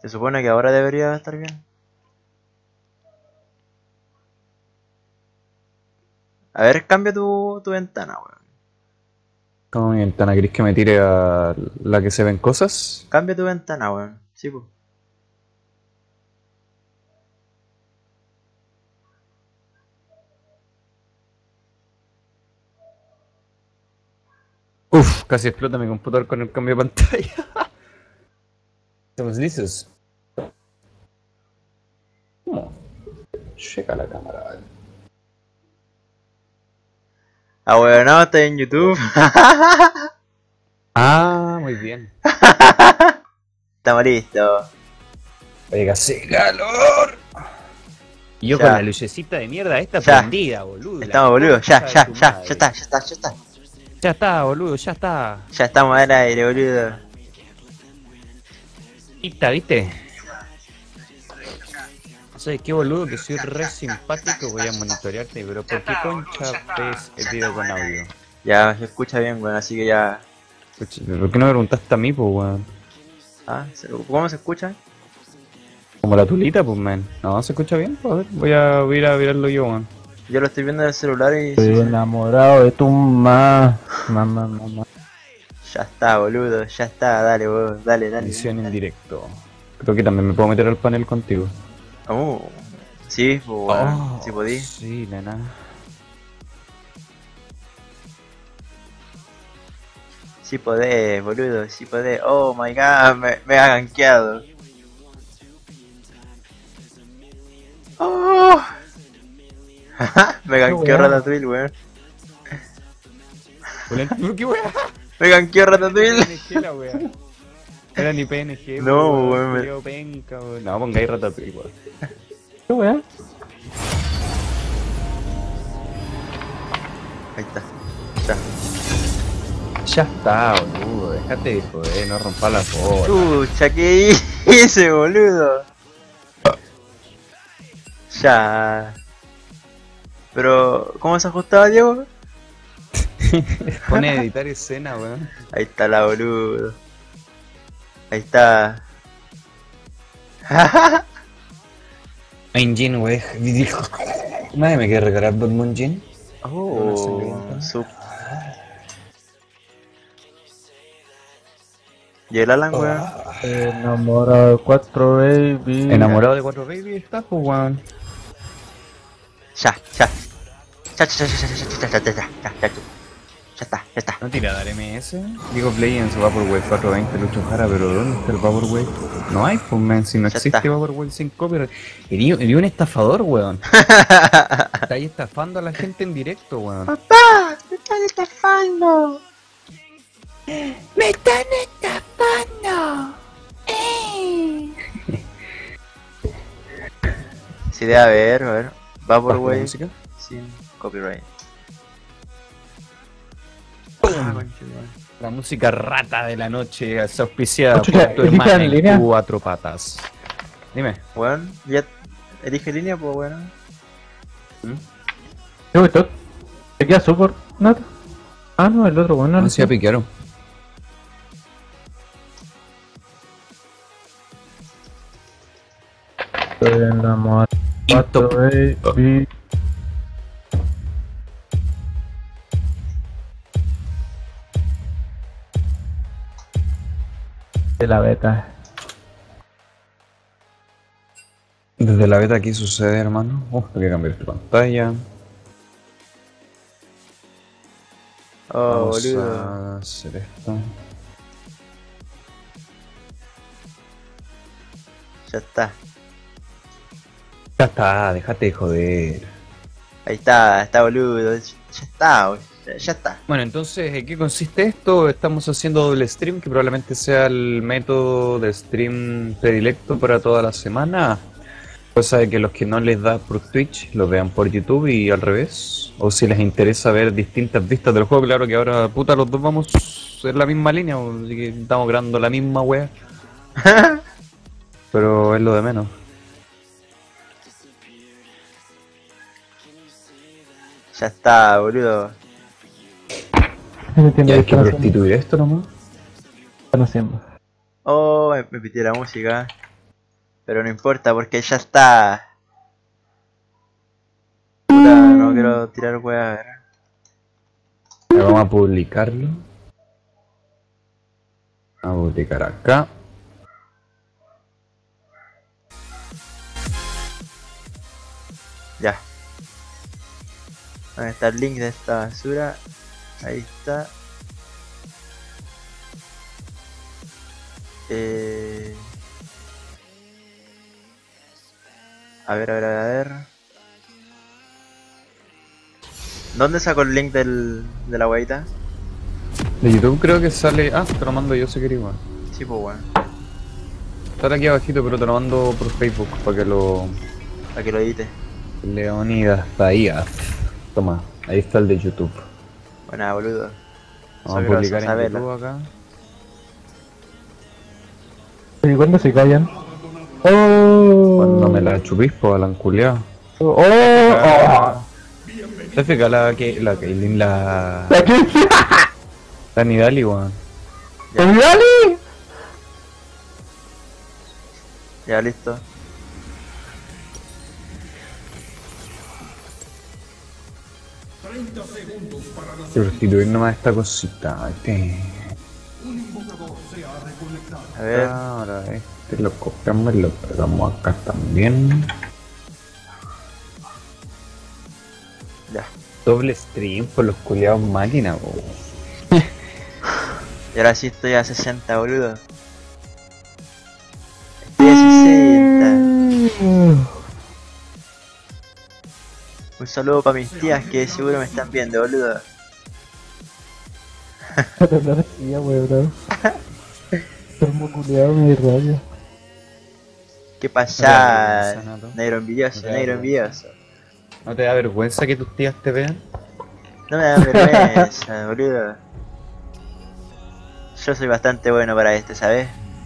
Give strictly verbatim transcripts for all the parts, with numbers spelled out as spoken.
Se supone que ahora debería estar bien. A ver, cambia tu, tu ventana, weón. ¿Cómo mi ventana? ¿Querés que me tire a la que se ven cosas? Cambia tu ventana, weón. Sí, pues. Uf, casi explota mi computador con el cambio de pantalla. Estamos listos. ¿Cómo? Checa la cámara. Ah, weón, no, está en YouTube. Ah, muy bien. Estamos listos. Oiga, hace calor. Y yo con la Ya, lucecita de mierda esta ya. prendida, boludo. la Estamos, boludo. Ya, concha de ya, tu ya. Ya madre. está, ya está, ya está. Ya está, boludo, ya está. Ya estamos al aire, boludo. Está, ¿viste? ¿Sabes qué, boludo? Que soy re simpático, voy a monitorearte, pero ¿por qué concha ves el video con audio? Ya se escucha bien, weón, así que ya. Pucha, ¿por qué no me preguntaste a mí, pues, weón? Ah, ¿cómo se escucha? Como la tulita, pues, man. No, ¿se escucha bien? Pues, a ver, voy a, voy a ir a mirarlo yo, weón. Yo lo estoy viendo en el celular y sí, Estoy sí. enamorado de tu mamá. Mamá, mamá. Ya está, boludo, ya está, dale, boludo, dale, dale. Edición en directo. Creo que también me puedo meter al panel contigo. Oh, sí, pues bueno, Oh, si podí. sí, nena. Sí podés, boludo, sí podés. Oh my god, me, me ha gankeado. Oh. Me gankeó Ratatouille, weón. ¿Por qué, weón? Me gankeó Ratatouille. P N G la weá. Era ni P N G, No, weón, me- Julio penca, weón. No, pongáis Ratatouille, weón. ¿Qué weá? Ahí está. Ya. Ya está, boludo. Dejate de joder, no rompa la bola. Chucha, ¿qué hice, boludo? Ya. Pero, ¿cómo se ajustaba, Diego? Pone a editar escena, weón. Ahí está la boludo. Ahí está. Engine, weón. Nadie me quiere regalar Batman Engine. Oh, sup. Y el Alan, weón. Enamorado de cuatro baby. Enamorado de cuatro baby está, pues, weón. Ya, ya. Ya, ya, ya, ya, ya, ya, ya, ya, ya, ya, ya, ya, ya está, ya está. ¿No tira dar M S? Digo Play en su Vaporwave cuatrocientos veinte Lucho Jara, pero ¿dónde está el Vaporwave? No hay, pues, man, si no Ya existe está. Vaporwave sin copyright. Eres un estafador, weón. Está ahí estafando a la gente en directo, weón. ¡Papá! ¡Me están estafando! ¡Me están estafando! Sí, debe haber, a ver. ¿Bajo la Vaporwave música? sin copyright. ¡Pum! Ah, conchetumare. La música rata de la noche es auspiciada Chucha, por tu ¿elige hermana en en línea? cuatro patas. Dime. Weón, ya elige línea, pues weón. ¿Qué gustó? ¿Te queda support? ¿Nada? Ah, no, el otro bueno. No, No sí, ya piquearon. Estoy enamorado de cuatro baby. De la beta. Desde la beta aquí sucede, hermano. Oh, hay que cambiar esta pantalla. Oh, Vamos boludo. a hacer esto. Ya está. Ya está, déjate de joder. Ahí está, está boludo. Ya está, boludo. Ya, ya está. Bueno, entonces, ¿en qué consiste esto? Estamos haciendo doble stream, que probablemente sea el método de stream predilecto para toda la semana. Cosa de que los que no les da por Twitch lo vean por YouTube y al revés. O si les interesa ver distintas vistas del juego, claro que ahora, puta, los dos vamos en la misma línea, así que estamos grabando la misma wea. Pero es lo de menos. Ya está, boludo. No entiendo Ya hay qué que están haciendo. prostituir esto nomás. Están haciendo. Oh, me, me pitió la música. Pero no importa porque ya está. Puta, no quiero tirar weá, a ver. Vamos a publicarlo. Vamos a publicar acá. Ya. ¿Dónde está el link de esta basura? Ahí está. Eh... A ver, a ver, a ver. ¿Dónde sacó el link del, de la guaita? De YouTube creo que sale... Ah, te lo mando yo si querés, igual. Sí, pues bueno. Está aquí abajito, pero te lo mando por Facebook para que lo... Para que lo edite. Leonidas Bahías. Toma, ahí está el de YouTube. Buena, boludo. Vamos Soy a publicar grosso, en sabelo. YouTube acá. ¿Y cuándo se callan? ¡Oh! Cuando me la chupís, pues, Alan culiao. ¡Oh! ¡Oh! ¿Te fijas la que la Kaylin la... ¿La qué? la Nidali, weón? ¡El Dali! Ya, listo. Sustituir nomás esta cosita. Este... A ver. Ahora este lo copiamos y lo pegamos acá también. Ya. Doble stream por los culiados máquinas, weón. Y ahora sí estoy a sesenta, boludo. Estoy a sesenta. Un saludo para mis tías que seguro me están viendo, boludo. Ya, weón. Termo culiado, me rabia. ¿Qué pasa? No te da vergüenza, Nato. Negro envidioso, No te da negro vergüenza. envidioso. ¿No te da vergüenza que tus tías te vean? No me da vergüenza, boludo. Yo soy bastante bueno para este, ¿sabes?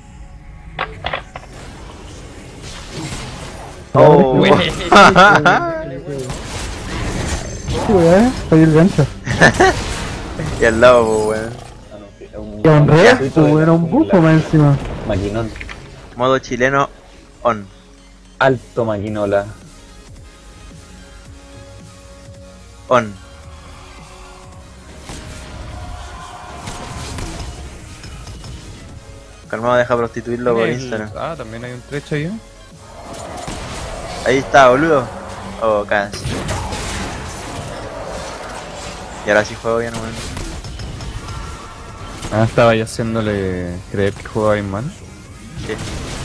Oh, Weón. Weón, soy el gancho. y al lado, weón. Y un resto, weón, un bufo más encima. Maquinón. Modo chileno on. Alto maquinola. On. Calmado, deja prostituirlo por Instagram. Ah, también hay un trecho ahí. Ahí está, boludo. Oh, casi. Y ahora sí juego bien, weón. Ah, estaba ya haciéndole creer que jugaba bien mal. Sí.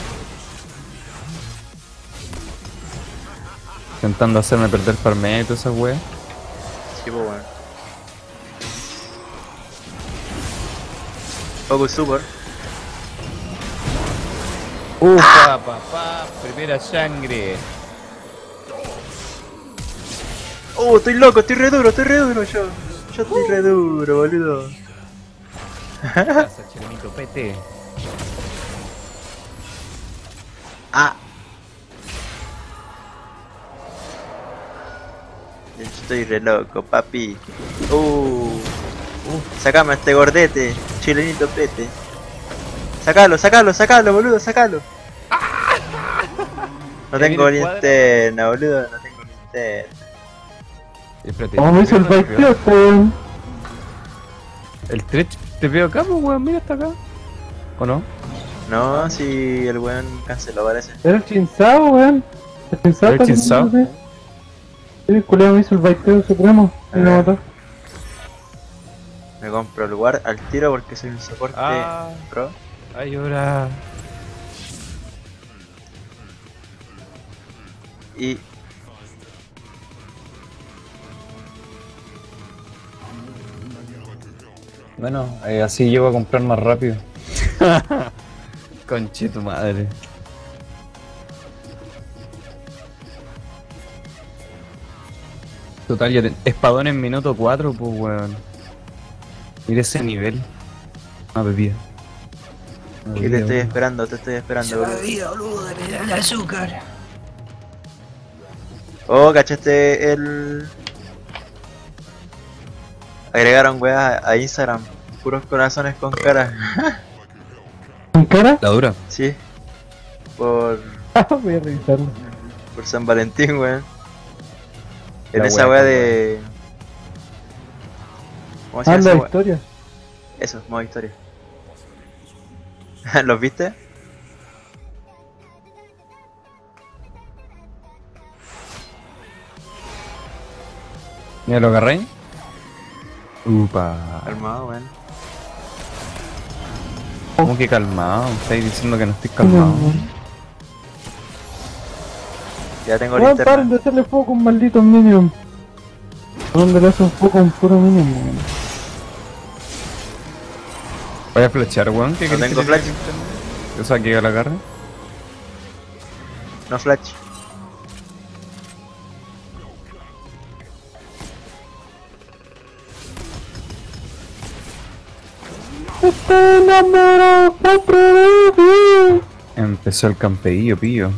Intentando hacerme perder farmea y todas esas weas. Sí, pues bueno. Focus Super. Ufa, papá, primera sangre. Oh, estoy loco, estoy re duro, estoy re duro yo. Yo estoy re duro, boludo. Pasa, chilenito, pete. Ah. Yo estoy re loco, papi. Uh. uh. Sacame a este gordete, chilenito pete. Sacalo, sacalo, sacalo, boludo, sacalo. No Ya tengo viene el linterna, boludo, no tengo linterna. Espérate, ¿Cómo me hizo el ¿te veo? baiteo, weón? El stretch te veo acá, pues weón, mira hasta acá. ¿O no? No, si el weón canceló, parece. Era el chinzao, weón. El chinzao. ¿Era el chinzao? Sí, el culiao me hizo el baiteo supremo. Y lo Ah. mató. Me compro el guard al tiro porque soy un soporte Ah. pro. Ay, ahora. Y Bueno, eh, así llego a comprar más rápido. Conche tu madre. Total, ya te... espadón en minuto cuatro, pues weón. Mira ese nivel. Ah, bebida. Ah, y te bebida, estoy weón. esperando, te estoy esperando, boludo. boludo, le da el azúcar. Oh, cachaste el... Agregaron weas a Instagram. Puros corazones con cara. ¿En cara? La dura. Sí. Por... Voy a revisarlo. Por San Valentín, weón. Es La de esa wea, weá weón. de. ¿Cómo se Ah, llama la esa weá? historia. Eso, modo historia. ¿Los viste? ¿Ya lo agarré? Upa. Calmado, weón. ¿Cómo que calmado? ¿Estáis diciendo que no estoy calmado? Ya tengo Weón, paren linterna. de hacerle fuego con malditos minions. ¿Dónde le hacen fuego con puro minion, weón? Voy a flechear, weón. ¿Qué No querés tengo que te flash. O sea, que yo la agarre. No flash. Te enamoro otra vez. Empezó el campeillo, pillo.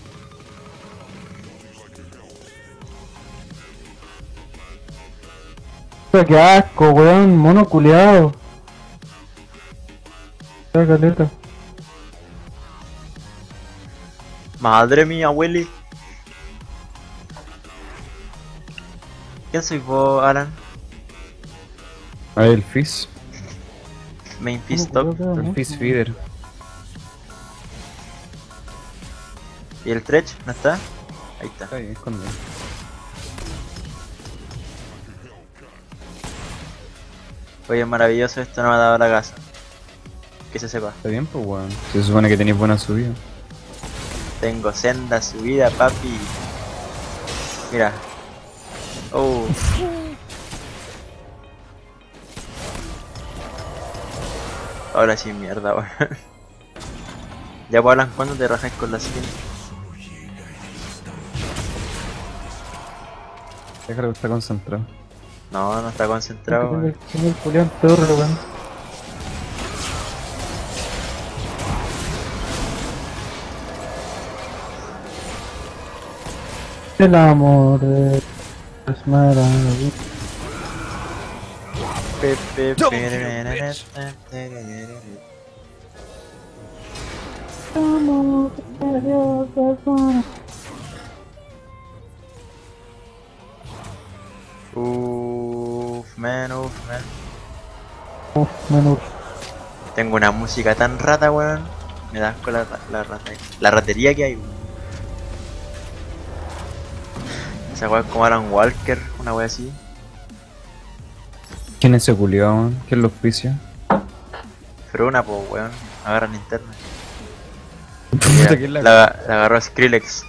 Puta, qué asco, weón, mono culeado. Ya, caleta. Madre mía, Willy. ¿Quién soy vos, Alan? Ahí el Fizz. Main Mono Fist culeado Top. queda El mucho, Fizz weón. Feeder. ¿Y el Tretch? ¿No está? Ahí está. Está ahí, escondido. Oye, maravilloso, esto no me ha dado la casa. Que se sepa. Está bien, pues, weón. Se supone que tenéis buena subida. Tengo senda subida, papi. Mira. Oh. Ahora sí, mierda, weón. Ya pues, Alan, ¿cuándo te rajas con la skin? Déjalo que está concentrado. No, no está Tengo concentrado, que weón. tener el señor Julián Torre, weón. El amor es maravilloso. Pe, pe, Double pe, kill, re, re, bitch. re, re, re, re, re. Amor es Uff, man, uff, man. Uf, menú. Tengo una música tan rata, weón. Me da asco la, la rata. La ratería que hay, weón. Esa weón es como Alan Walker, una wea así. ¿Quién es ese culiao, weón? ¿Quién lo auspicia? Pero una, po, weón. Agarra linterna. Puta, ¿quién Mira, la- la, la agarró a Skrillex.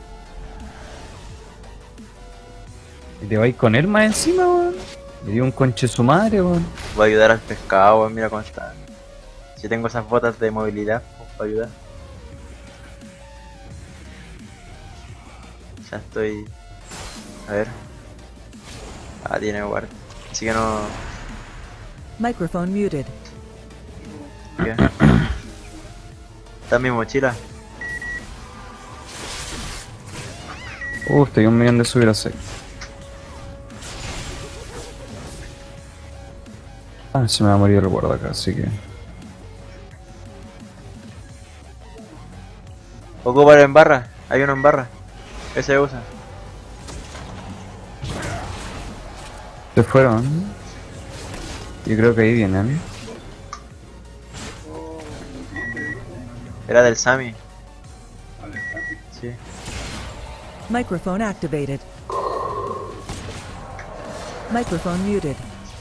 ¿Y te vais con él más encima, weón? Le dio un conche su madre, weón. Voy a ayudar al pescado, weón. Mira cómo está. Si tengo esas botas de movilidad, pues, para ayudar. Ya estoy. A ver. Ah, tiene guardia. Así que no. Microphone muted. ¿Qué? Está en mi mochila. Uh, estoy a un millón de subir a seis. Ah, se me va a morir el guarda acá, así que... Ocupar en barra. Hay uno en barra. Ese se usa. Se fueron. Yo creo que ahí vienen. Era del Sami. Sí. Microphone activated. Microphone muted.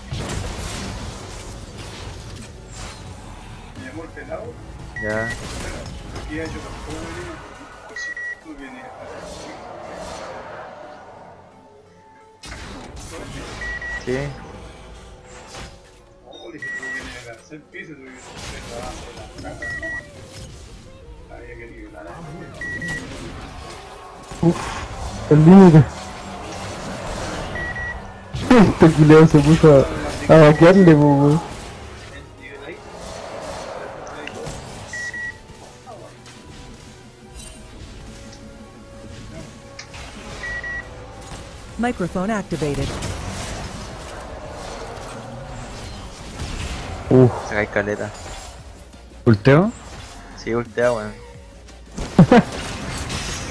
Ya. Sí. El límite. Este culiao se puso a, a vaquearle, po, weón. Microphone activated. Uh, Se cae caleta. ¿ulteo? Sí, ultea, weón.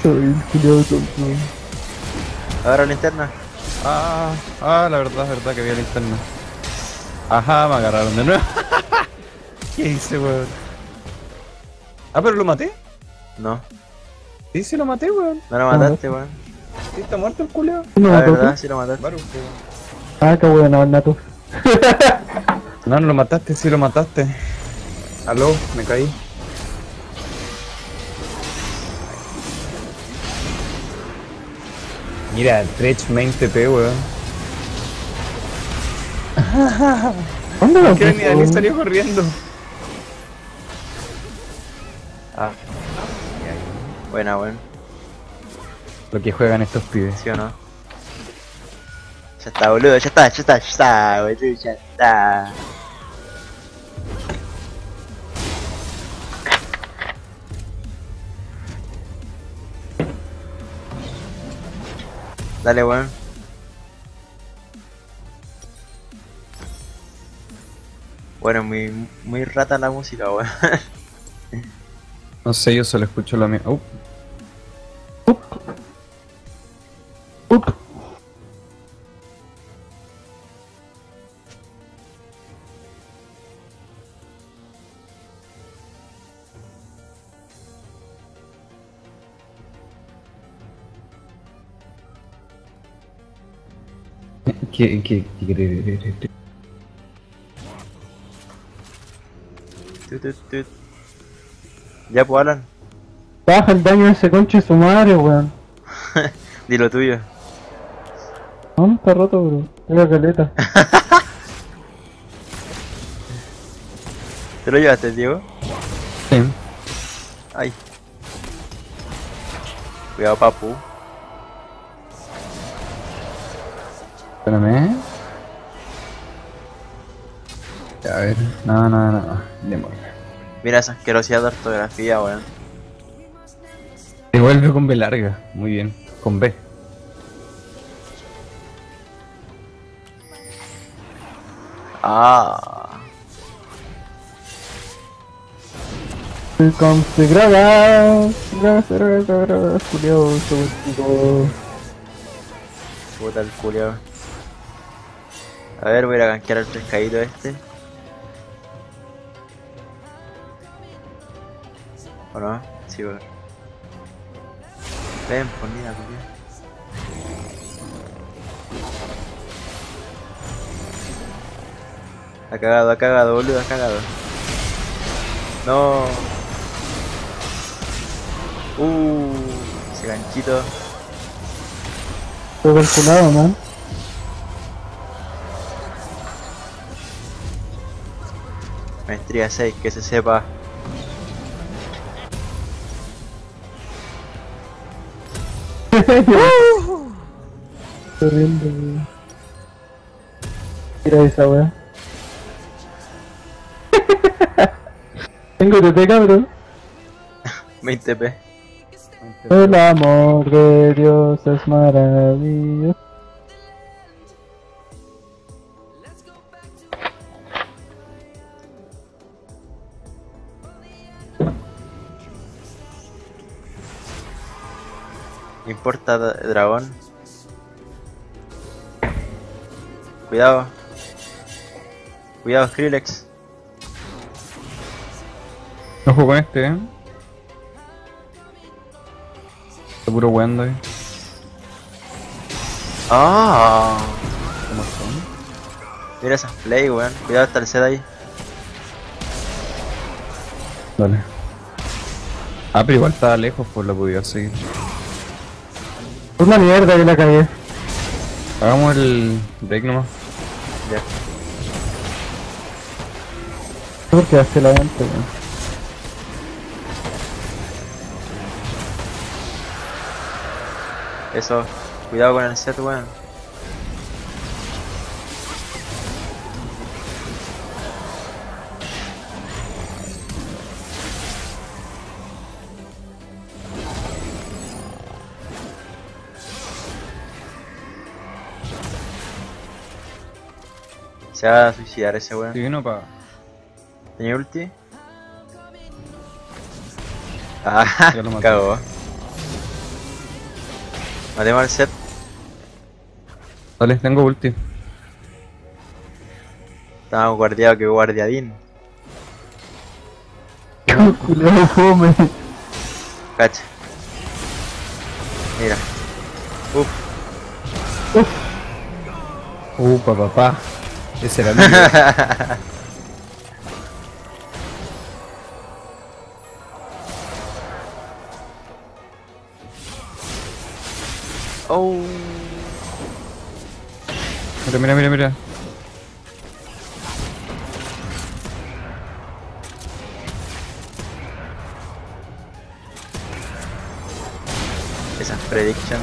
Soy el culiao tonto. Agarra linterna. Ah, ah, la verdad, es verdad que había linterna. Ajá, me agarraron de nuevo. ¿Qué hice, weón? Ah, pero lo maté. No, Sí, sí lo maté, weón. no lo mataste, weón. Sí, está muerto el culiao. ¿No La me verdad, mató? sí lo mataste. Baru, weón. Ah, qué bueno, Nato. No, no lo mataste, sí lo mataste. Aló, me caí. Mira, Tretch main T P, weón. ¿Dónde lo ¿Qué ni Dani puso? salió corriendo? Ah, Buena, weón. lo que juegan estos pibes. ¿Sí o no? Ya está, boludo, ya está, ya está, ya está, boludo, ya está. Dale, weón. Bueno, muy, muy rata la música, weón. No sé, yo solo escucho la mía. Uh, Up. ¿Qué, qué, qué, qué, qué? Tut, tut, tut. Ya, pues, Alan. Baja el daño de ese conche su madre, weón. Di lo tuyo. No, no está roto, bro. Tengo caleta. ¿Te lo llevaste, Diego? Sí. Ay. Cuidado, papu. Espérame. Ya, a ver. No, no, no. Démosle. Mira esa asquerosidad de ortografía, weón. Y vuelve con B larga. Muy bien. Con B. Ah. Here comes the gragas. Gragas, gragas, gragas. Culiao, chico. Puta el culiao. A ver, voy a ir a gankear al pescadito este. ¿O no? Sí, weón. Ven, ponida, culiao. Ha cagado, ha cagado, boludo, ha cagado. No. Uh, ese ganchito. Todo calculado, man. Maestría seis, que se sepa. Corriendo, weón. Mira esa weá. Tengo T T, cabrón. veinte p. El amor de Dios es maravilloso. No importa, d- dragón. Cuidado. Cuidado, Skrillex. Ojo con este, eh. Está puro weando ahí. Ah. ¿Cómo son? Mira esas play, weón. Cuidado, está el set ahí. Dale. Ah, pero igual estaba lejos, pues lo podía seguir. Una mierda que la cagué. Hagamos el break nomás. Ya. ¿Por qué hace la gente, weón? Eso. Cuidado con el set, weón. Se va a suicidar ese weón. Si vino pa. ¿Tenía ulti? Ah, Ya lo maté. cagó. Matemos al set. Vale, tengo ulti. Estaba guardiado que guardiadín. Culeado fome. Cacha. Mira. Uf. Upa, papá. Ese era mío. Oh. Mira, mira, mira, mira. Esas predictions.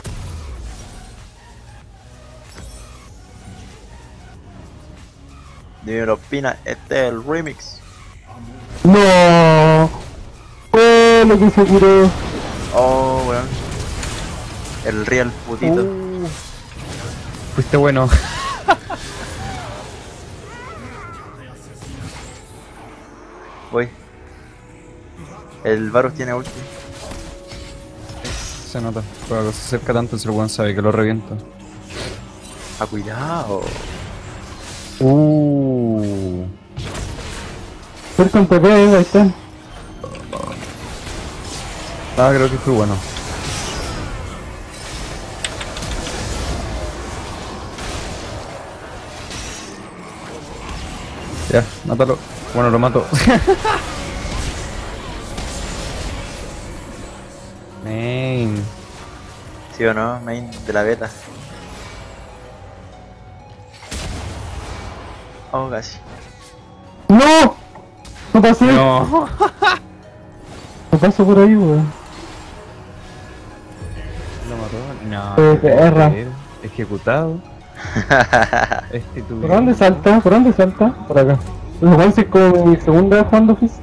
Dímelo, opina, este es el remix. No. Oh, lo que se curó. Oh, weón. El real putito. Uh, fuiste bueno. Voy. El Varus tiene ulti. Se nota. Cuando se acerca tanto, el weón sabe que lo reviento. Ah, cuidado. Uh. Cerca un P P, ahí está. Ah, creo que fue bueno. Ya, mátalo. Bueno, lo mato. Main. ¿Sí o no? Main de la beta. Oh, casi. ¡No! No pasé. No. No paso por ahí, weón. Lo mató. No. Eh, perra. Ejecutado. Este tu. ¿Por dónde salta? ¿Por dónde salta? Por acá. Lo que es como mi segunda vez jugando Fizz.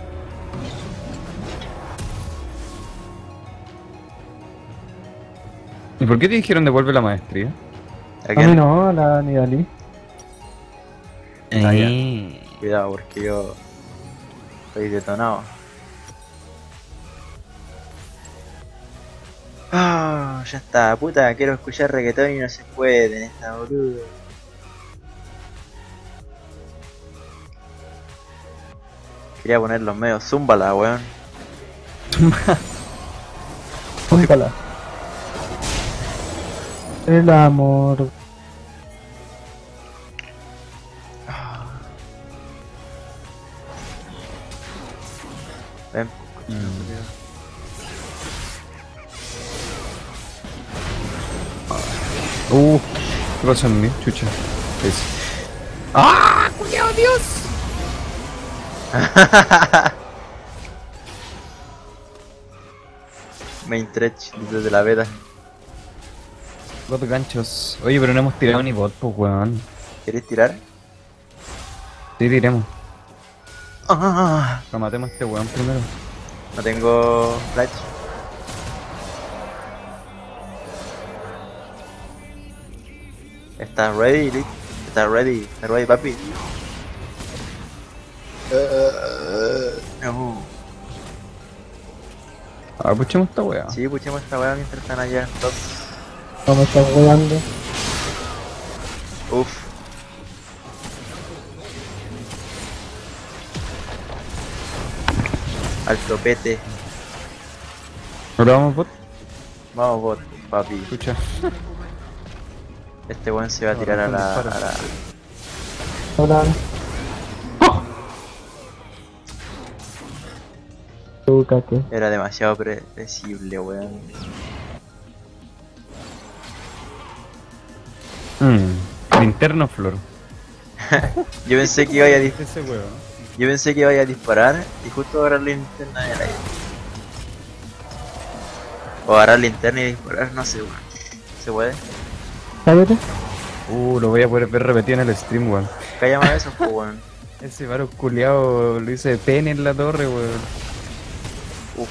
¿Y por qué te dijeron devuelve la maestría? ¿A A mí quién? no, a la Nidalí. Ah, ya. Cuidado porque yo estoy detonado. Ah, ya está, puta, quiero escuchar reggaetón y no se puede en esta boludo. Quería poner los medios zúmbala, weón. Púntala. El amor. Ven. Uh, ¿qué pasó en mí? Chucha. Es. ¡Ah! ¡Cuidado, Dios! Main stretch desde la beta. Bot ganchos. Oye, pero no hemos tirado ni bot, pues weón. ¿Querés tirar? Sí, tiremos. Ah, Lo matemos a este weón primero. no tengo flash. ¿Estás ready, Lit? ¿Estás ready? ¿Estás ready, papi? No. Ah, puchemos esta weá. Sí, puchemos esta weá mientras están allá. Top. Vamos a estar jugando. Uf. Al topete. ¿Ahora vamos bot? Vamos, bot, papi. Escucha. Este weón se va a tirar a la, a la... Hola. Búscate. Era demasiado predecible, weón. Mmm. Linterno flor. Yo pensé que iba a dis- Ese weón. Yo pensé que iba a disparar y justo agarrar la linterna en el aire. O agarrar la linterna y disparar, no sé, weón. ¿Se puede? Cállate. Uh, lo voy a poder ver repetido en el stream, weón. Cállame a eso, pues, weón. Ese varo culiao lo hice de pene en la torre, weón. Uf.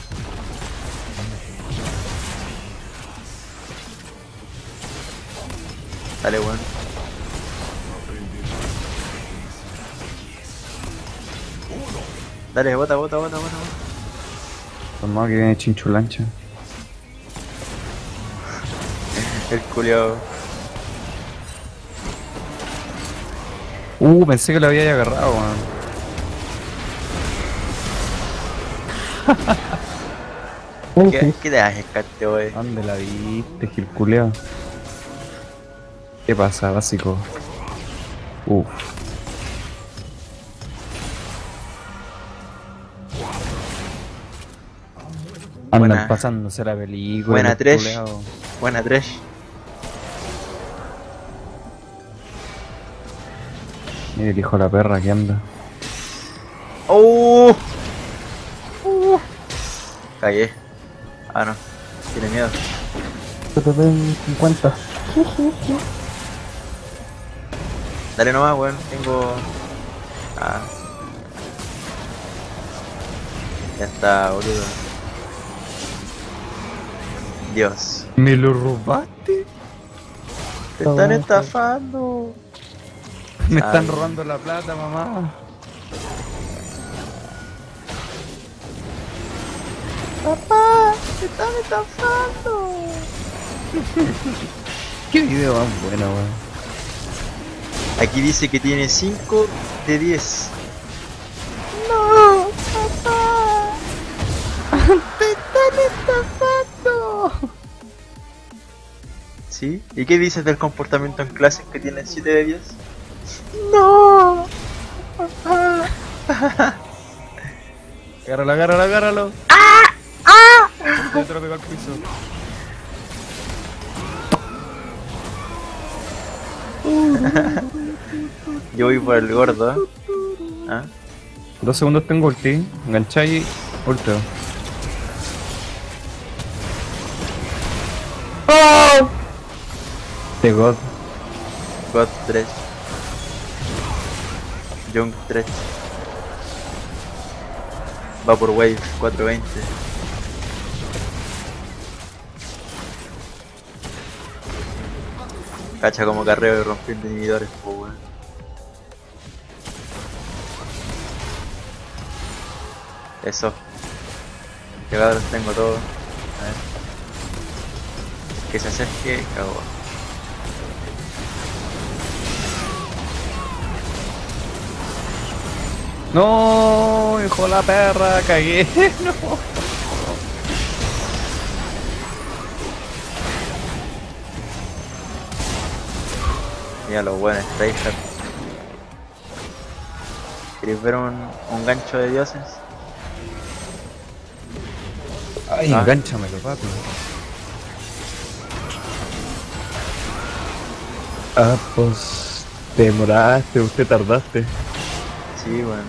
Dale, weón. Dale, bota, bota, bota, bota, bota. Tomado que viene chinchulancha. El culiao. Uh, pensé que lo había agarrado, weón. ¿Qué, ¿Qué te haces, Carte, wey? ¿Dónde la viste, Gil culiao? ¿Qué pasa, básico? Uf. Andan Buena. pasándose la película. Buena los Thresh. culiaos. Buena Thresh. Mira el hijo de la perra que anda. ¡Oh! Uh. Cagué. Ah, no. Tiene miedo. Te topé en cincuenta. Dale nomás, weón. Tengo... Ah. Ya está, boludo. Dios. ¿Me lo robaste? Te están estafando. Me están Ay. robando la plata, mamá. Papá, te están estafando. Qué video más bueno, weón. Aquí dice que tiene cinco de diez. No, papá. Te están estafando. ¿Sí? ¿Y qué dices del comportamiento en clases que tiene siete de diez? No. Papá. Agárralo, agárralo, agárralo. ¡Ah! ¡Ah! Yo te lo pego al piso. Yo voy por el gordo. ¿Ah? Dos segundos tengo ulti. Engancháis y ulteo. ¡Oh! De God. God tres. Junk tres. Vaporwave cuatrocientos veinte. Cacha como carreo y rompiendo inhibidores, po weón. Eso. Que cabros tengo todo. A ver. Que se acerque, cagó. No, hijo de la perra, cagué. No. Mira los buenos tryhard. ¿Queréis ver un, un gancho de dioses? Ay, Ah. enganchamelo, papi. Ah, pues te demoraste, usted tardaste. Sí, weón.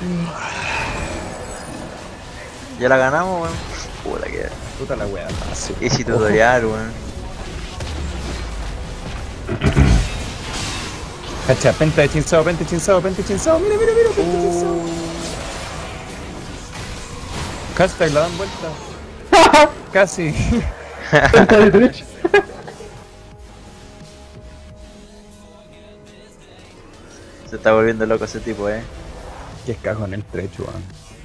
Ya la ganamos, weón. Puta que. Puta la wea fácil. Easy tutorial, weón. Cacha, penta de chinzado, penta de chinzado, penta de chinzado. Mira, mira, mira, penta de chinzado. Hashtag la dan vuelta. Casi. Cuenta de Twitch. Se está volviendo loco ese tipo, eh. Qué cago en el trecho, weón.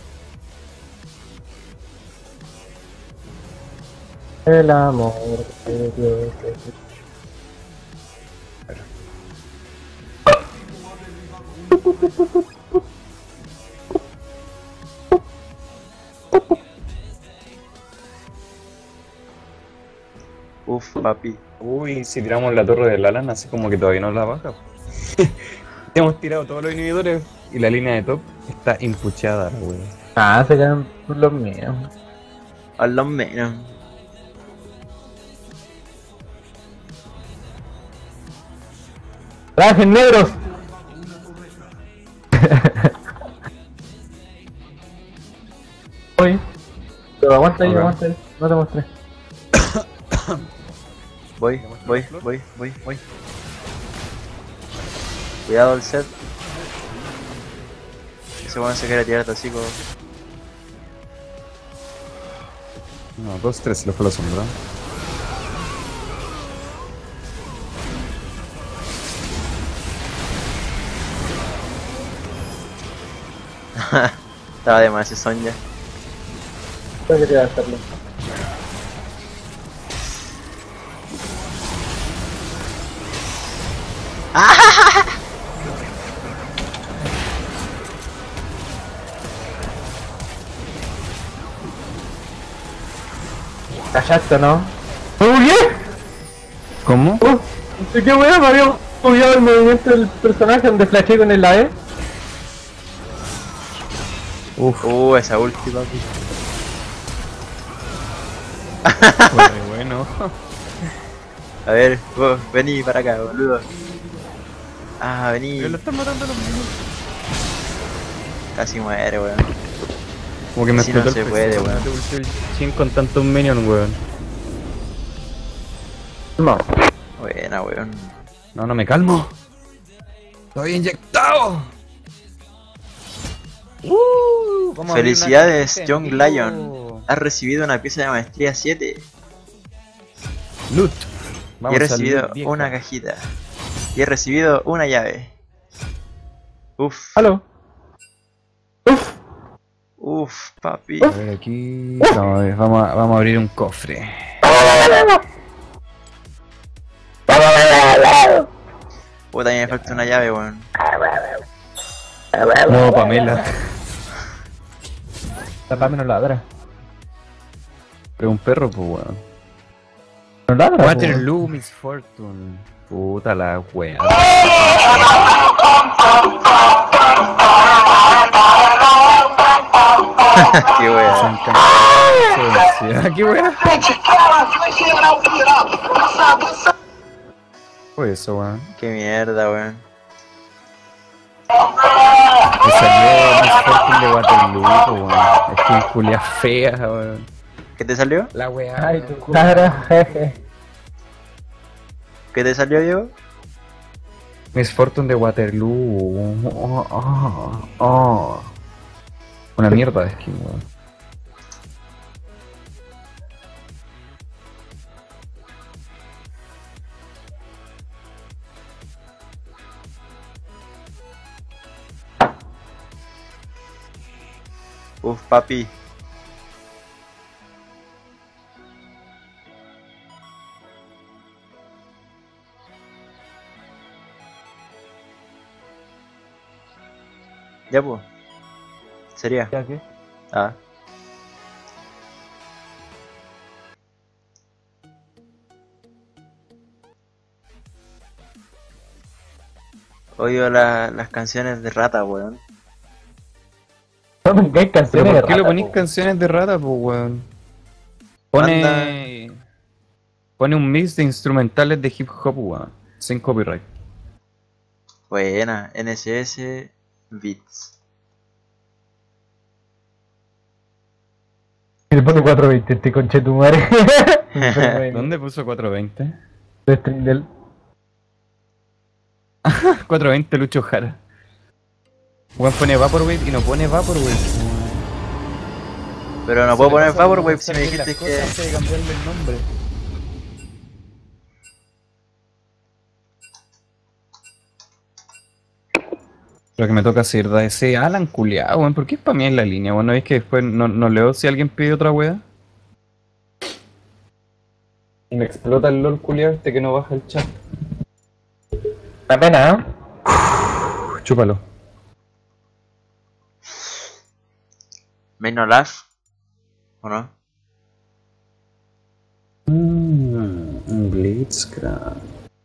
El amor de Dios. Uf, papi. Uy, si tiramos la torre de la lana, así como que todavía no la baja. Hemos tirado todos los inhibidores y la línea de top está impuchada, weón. Ah, se quedan por los míos. A lo menos. ¡Trajes negros! Voy. Pero aguanta ahí, Ok. aguanta ahí. No te mostré. Voy, voy, voy, voy, voy. Cuidado el set. Ese weón se quiere tirar así como. No, dos, tres, los fue la sombra. Estaba de más ese son ya. Creo que te va a hacerlo. Callaste, ¿no? ¡Me bugué! ¿Cómo? Uh, no sé qué weá, me había bugueado el movimiento del personaje donde flashé con el A E. Uf, Uh, esa última. fue re bueno. A ver, vos, vení para acá, boludo. Ah, vení. Pero lo están matando los mismos. Casi muere, weón. Como que me Si no explotó se el puede, P C, weón. te volteó el chin con tantos minions, weón. No. Buena, weón. No, no me calmo. Estoy inyectado. Uh, vamos a abrir una Felicidades, caja Young en vivo. Lion. Has recibido una pieza de maestría siete. Loot. Y Vamos he al recibido loot, vieja. una cajita. Y he recibido una llave. Uf, ¿Aló? Uf. uf, papi. A ver aquí. Vamos a, ver, vamos, a, vamos a abrir un cofre. Puta, también me falta una llave, weón. Modo Pamela. La Pame no ladra. Pero un perro, pues, weón. No ladra. Waterloo, Miss Fortune. Puta la wea. Qué wea. ¿Qué wea? Fue eso, weón. Qué mierda, weón. Me salió Miss Fortune de Waterloo, po, weón. Es que un culia fea, weón. ¿Qué te salió? La wea. Ay, tu ladra, jeje. ¿Qué te salió, Diego? Miss Fortune de Waterloo. Oh, oh, oh. Una mierda de skin, weón. Uf, papi. Ya, pues. Sería. ¿Ya qué? Ah. Odio la, las canciones de rata, weón. No me engañes, ¿Pero canciones de por qué le rata, ponís po. canciones de rata, pues, weón? Pone. Pone un mix de instrumentales de hip hop, weón. Sin copyright. Buena, N S S Beats. Y le pone cuatrocientos veinte este conchetumare. ¿Dónde puso cuatrocientos veinte? El stream del... cuatrocientos veinte Lucho Jara. Weón pone Vaporwave y no pone Vaporwave. Pero no puedo poner Vaporwave si me dijiste que... Antes de cambiarle el nombre. Lo que me toca hacer da ese Alan culiao, weón. ¿Por qué es en la línea, weón? ¿No es que después no, no leo si alguien pide otra wea? Y me explota el LOL culiao este que no baja el chat. Una pena, ¿eh? Chúpalo. Main no laugh. ¿O no? Mmm, un Blitzcrank.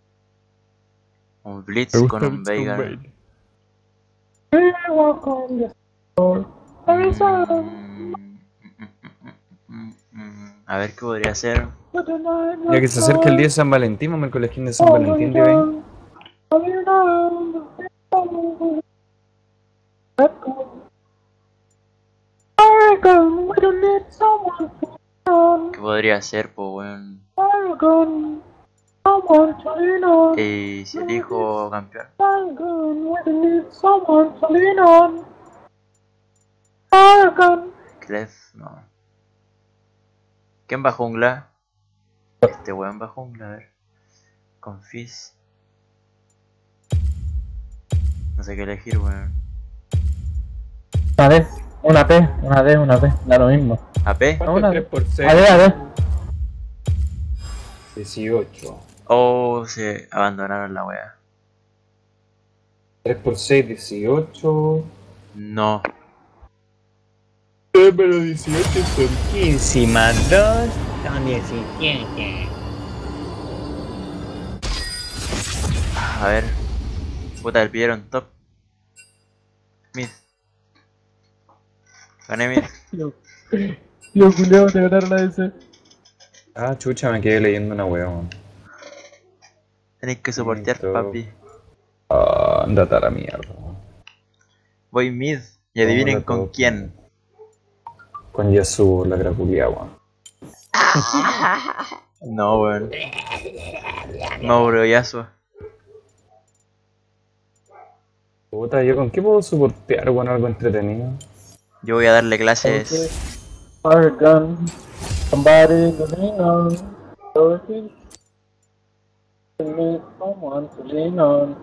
Un Blitz con un Veigar. A ver qué podría ser. Ya que se acerca el día de San Valentín, vamos con la skin de San Valentín de Ben. ¿Qué podría ser, po, weón? Y si elijo campeón. Clef, no. ¿Quién va jungla? Este weón va jungla, a ver. Con Fizz. No sé qué elegir, weón. Una D, una P, una D, una P, da lo mismo. ¿A P? Una tres por A D, A D. dieciocho. Oh, se abandonaron la wea. tres por seis, dieciocho. No. Eh, pero dieciocho son quince más dos son diecisiete. A ver. Puta, el pidieron top. Mid. Gané mid. Yo, yo culiao, te ganaron la D C. Ah, chucha, me quedé leyendo una wea, weón. Tenéis que soportear, Listo. papi. Ah, andate a la mierda. Voy mid. Y adivinen Hola, con todo. quién. Con Yasuo, la graculia, weón. No, weón. No, bro, Yasuo. Puta, ¿yo con qué puedo soportear, weón, algo entretenido? Yo voy a darle clases. Fire gun. Somebody to lean on. So if you need someone to lean on.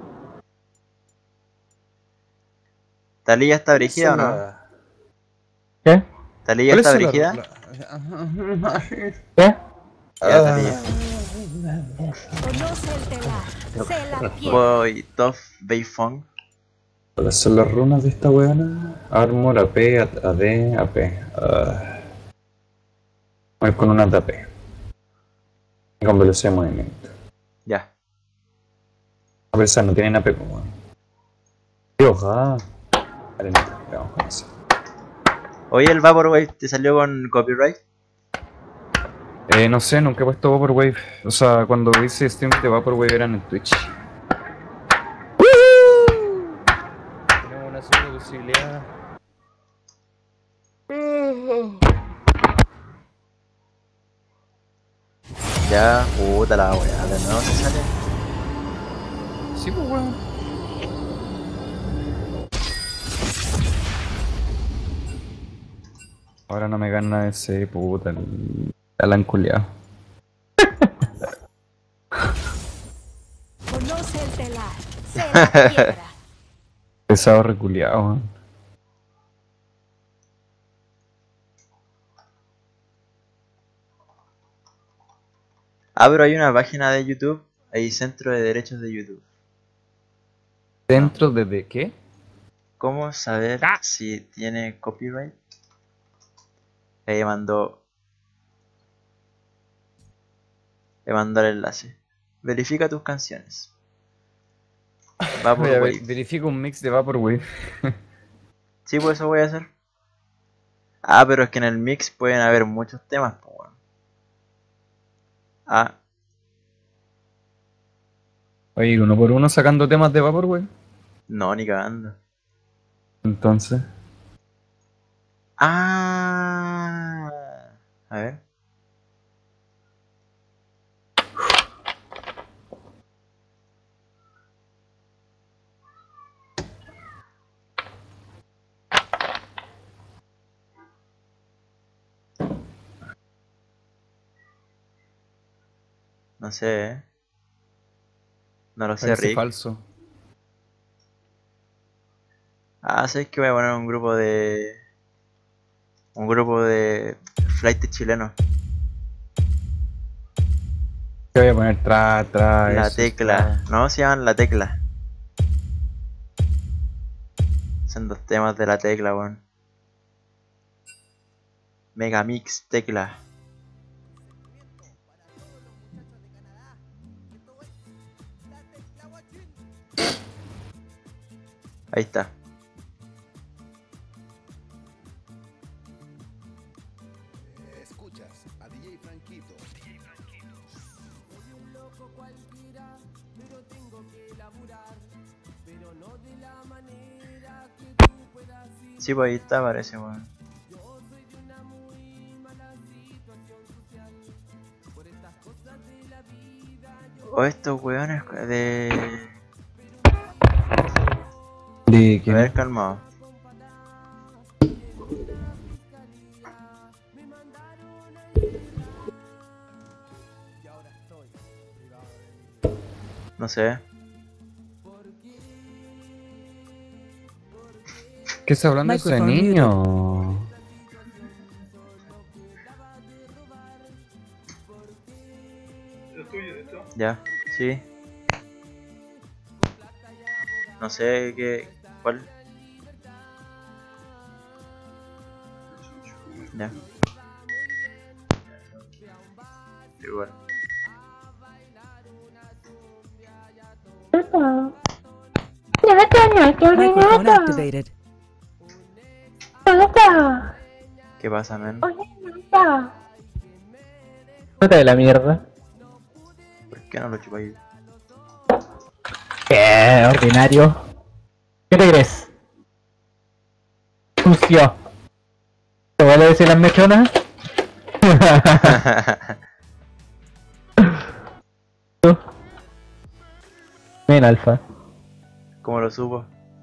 ¿Talía está brígida o no? ¿Qué? ¿Talía está brígida? ¿Qué? Ya, Talía. Conoce el telar, sé la piedra. Voy Tough Beifong. ¿Cuáles son las runas de esta weona? Armor, A P, A D, A P. Uh, voy con una de A P. Y con velocidad de movimiento. Ya. A pesar, no tienen A P como. Dios, ah. Vale, no, vamos con eso. Oye, el Vaporwave te salió con copyright. Eh, no sé, nunca he puesto Vaporwave. O sea, cuando hice stream de Vaporwave era en el Twitch. Tenemos una segunda posibilidad. Ya, puta la weá, de nuevo se sale. Sí, pues weón. Ahora no me gana ese puta, el... la han culiao. Conoce el telar, sé la piedra. Pesado reculiado, weón. Ah, pero hay una página de YouTube. Hay Centro de Derechos de YouTube. ¿Dentro de, de qué? ¿Cómo saber si tiene copyright? Ahí mandó. Le mandó el enlace. Verifica tus canciones. Vaporwave. Verifico un mix de Vaporwave. Sí, pues eso voy a hacer. Ah, pero es que en el mix pueden haber muchos temas, pues bueno. Ah, Oye, uno por uno sacando temas de Vaporwave. no, ni cagando. Entonces. Ah, a ver. No sé, ¿eh? No lo sé, Parece Rick. falso. Ah, ¿sabes que voy a poner un grupo de... Un grupo de flight chileno. Te voy a poner tra, tra. La eso, tecla. tra. No, se llaman La Tecla. Son dos temas de La Tecla, weón. Megamix Tecla. Ahí está. Escuchas a D J Franquito. Sí, pues ahí está, parece, weón. O estos weones de... ¿De A quién? ver, calmado. No sé. ¿Qué está hablando ese Microphone muted. niño? Ya, sí. No sé qué. ¿Cuál? Ya. Igual. Microphone activated. ¿Qué pasa, men? Nota de la mierda. ¿Por qué no lo chupáis? ¿Qué? Ordinario. ¿Qué te crees? Sucio. ¿Te voy a decir las mechonas? Ven, alfa. ¿Cómo lo supo?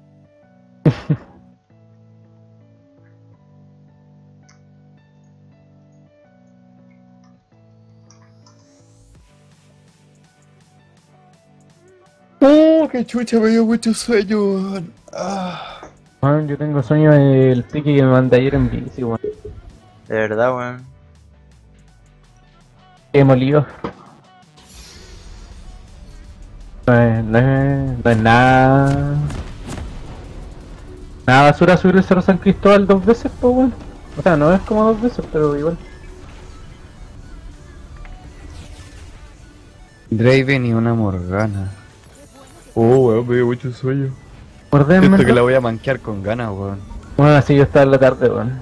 Oh, qué chucha, me dio mucho sueño, weón. Ah. Bueno, yo tengo sueño del pique que me mandé ayer en bici, weón. De verdad, weón. Qué molido. No es, no es, no es nada. Nada basura subir el Cerro San Cristóbal dos veces, pues, weón. O sea, no es como dos veces, pero igual. Draven y una Morgana. Oh, weón, me dio mucho sueño. Mordeme. Siento que la voy a manquear con ganas, weón. Bueno, así yo estaba en la tarde, weón.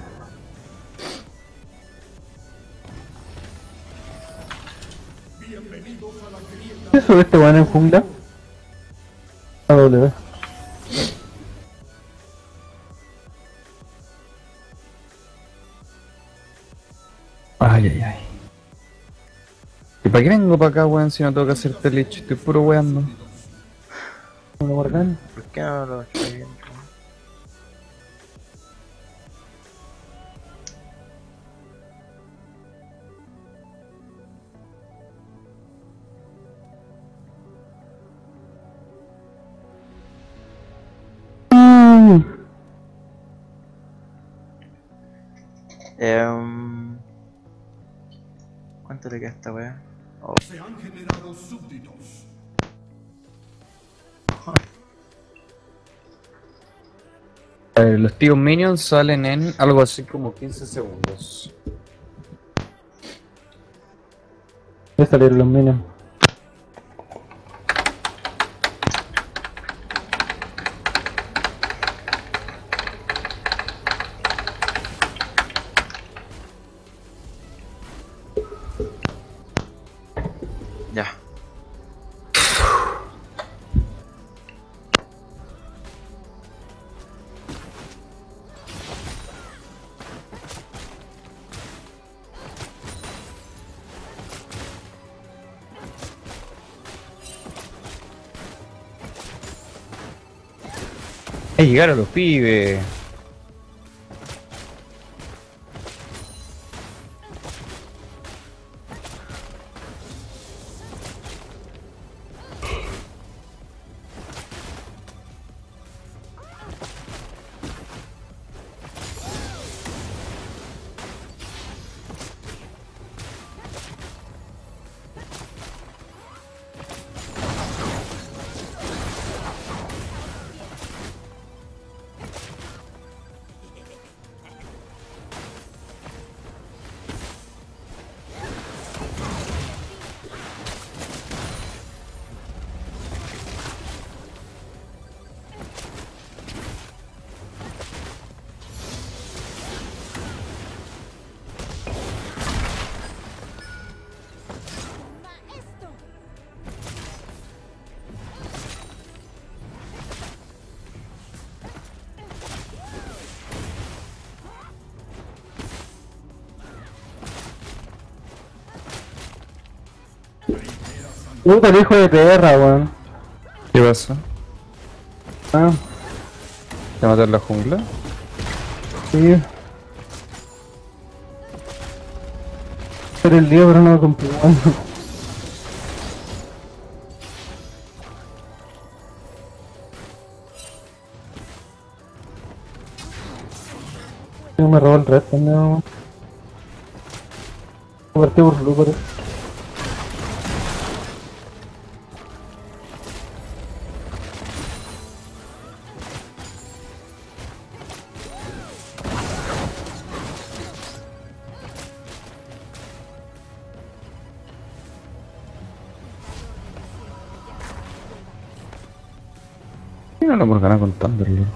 ¿Qué sube este weón en jungla? A W. Ay, ay, ay. ¿Y para qué vengo para acá, weón, si no tengo que hacerte leche? Estoy puro weando. ¿Una Morgana? ¿Por qué no lo chupáis bien? Eh, ¿Cuánto le queda a esta weá? Oh. Se han generado súbditos. Eh, los tíos minions salen en algo así como quince segundos. Ya salieron los minions. Ya. ¡Ay, llegaron los pibes! Puta, el hijo de perra, weón. ¿Qué pasa? Ah, ¿Te matar la jungla? sí. Pero el día, pero no lo compré, weón. Yo me robó el resto, no. Partí por Blue, Y no lo hemos ganado con Thunderlord.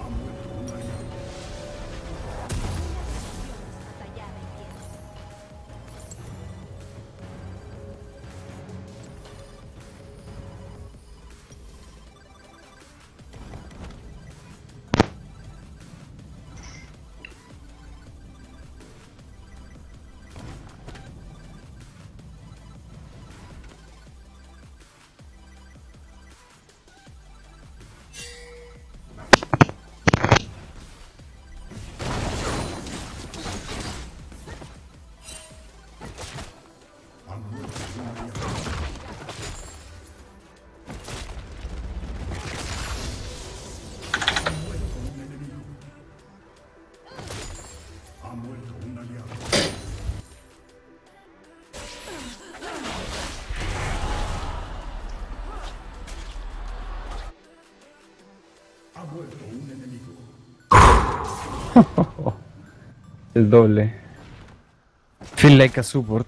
El doble. Feel like a support.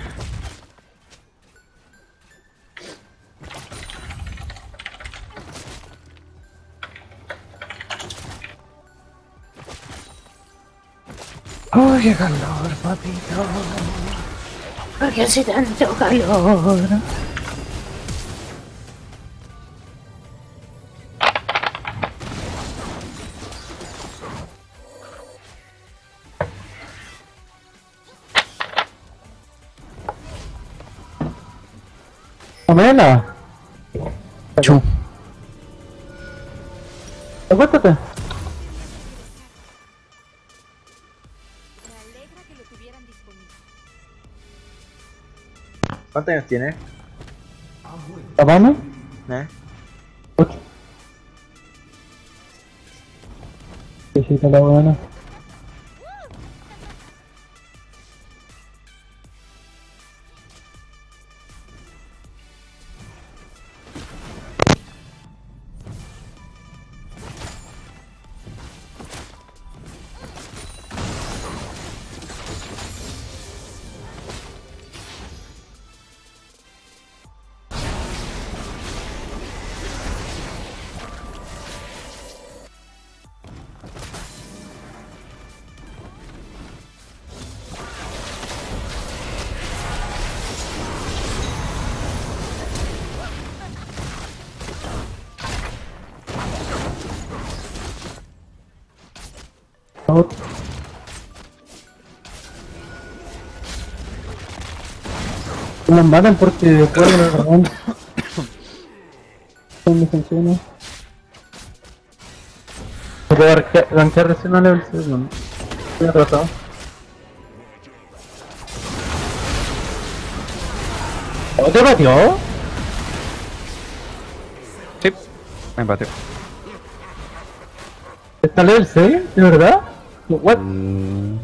¡Ay, qué calor, papito! ¿Por qué hace tanto calor? ¡Amela! Chu. ¡Acuéstate! Me alegra que lo tuvieran disponible. ¿Cuántos años tiene? ¿Tapame? ¿Eh? Ocho. Visita la buena. Out. No me maten porque pueden el dragón. ¿Dónde funciona? Se puede arrancar- arrancar recién a level seis, no. Estoy atrasado. ¿Oh, te batió? Sí, me empateo. ¿Está level seis? ¿De verdad? What? Mm,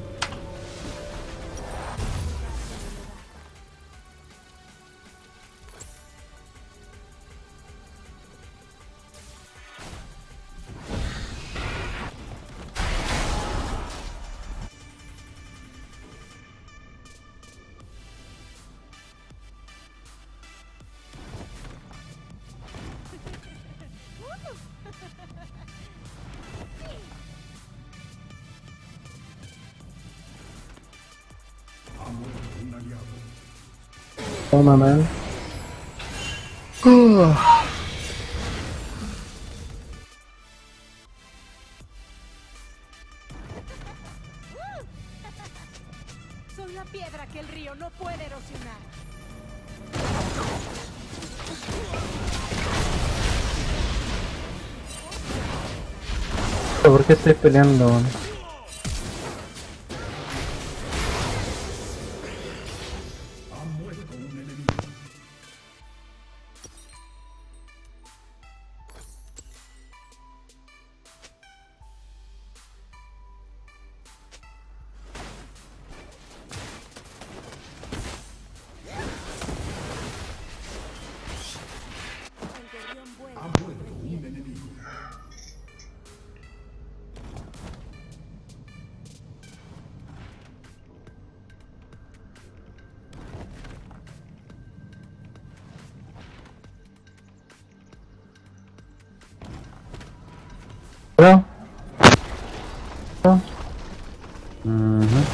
Toma, man. Soy la piedra que el río no puede erosionar. ¿Por qué estoy peleando? El guerrión vuela. ¿No? ¿No? Ujú.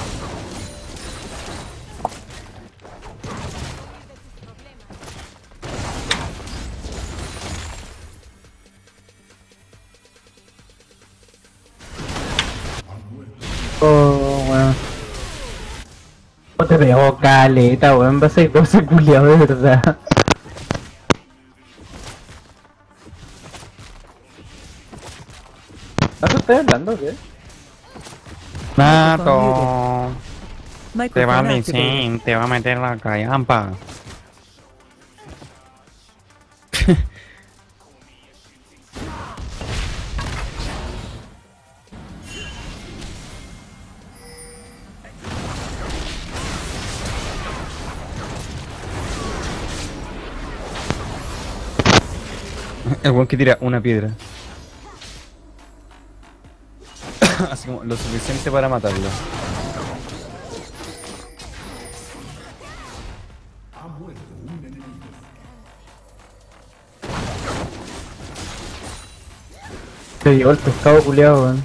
Oh, weón. No te pegó caleta, weón. Vas a ir doce culiado de verdad. ¿No te estoy hablando o qué? Nato, te va a Microphone activated. decir, te va a meter la callampa. El buen que tira una piedra. Así como lo suficiente para matarlo. Te llegó el pescado culiado, weón.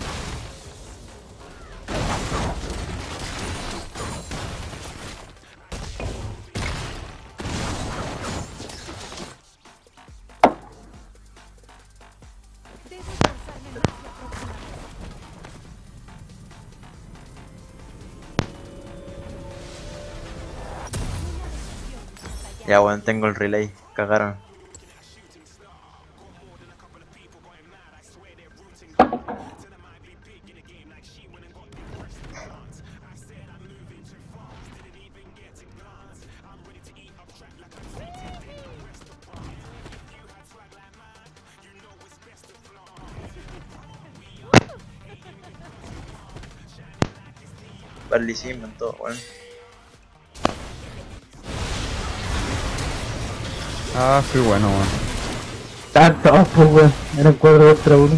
Debo esforzarme más la próxima vez. Ya, weón, tengo el relay. Cagaron. Barley sí inventó, weón. Ah, fui bueno, weón. Estaban todos, pues, weón. Eran cuatro contra uno.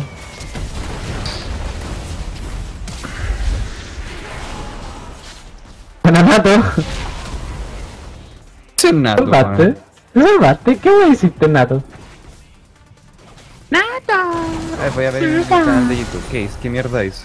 Nato, ¿Qué es nato, ¿te salvaste? weón? ¿Te salvaste? ¿Qué weón hiciste, Nato? Eh, voy a ver en mi canal de YouTube. ¿Qué es? ¿Qué mierda es?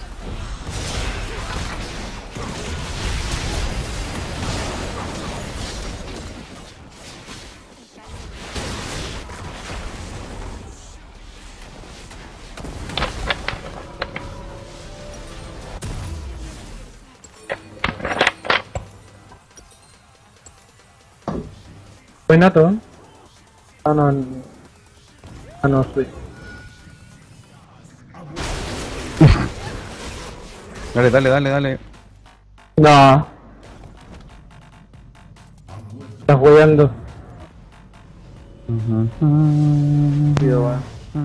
¿Fue Nato? Ah, no. Ah, no, soy. Dale, dale, dale, dale. No. Estás hueando. Tío, weón.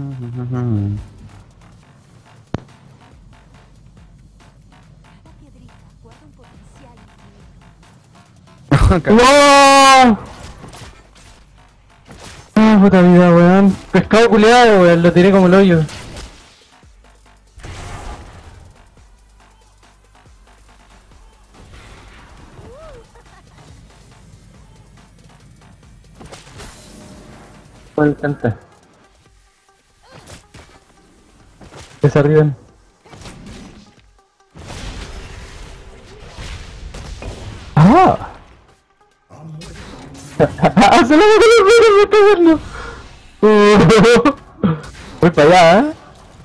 Cada piedrita guarda un potencial infinito. ¡No! Ah, puta vida, weón. Pescado culeado, weón. Lo tiré como el hoyo. Me encanta. Que se arriben. ¡Ah! ¡Ah! ¡Se lo voy a verlo! Voy para allá, ¿eh?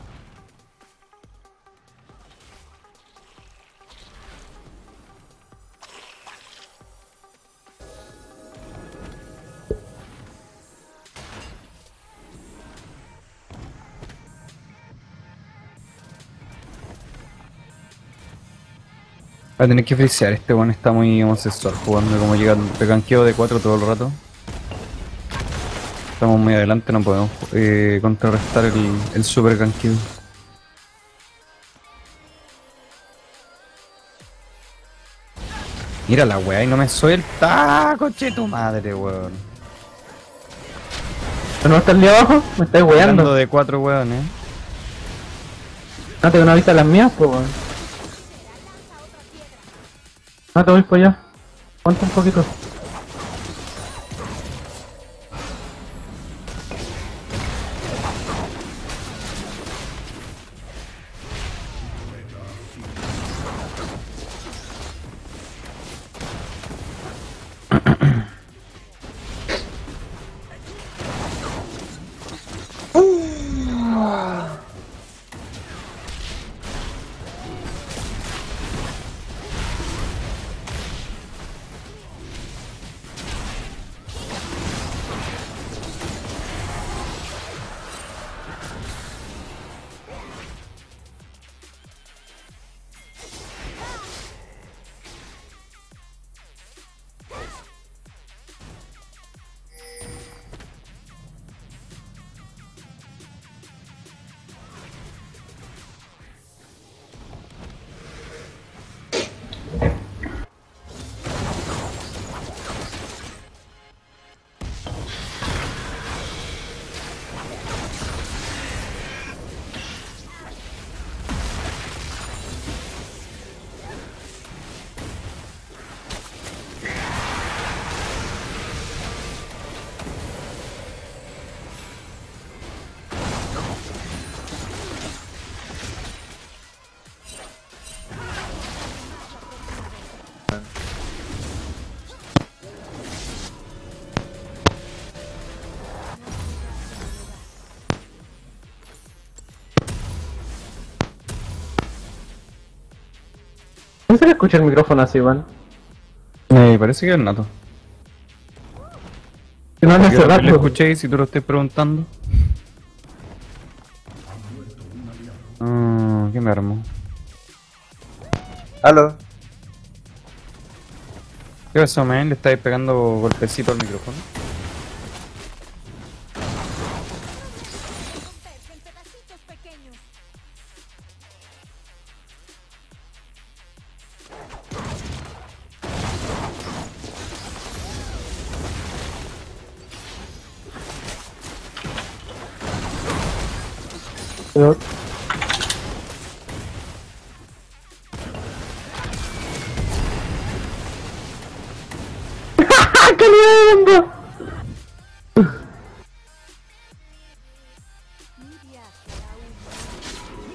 Va a tener que frisear, este weón está muy homosexual jugando como llega de canqueo de cuatro todo el rato. Estamos muy adelante, no podemos eh, contrarrestar el, el super canqueo. Mira la weá y no me suelta, coche tu madre, weón. ¿No estás ahí abajo? Me estás Hablando weando. de cuatro weones. No te no avisas las mías, pues, weón. No te voy para allá. Aguanta un poquito. ¿No se le escucha el micrófono así, weón? Eh, parece que es el Nato. Que no hace Yo lo rato. escuché si tú lo estás preguntando. Ah, ¿qué me armó? Aló. ¿Qué pasó, man? ¿Le estáis pegando golpecito al micrófono? Romperse en pedacitos pequeños. Pero- ¡Qué lindo! Mi viaje aún.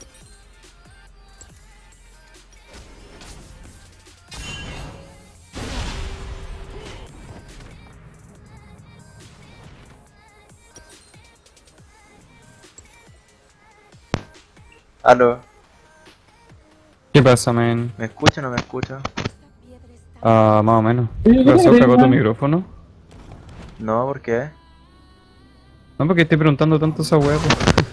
Aló. ¿Qué pasa, man? ¿Me escucha o no me escucha? Esta piedra está Ah, más o menos. ¿Qué pasó? ¿Cagó tu micrófono? No, ¿por qué? No, porque estoy preguntando tanto esa weá, po.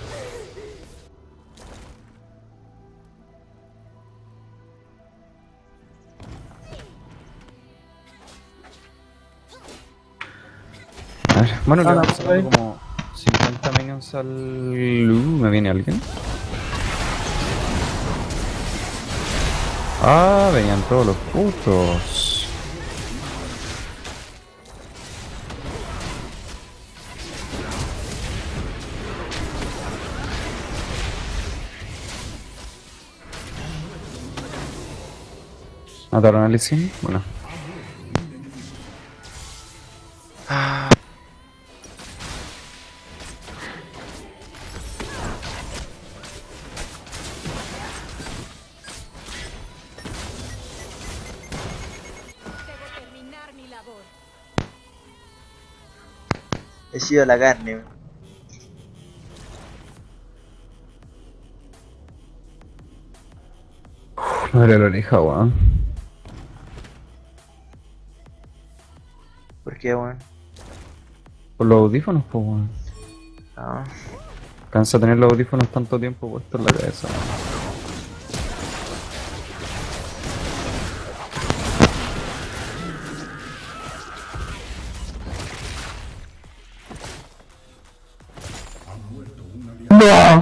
A ver, bueno, le Ah, vamos no, sacando como cincuenta minions al... Uh, ¿me viene alguien? Ah, venían todos los putos. ¿Mataron a Lee Sin? Bueno. Ah, Debo terminar mi labor. he sido la carne. Me duele la oreja, weón. ¿Por qué, weón? Por los audífonos, pues, weón. No. Cansa tener los audífonos tanto tiempo puestos en la cabeza. ¡No!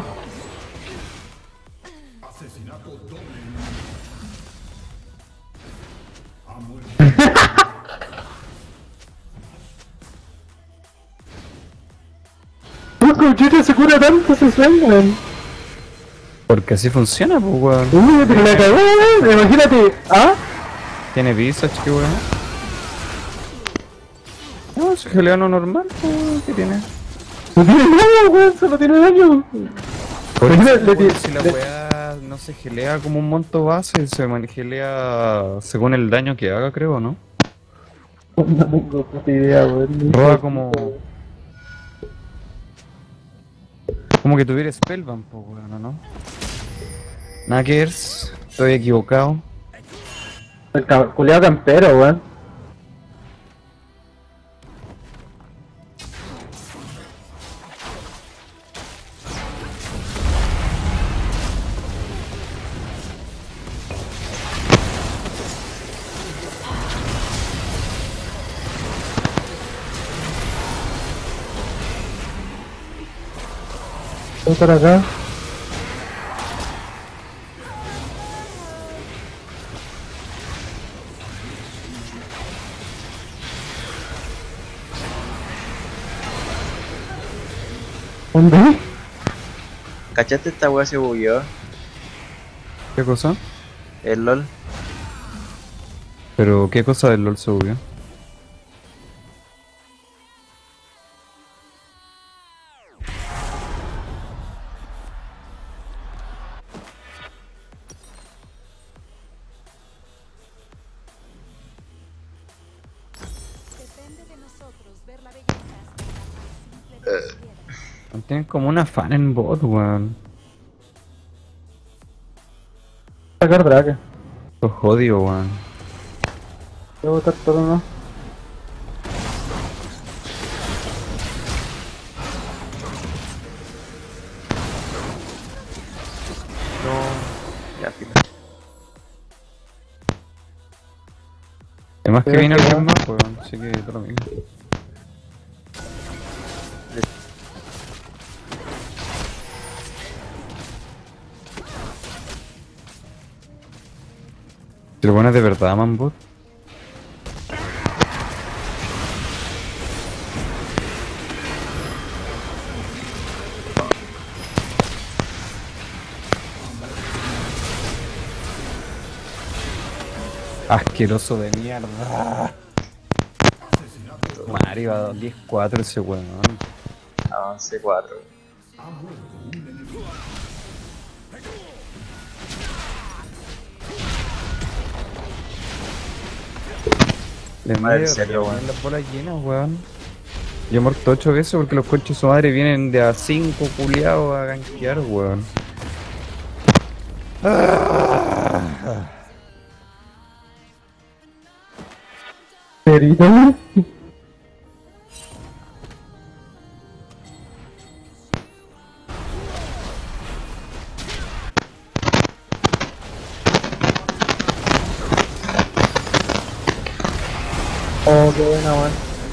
¿Cómo Chucha se cura tanto ese sueño, weón? Porque así funciona, pues, weón. Uy, pero la cagó, weón. Imagínate. ¿Ah? Tiene visage, que weón. No, es geleano normal, pues, weón. ¿Qué tiene? No tiene daño, weón. Solo tiene daño. Por Pero eso, le- weón, le- si la le- weá no se gelea como un monto base, se man- gelea según el daño que haga, creo, ¿no? No tengo puta idea, weón. Roba como... Como que tuviera Spellbound, pues, weón, ¿o no? Nakers, estoy equivocado. El ca- culiao campero, weón. Voy para acá. ¿Dónde? ¿Cachaste esta weá se bugueó? ¿Qué cosa? El LOL. Pero, ¿qué cosa del LoL se subió? Depende de nosotros ver la belleza hasta la más simple de las piedras. Tienen como una fan en bot, weón. Sacar draga. Los odio, weón. Voy a botar todo, ¿no? No. Ya, fila. Además que Pero viene es que alguien no. más, weón. Así que todo lo mismo. Si lo pones de verdad, Manbot. Asqueroso de mierda. Mario a diez cuatro ese weón. Avance cuatro. De Madre, medio, en serio, weón. weón. Las bolas llenas, weón. Yo he muerto ocho veces porque los coches de su madre vienen de a cinco culiados a gankear, weón. ¿Perito? Oh, qué buena, weón.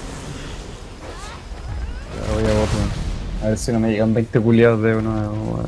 Ya voy a votar. A ver si no me llegan veinte culiados de uno, weón.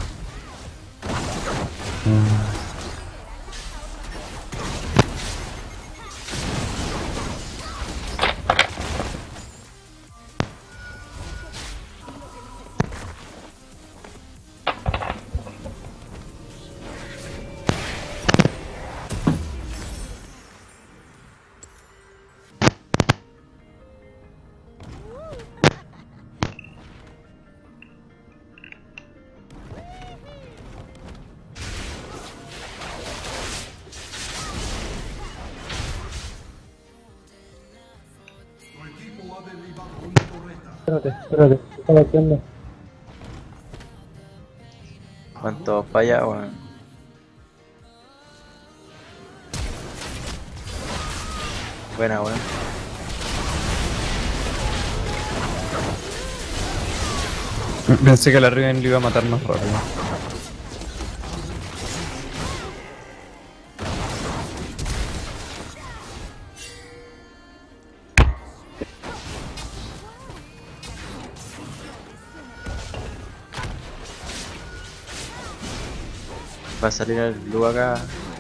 Espérate, espérate. ¿Qué estaba haciendo? ¿Cuánto falla, weón? Buena, weón. Pensé que la Riven lo iba a matar más rápido. Va a salir el Lu acá.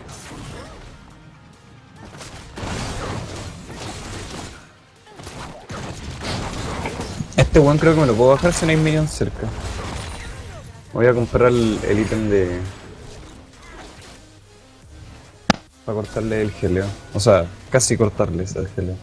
Este weón creo que me lo puedo bajar si no hay minions cerca. Voy a comprar el, el ítem de... para cortarle el geleo. O sea, casi cortarle ese geleo.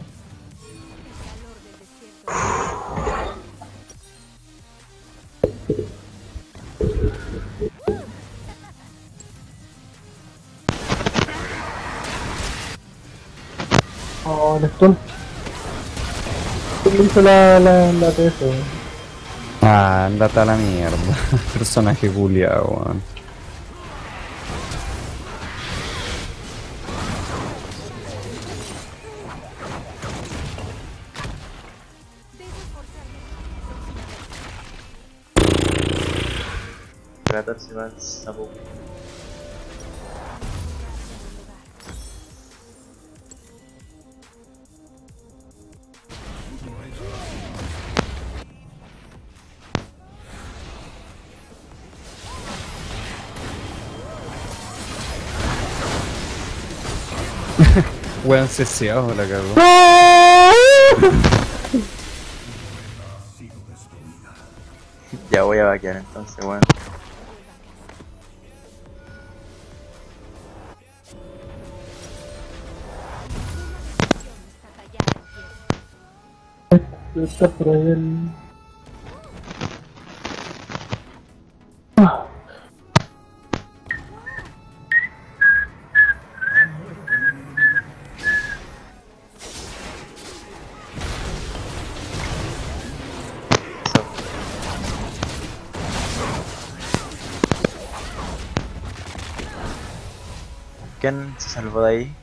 Oh, el stun. ¿Quién le hizo la, la, la T F, weón? Ah, andate a la mierda. Personaje culiao, weón. catorce va el sapo. Weón ceseado la cagó. Ya voy a vaquear entonces, weón. Está por ahí el... ¿Quién se salvó de ahí?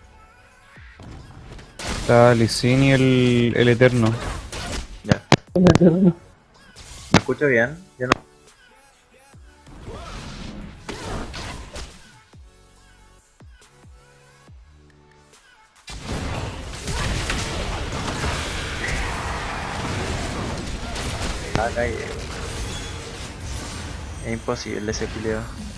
Está Lee Sin y el, el Eterno. Ya. ¿Me escucho bien? Yo no. Ah, caí. Es imposible ese culeo.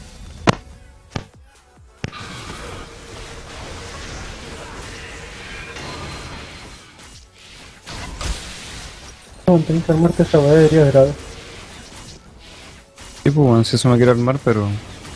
No, tenés que armarte esa weá, debería haber algo. Sí, pues bueno, si eso me quiero armar, pero...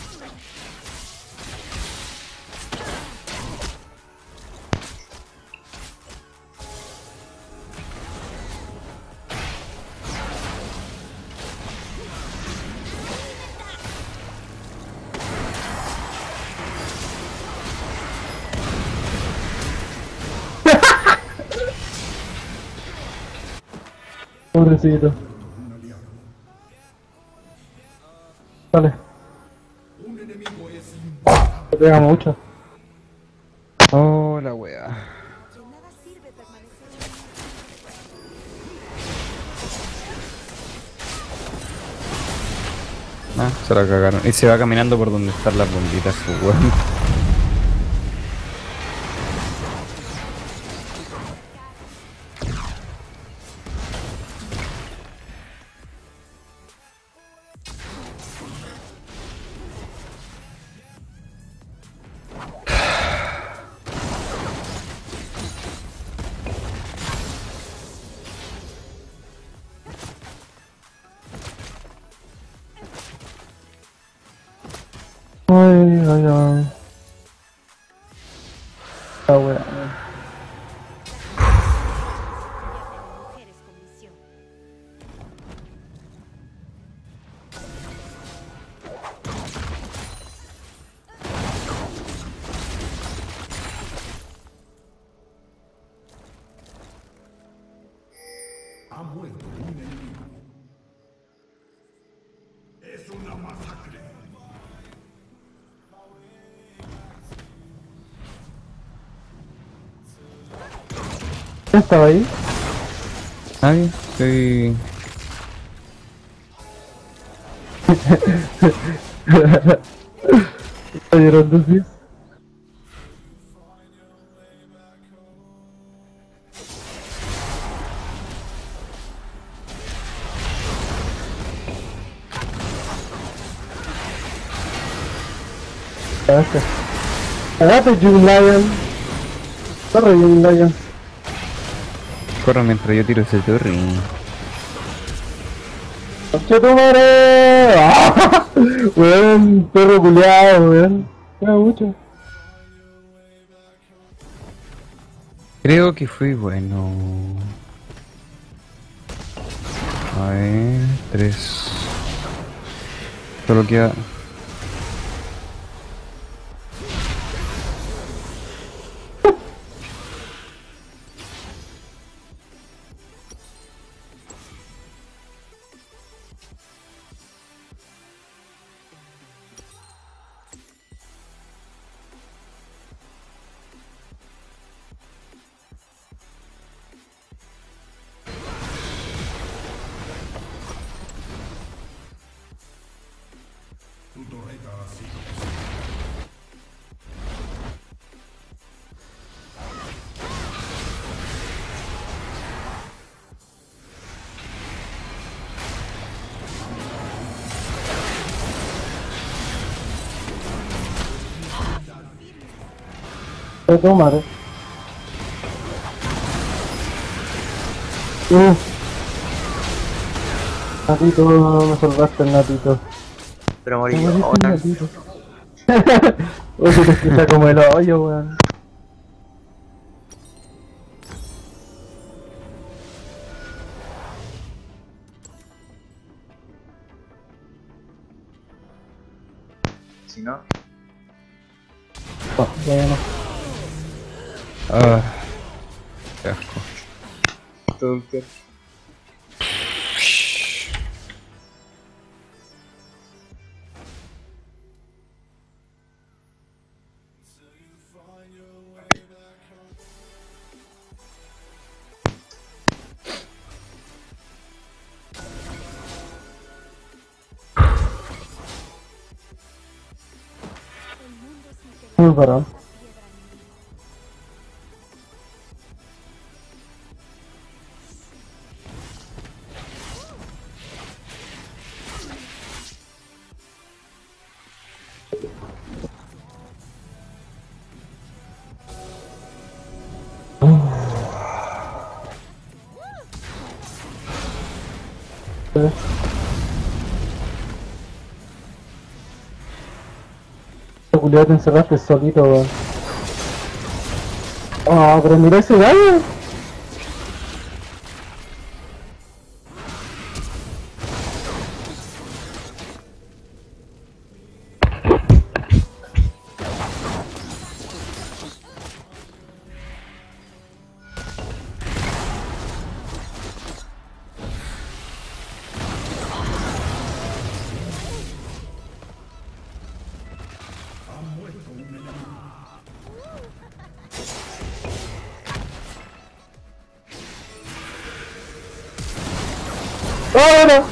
Pobrecito. Vale. Te pega mucho. Oh, la wea. De nada sirve permanecer en Ah, se la cagaron. Y se va caminando por donde están las bombitas, pues weón. Ay, ay, ay. La weá. mujeres con misión. ¿Quién estaba ahí? Nadie, estoy... Está llorando, sí. Gracias. Agate, Young Lion. Corre, Young Lion. Corro mientras yo tiro ese torre. ¡Conche tu madre! ¡Ah! Weón, perro culiado, weón. Juega mucho. Creo que fui bueno. A ver, tres. Solo queda... Conche tu madre. Uh. Natito, me salvaste el natito. Pero morí Me yo. moriste el Ahora. natito. Oye, te escucha como el hoyo, weón. Si no. Oh, ya, ya no. Ah, qué asco. Stalker. Muy parado. Culiado, te encerraste solito, weón. Oh, pero mira ese gallo. ¡Ahora!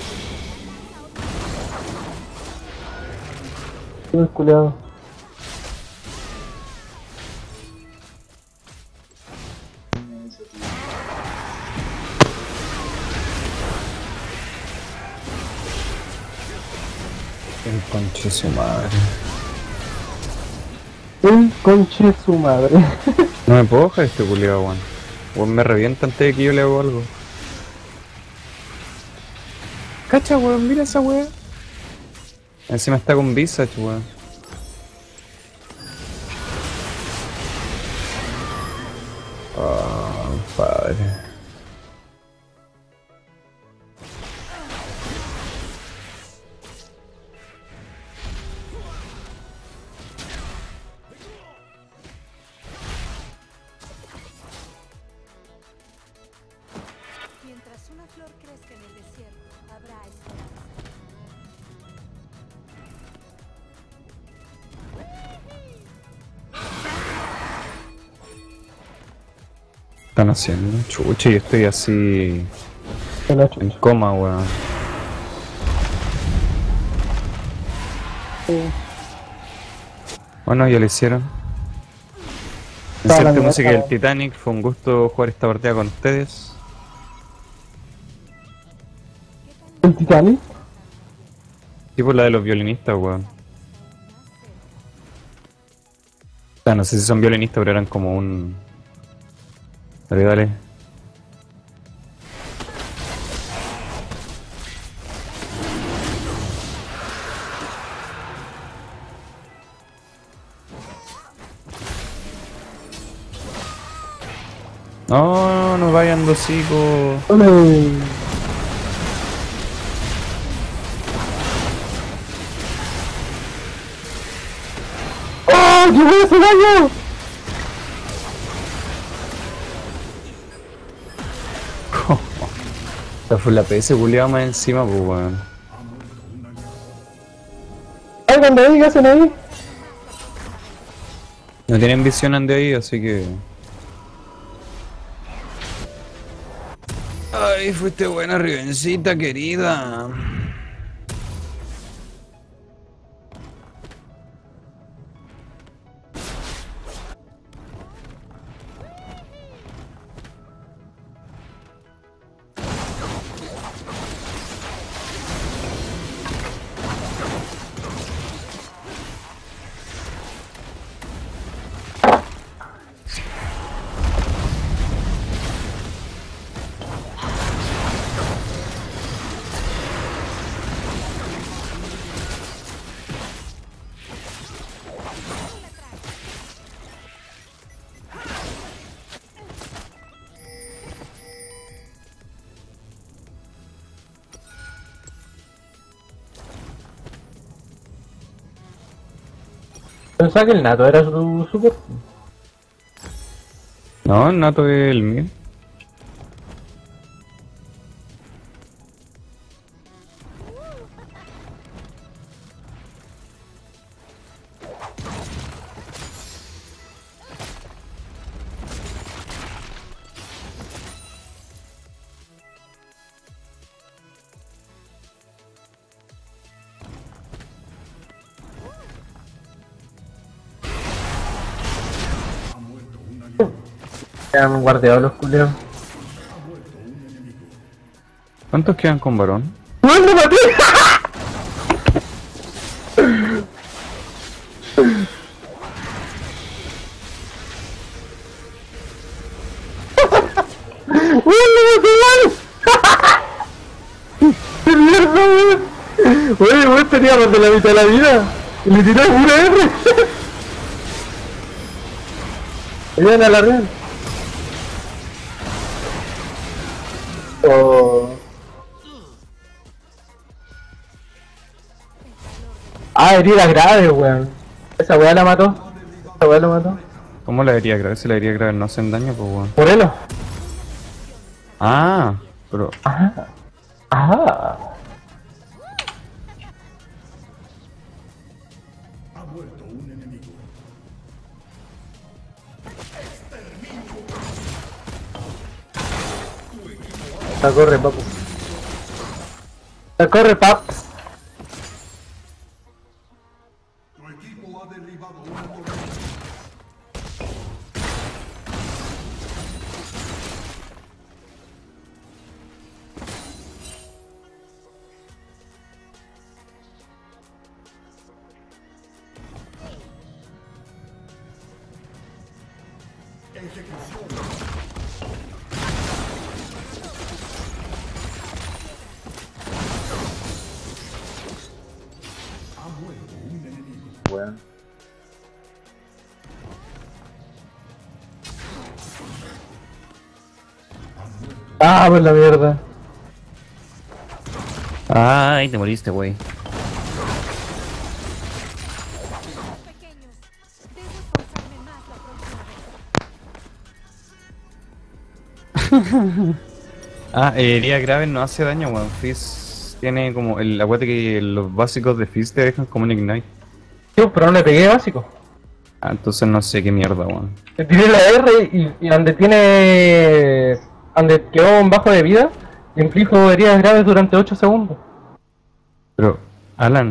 Qué culiado. El conche de su madre. El conche de su madre. No me puedo bajar este culiado, weón. Weón me revienta antes de que yo le hago algo. Cacha, weón, mira esa weón. Encima está con Visage, weón. Oh, padre. Mientras una flor crezca en el desierto, habrá esperanza. ¿Qué están haciendo? Chucha, yo estoy así El ocho. en coma, weón. Bueno, ya lo hicieron. En Toda la cierta música mierda. del Titanic, fue un gusto jugar esta partida con ustedes. ¿El Titanic? Tipo la de los violinistas, weón. O sea, no sé si son violinistas, pero eran como un... Dale, dale. No, no vayan dos hijos. ¡Ole! ¡Oh! ¡Qué bueno ese gallo! Esta fue la P S culiada más encima, pues weón. ¡Ay, cuando ahí! ¿Qué hacen ahí? No tienen visión de ahí, así que... Ay, fuiste buena, Rivencita, querida. Pensaba que el Nato era su super. No, Nato es el mío. Ya me han guardeado los culeros. ¿Cuántos quedan con varón? ¡Uy, lo maté! ¡Uy, lo maté mal! ¡Qué mierda, weón! Oye, weón, tenía más de la mitad de la vida. Y le tiré una R. Ayúdame a la real. Oh. Ah, herida grave, weón. Esa weá la mató. Esa weá la mató. ¿Cómo la herida grave? Si la herida grave no hacen daño, pues weón. Morelo. Ah, pero... Ajá. Ajá. La corre, papu. La corre, paps. Weón. Ah, pues la mierda. Ay, te moriste, güey. Pequeños, debo esforzarme más la próxima vez. Ah, herida grave no hace daño, weón. Fizz tiene como... el acuérdate que los básicos de Fizz te dejan como un ignite. Tío, pero no le pegué básico. Ah, entonces no sé qué mierda, weón. Le tiré la R y, y donde tiene... donde quedó un bajo de vida, le inflijo heridas graves durante ocho segundos. Pero, Alan...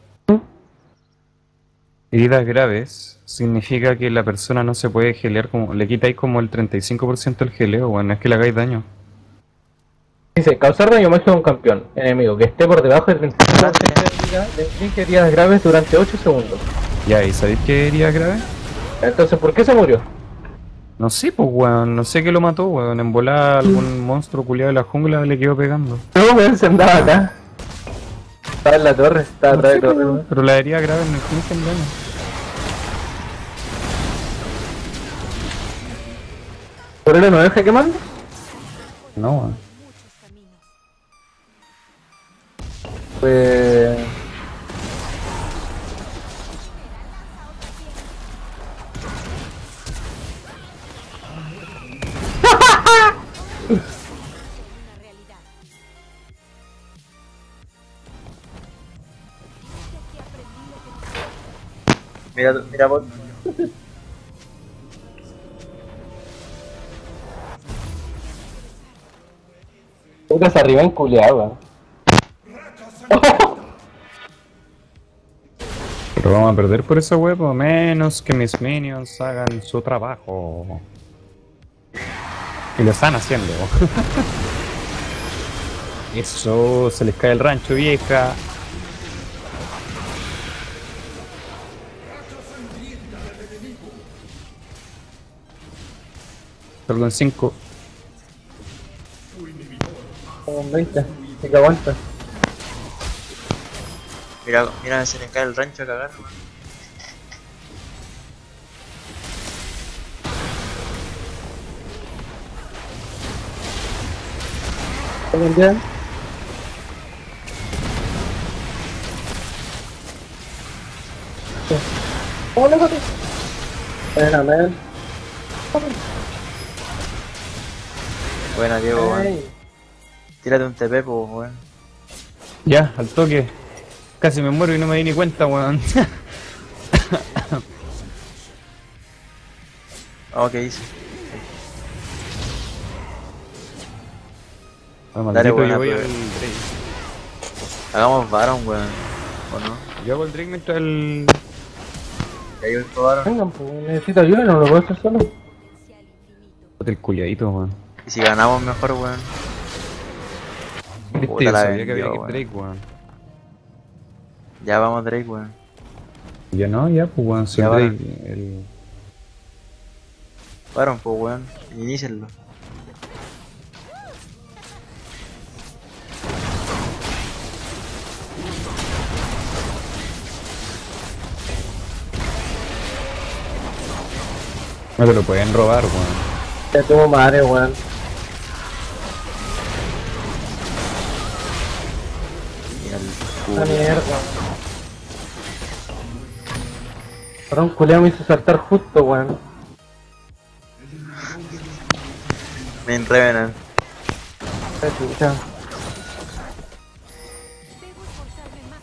heridas graves significa que la persona no se puede gelear como... le quitáis como el treinta y cinco por ciento del geleo, weón. No es que le hagáis daño. Dice, causar daño mágico a un campeón enemigo que esté por debajo de treinta y cinco por ciento de vida, le inflige heridas graves durante ocho segundos. Ya, ¿y sabéis qué herida grave? Entonces, ¿por qué se murió? No sé, pues, weón. No sé qué lo mató, weón. En volada algún monstruo culiado de la jungla le quedó pegando. No, weón, se andaba acá. Estaba en la torre, estaba No atrás sé, de pues, torre. weón, pero la herida grave no infligen daño. ¿Por él no deja quemando? No, weón. Muchos caminos. Pues... Una realidad. De aquí aprendí lo que Mira, mira vos. Puta, se arriba en culeado, weón. Pero vamos a perder por ese huevo, menos que mis minions hagan su trabajo. Y lo están haciendo. Eso, se les cae el rancho, vieja. Salgo en cinco. Como un veinte, así que aguanta. Mira, mira, se le cae el rancho a cagar, weón. ¿Están bien? Hola, papi. Buena, man. Buena, Diego, weón. Ey. Tírate un T P, pues, weón. Ya, al toque. Casi me muero y no me di ni cuenta, weón. Oh, ¿qué hice? Bueno, Dale, maldito, buena, yo voy pero- al Drake. Hagamos Baron, weón. ¿O no? Yo hago el Drake mientras el... Ya yo he Baron. Vengan, pues necesito ayuda, no lo puedo hacer solo. potencial infinito. el culiadito, weón. Y si ganamos mejor, weón. Viste, Puta yo la sabía que había vendió, que ir weón. Drake, weón. Ya vamos Drake, weón. Ya no, ya, pues weón, si Ya el va. Drake, el... Fueron, pues, weón. Inícienlo. No te lo pueden robar, weón. Ya tuvo madre, weón. Mira el La culo. mierda. Perdón, culeo me hizo saltar justo, weón. Main Revenant. La chucha. Debo esforzarme más.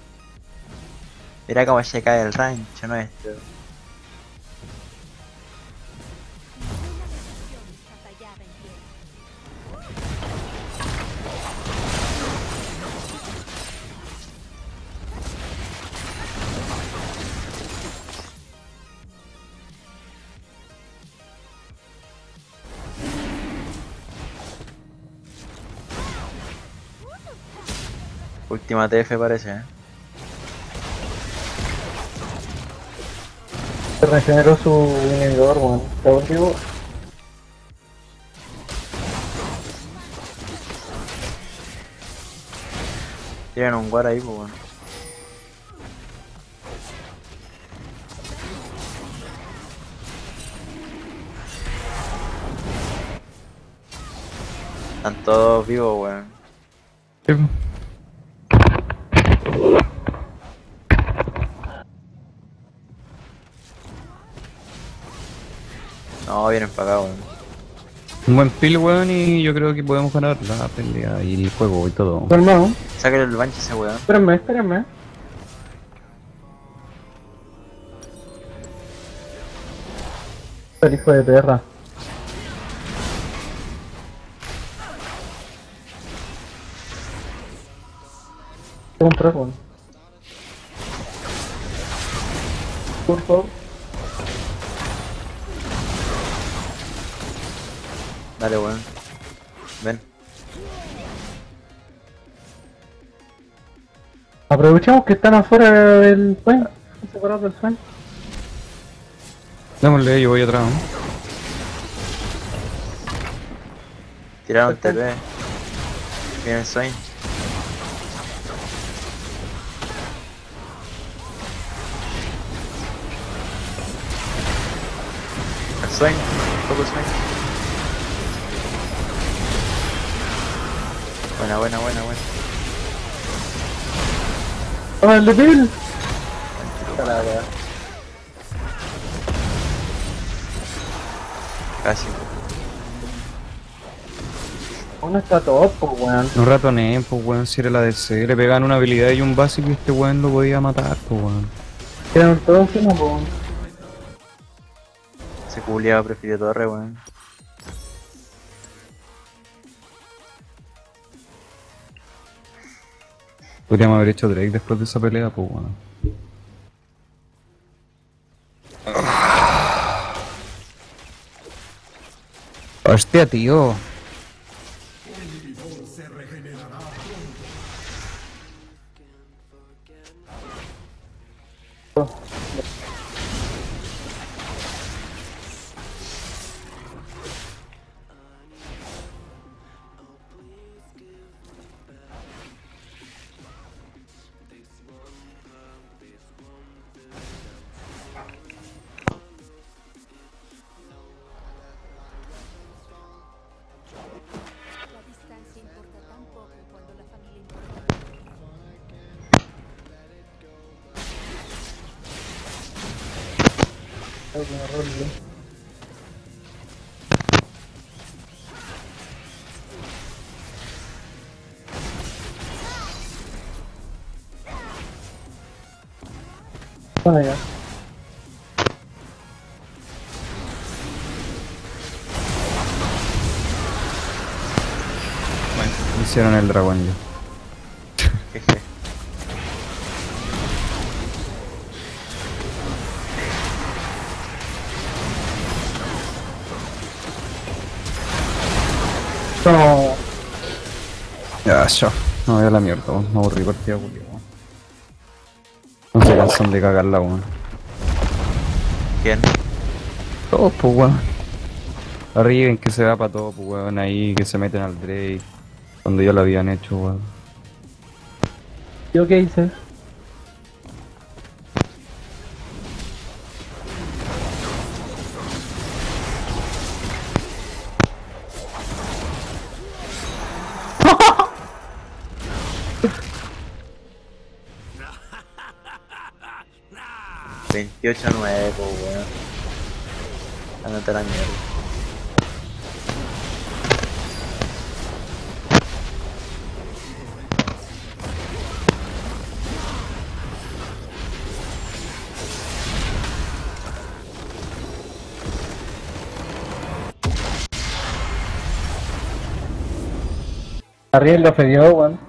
Mira cómo se cae el rancho nuestro. Una decisión está tallada en piedra. Última T F parece, eh. Se regeneró su inhibidor, weón. ¿Está contigo? Tienen un guard ahí, pues, weón. Están todos vivos, weón. No, vienen para acá, weón. Un buen peel, weón, y yo creo que podemos ganar la pelea y el juego y todo. Calmado. Sáquenle el bancho a ese weón. Espérenme, espérenme. El hijo de perra. Tengo un pro, weón. Por favor. Dale, weón. Ven. Aprovechemos que están afuera del Swain. Separados del Swain. Démosle, yo voy atrás, ¿no? Tiraron T P. Viene el Swain. El Swain. Poco Swain. Buena, buena, buena, buena. ¡Ah, el de Bill! Casi. Uno está top, pues, weón. No ratoné, pues weón, si era la D C. Le pegan una habilidad y un básico y este weón lo podía matar, pues weón. Quedaron todos encima, pues, weón. Ese culiado prefirió torre, weón. Podríamos haber hecho Drake después de esa pelea, pues weón. Hostia, tío. La distancia importa tan poco cuando la familia importa. Bueno, ya. Hicieron el dragón ya. Jeje. No. Ya, yo. No voy a la mierda, weón. Me aburrí partida, Julio. No se cansan de cagarla, weón. ¿Quién? Todos, pues, weón. Arriba en que se va para todo, pues, weón. Ahí que se meten al Drake. Cuando ya lo habían hecho, weón. ¿Yo qué hice? veintiocho nueve, pues, weón. Ándate a la mierda. Arriel lo fedió, weón.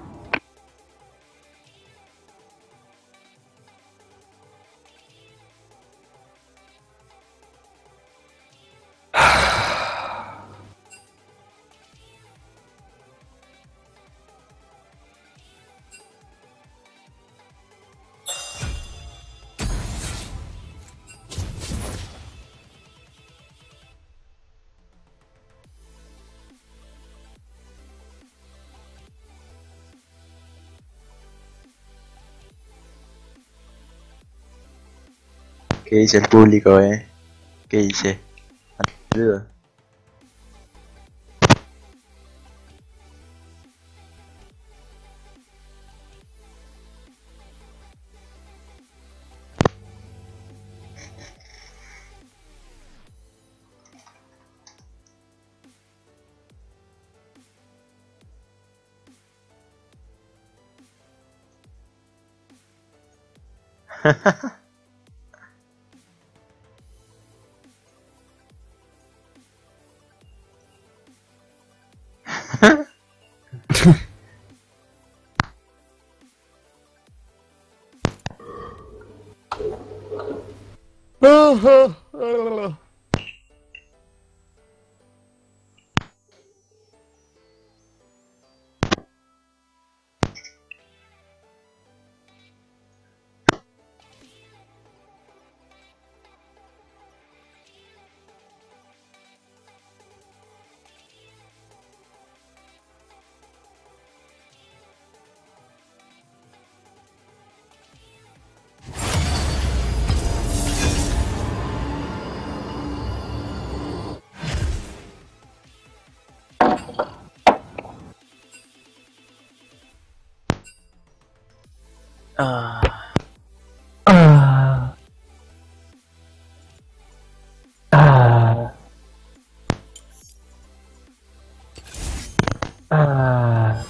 ¿Qué dice el público, eh? ¿Qué dice? Ayuda. Ah. Ah. Ah. Ah.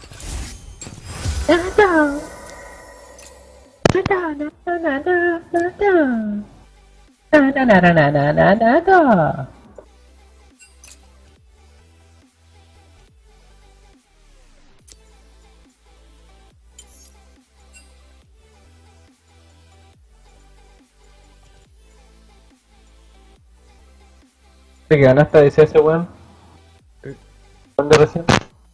¿De qué ganaste? Decía ese weón. ¿Dónde recién?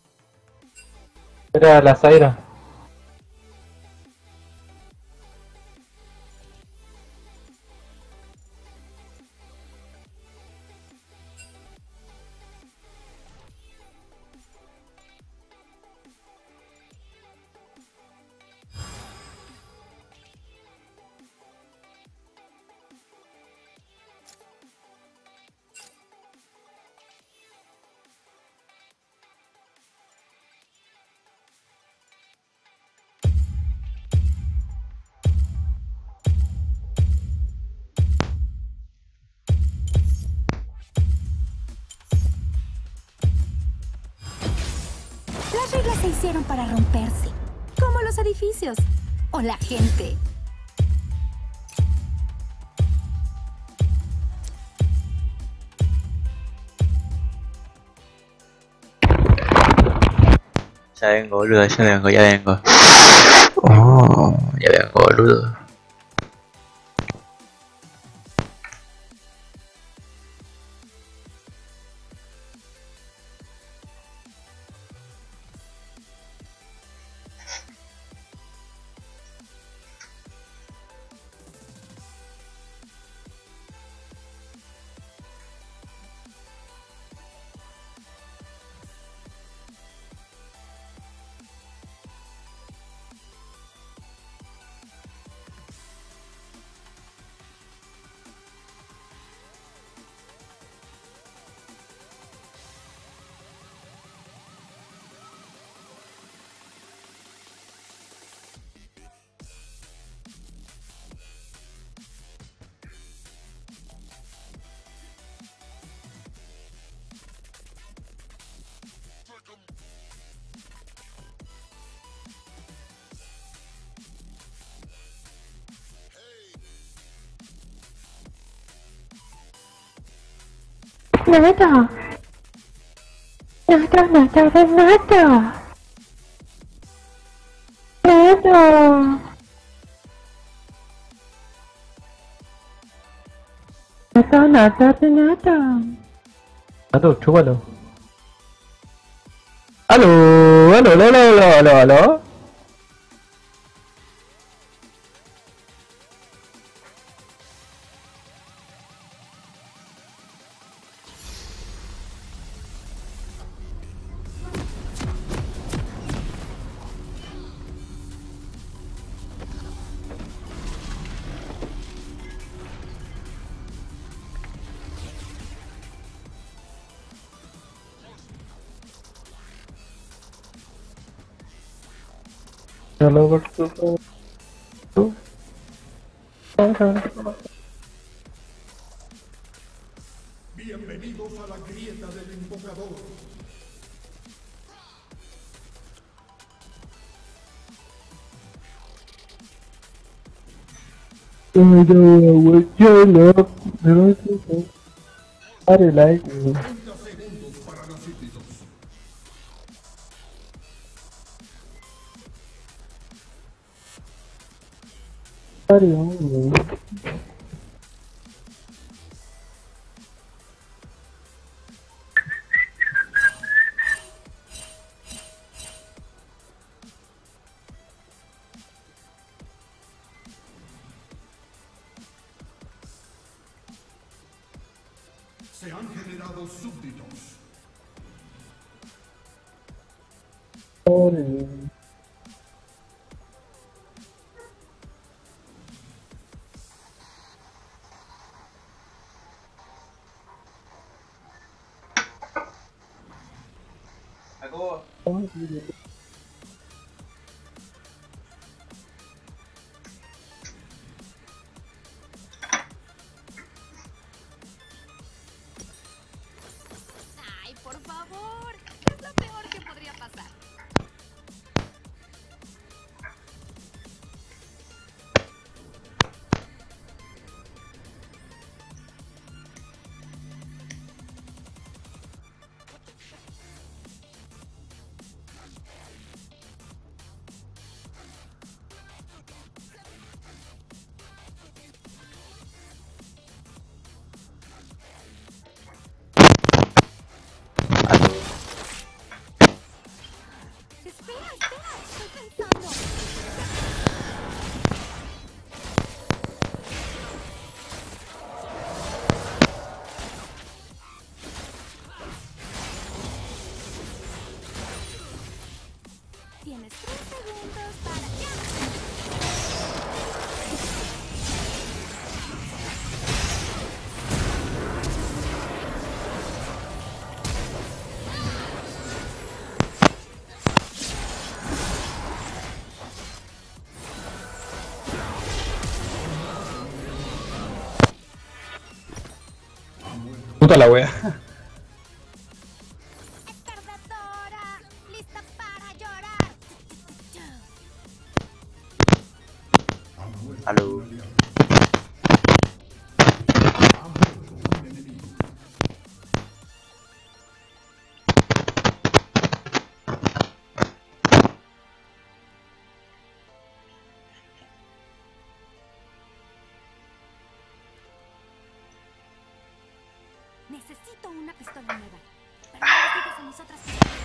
Era la Zaira. Las reglas se hicieron para romperse, como los edificios o la gente. Ya vengo, boludo, ya vengo, ya vengo. Oh, ya vengo, boludo. Nada. Nada, nada de nada. Nada. Nada, nada de nada. Aló, chúpalo. Aló, aló, aló, aló, aló, aló. Hello, Bienvenidos a la grieta del invocador. I don't know what you love. I don't like you. treinta segundos para los súbditos. I don't know. Se han generado súbditos. Acabó. Ay, por favor. Es lo peor que podría pasar. Espera, espera. Estoy pensando. Tienes tres segundos para... ¡Ya! Puta la wea. Perdedora, lista para llorar. Aló. Necesito una pistola nueva. Pero no les digas a mis otras pistolas.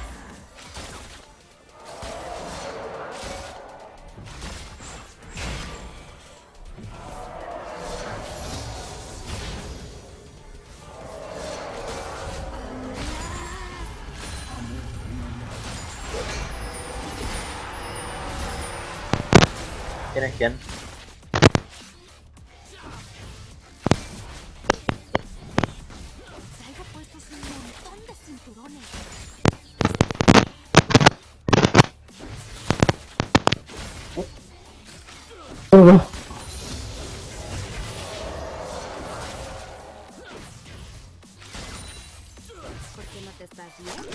¿Quién es quién? Traigo puestos un montón de cinturones. Oh, ¿Por qué no te estás viendo?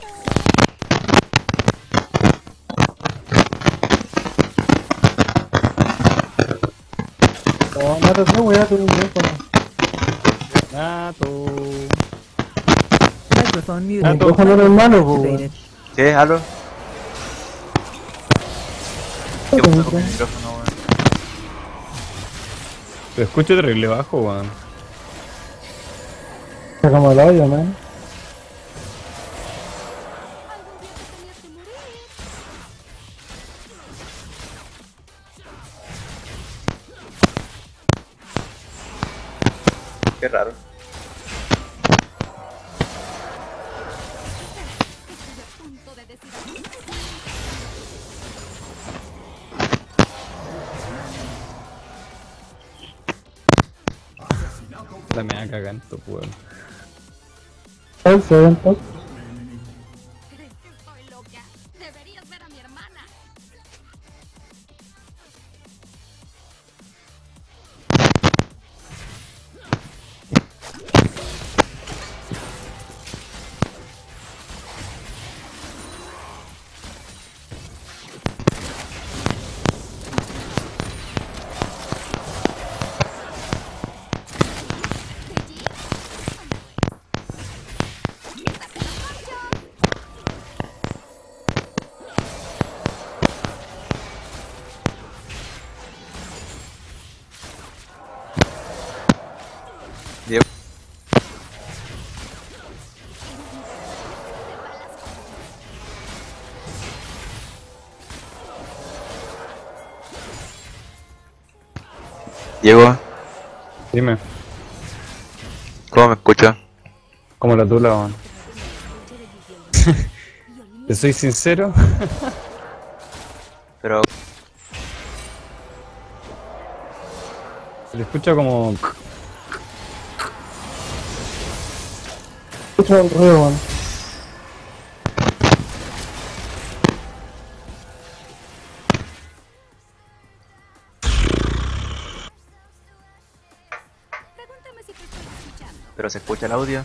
no, no te voy a tu micrófono. Nato. Microphone Ah, muted. todo. Micrófono hermano, po, weón. Activated. ¿Qué? ¿Aló? ¿Qué pasó con mi micrófono, weón? Te escucho terrible bajo, weón. Sacamos el audio, man. Qué raro. La me va cagando, weón. Ay, se ven todos. ¿Crees que estoy loca? Deberías ver a mi hermana. Diego. Diego, Dime, ¿cómo me escucho? ¿cómo la tula, weón? Te soy sincero, Pero, se le escucha como... Escucha el ruido, weón. Pregúntame si te estoy escuchando. pero se escucha el audio.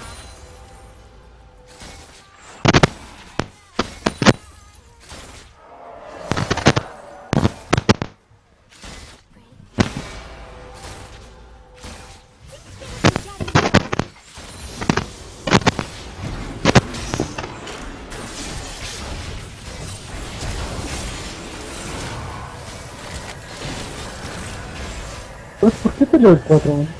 Pues, ¿por qué te lo el cuatro, weón?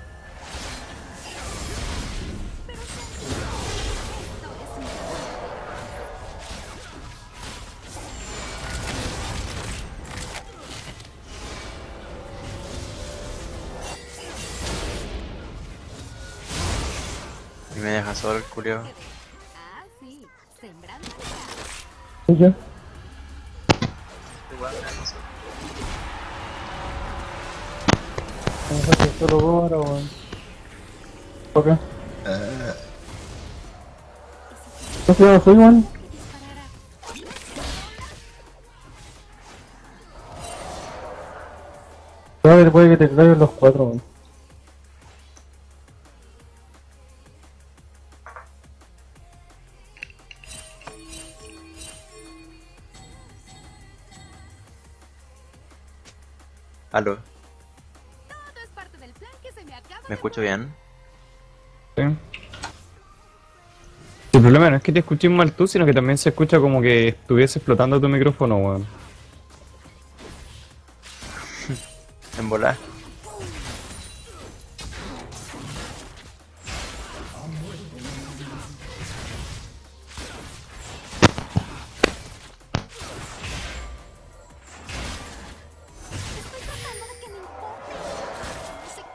Y me deja solo el culio. Ah, sí. Sembrando. ¿Y yo? Vamos a hacer solo ahora, weón. ¿Por qué? ¿Qué se llama soy, weón? A ver, puede que te claven los cuatro, weón. Aló, Todo es parte del plan que se me acaba. ¿me escucho bien? ¿Sí? El problema no es que te escuches mal tú, sino que también se escucha como que estuviese explotando tu micrófono, weón. En volar. Estoy tratando de que me importe. No sé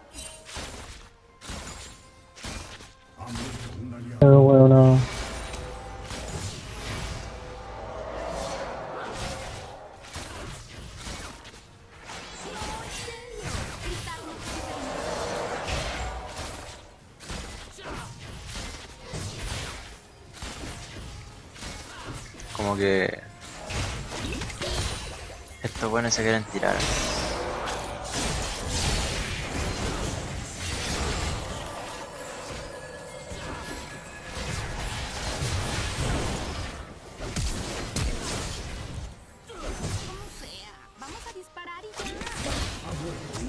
cómo. Pero, weón, no. Como que... Estos buenos se quieren tirar. Como sea. Vamos a disparar y ya.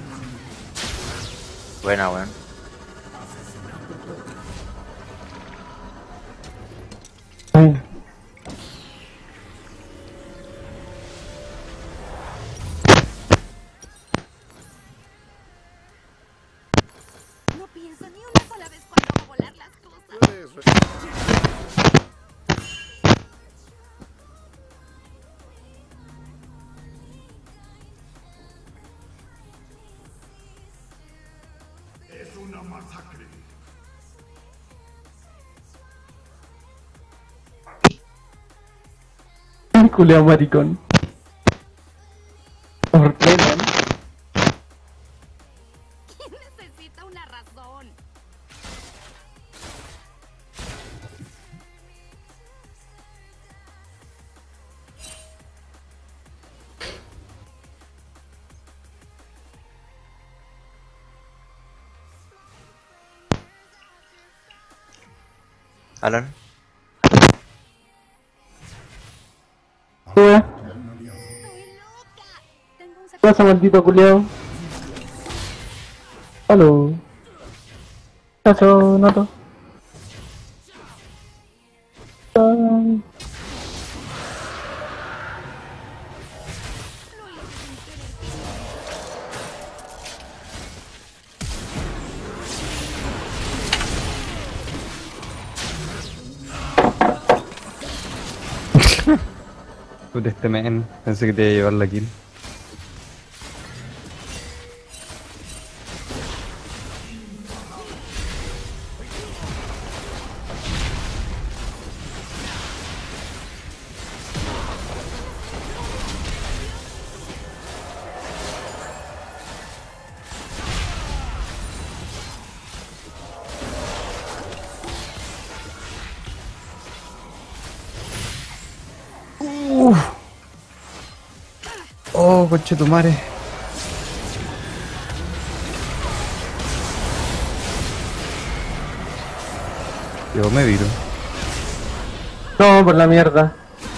Buena, weón. pienso ni una sola vez cuando hago volar las cosas. Culeo maricón. ¿Por qué no? ¿Quién necesita una razón? Alan. ¿Qué Estoy loca. Tengo un secreto. pasa, maldito culiao? Aló. ¿Qué pasó, Nato? Ay. Puta este men, pensé que te iba a llevar la kill. Oh, coche tu madre. Yo me viro. No, por la mierda.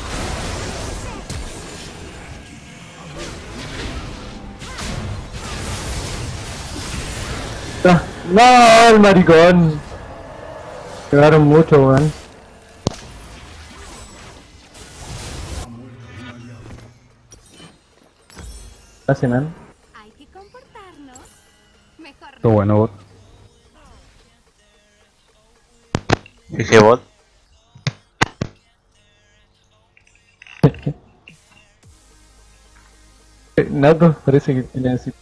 Ah, no, el maricón. Pegaron mucho, weón. Gracias, man. Hay que comportarnos. Mejor Todo bueno, bot. Dije bot. Eh, Nato, parece que necesita,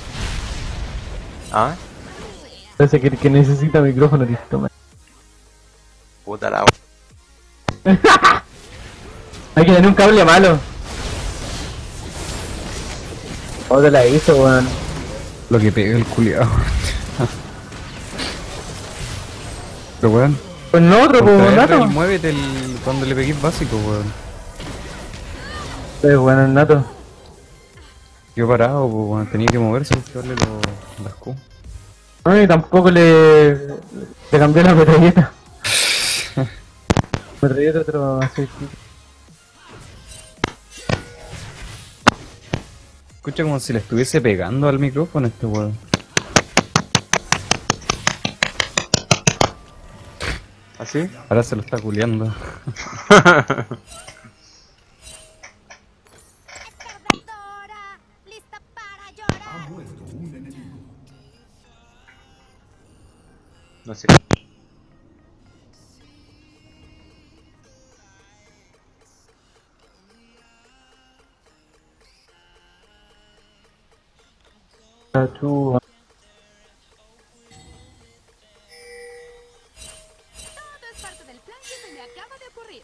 Ah, parece que, que necesita micrófono listo, man. puta la. Hay que tener un cable malo. ¿Cómo te la hizo, weón? Lo que pega el culiao. Pero weón, Pues no, otro, pues, contraer Nato. el muévete el, cuando le pegué básico, weón. Es bueno el Nato. Yo parado, pues weón, tenía que moverse porque darle los las Q. No, y tampoco le, le cambié la metralleta. Metralleta otro así. Escucha como si le estuviese pegando al micrófono este weón. ¿Así? Ahora se lo está culeando. perdedora. Lista para llorar. No sé. Tú, Todo es parte del plan que se me acaba de ocurrir.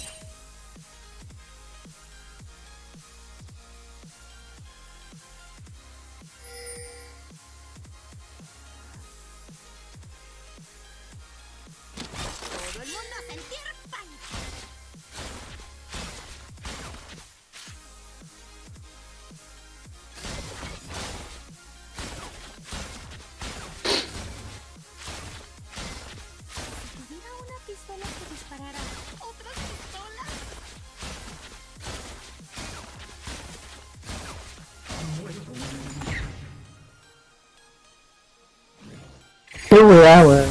Todo el mundo a sentir pánico. Si tuviera una pistola que disparara otras pistolas. qué weá, weón.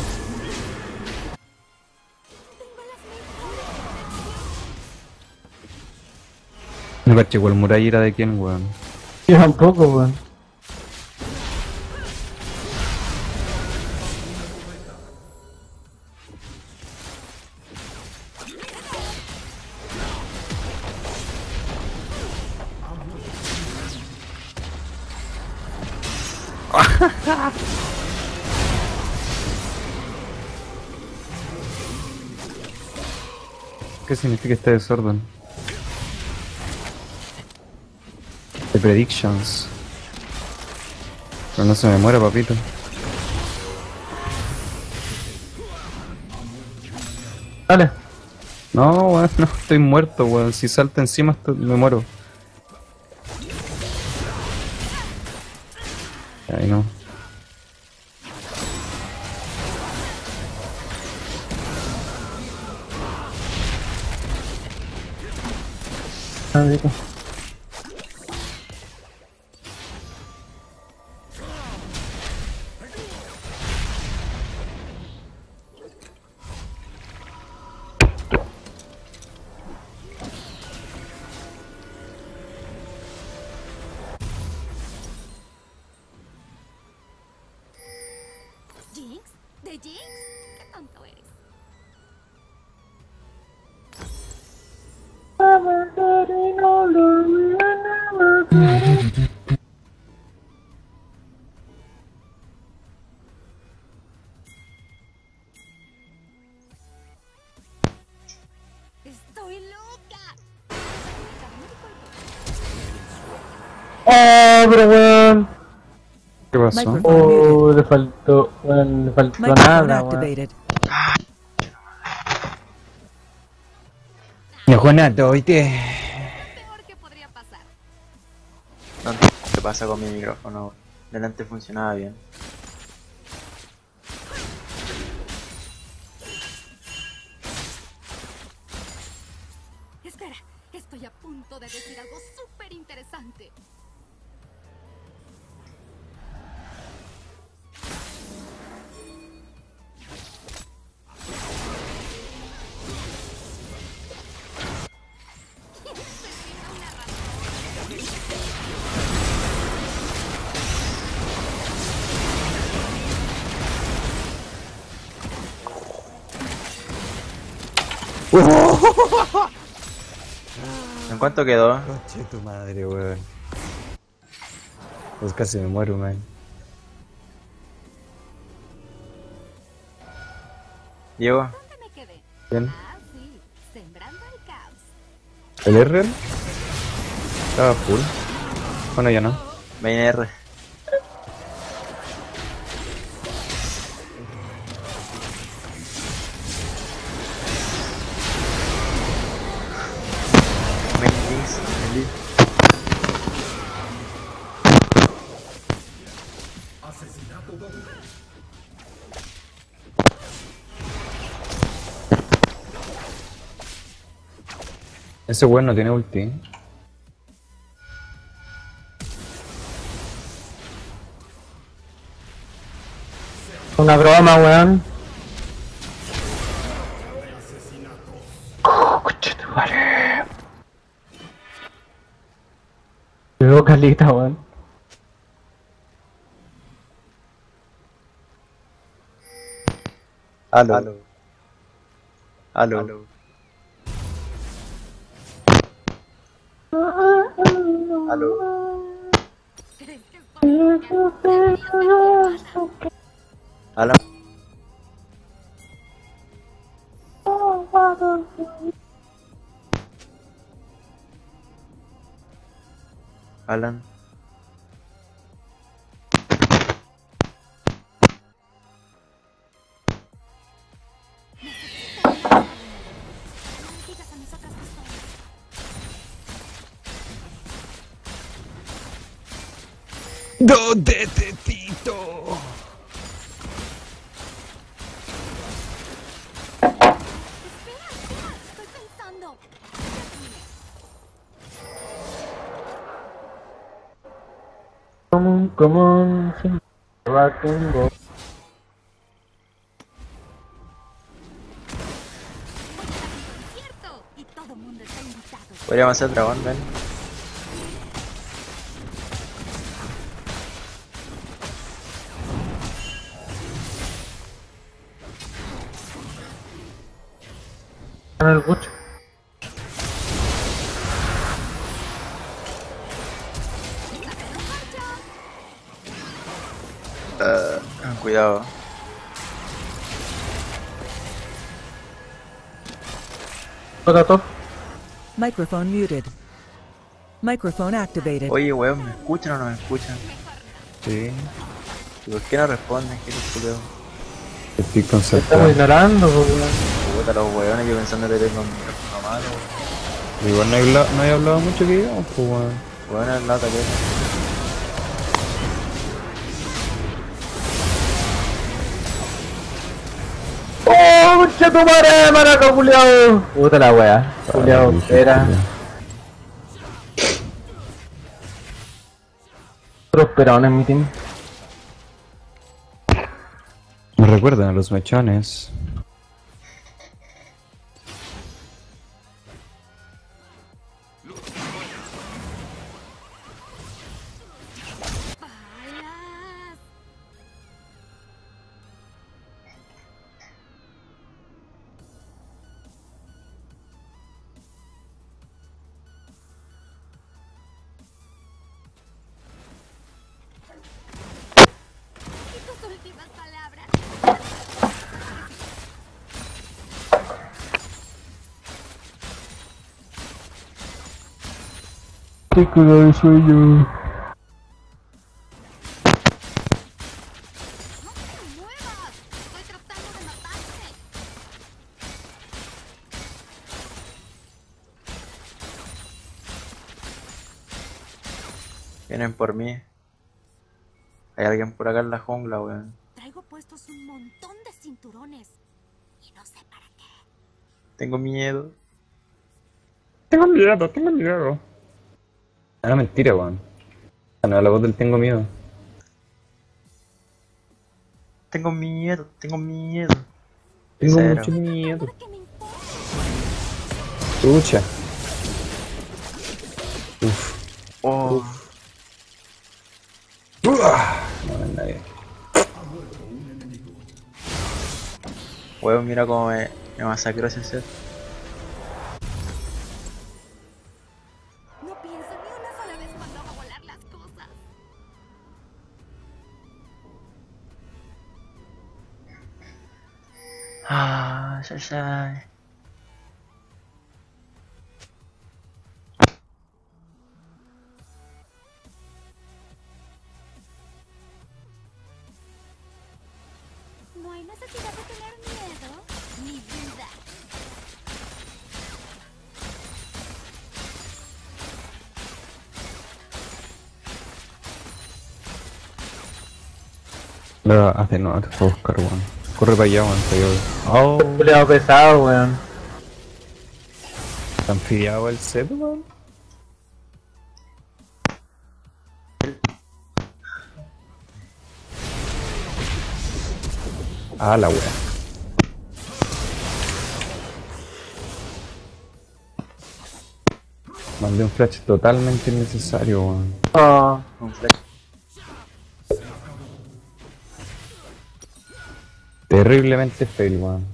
No caché cuál muralla era de quién, weón. Yo tampoco, weón. ¿Qué significa este desorden? The predictions. Pero no se me muera, papito. Dale. No, weón, no, estoy muerto, weón. Si salta encima esto- me muero. Ay, no. Ah, rico. ¿Jinx? ¿De Jinx? ¿Qué tonto eres? ¡Estoy loca! ¡Oh, pero weón! ¿Qué pasó? Microphone Oh, muted. le faltó, weón, le faltó Microphone nada, weón. activated. Ya, Juanato, oíste. Peor que podría pasar. No, ¿qué pasa con mi micrófono? Delante funcionaba bien. Espera, estoy a punto de decir algo súper interesante. ¿En cuánto quedó? Coche tu madre, weón. Pues casi me muero, man. Diego, ¿Dónde me quedé? Bien. Ah, sí, sembrando el caos. ¿El R? Estaba full. Bueno, ya no. main R. Main Jinx, main Lee. Ese weón no tiene ulti. Una broma, weón. Oh, coche tu madre. Llegó Calita, weón. Aló. Aló. Aló. Aló. ¿Crees que estoy loca? Deberías ser mi hermana. Alan. Alan. No digas a mis otras pistolas. ¿Dónde te tito? Espera, espera, estoy pensando. Come on, come on, sin rock and roll. Cierto, y todo mundo está invitado. Podríamos hacer dragón, ven. En el bucho. Uh, cuidado. Toca top. Microphone muted. Microphone activated. Oye, weón, ¿me escuchan o no me escuchan? Sí. ¿Y por qué no responden? ¿Qué les culeo? Estoy Te estamos concentrado. ignorando, po, weón. Puta, los weones, yo pensando que tengo un micrófono malo, weón. Igual no he hablado, no he hablado mucho que digamos, pues weón. Weón, es lata que ¡Oh, concha tu madre, maraca, culiao! Puta la wea. Culiao, era. Otros perones en mi team. Me recuerdan a los mechones. Tus últimas palabras. Estoy cagado de sueño. No te muevas. Estoy tratando de matarte. vienen por mí. Hay alguien por acá en la jungla, weón. Traigo puestos un montón de cinturones. Y no sé para qué. Tengo miedo. Tengo miedo, tengo miedo. Ah, no, mentira, weón. Ah, no, la voz del tengo miedo. Tengo miedo, tengo miedo. Tengo Cero. mucho miedo. ¿Para qué me importa? Escucha. Uf. Oh, No, no es nadie. weón, mira cómo me, me masacró ese set. No pienso ni una sola vez cuando hago volar las cosas. Ah, ya, ya. No hay necesidad de tener miedo. Ni duda. No, hace no, te fue a buscar, weón. Corre para allá, weón. Para allá, weón. Oh, Culiao pesado, weón. ¿están fideado el set, weón? Ah, la wea. Mandé un flash totalmente innecesario, weón. Oh, Un flash. Terriblemente fail, weón.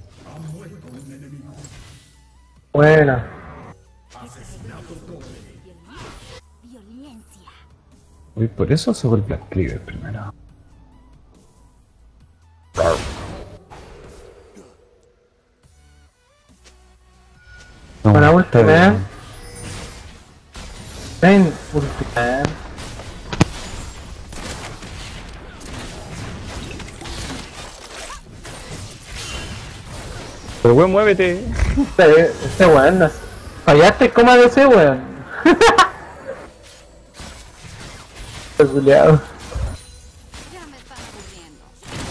buena. Violencia. Uy, por eso subo el Black Cleaver primero. No, Buena está ulti, bien. man. Ven, ulti, man. Pero weón, muévete. Este, este weón, no- fallaste como A D C, weón. Culiao. Ya me están aburriendo.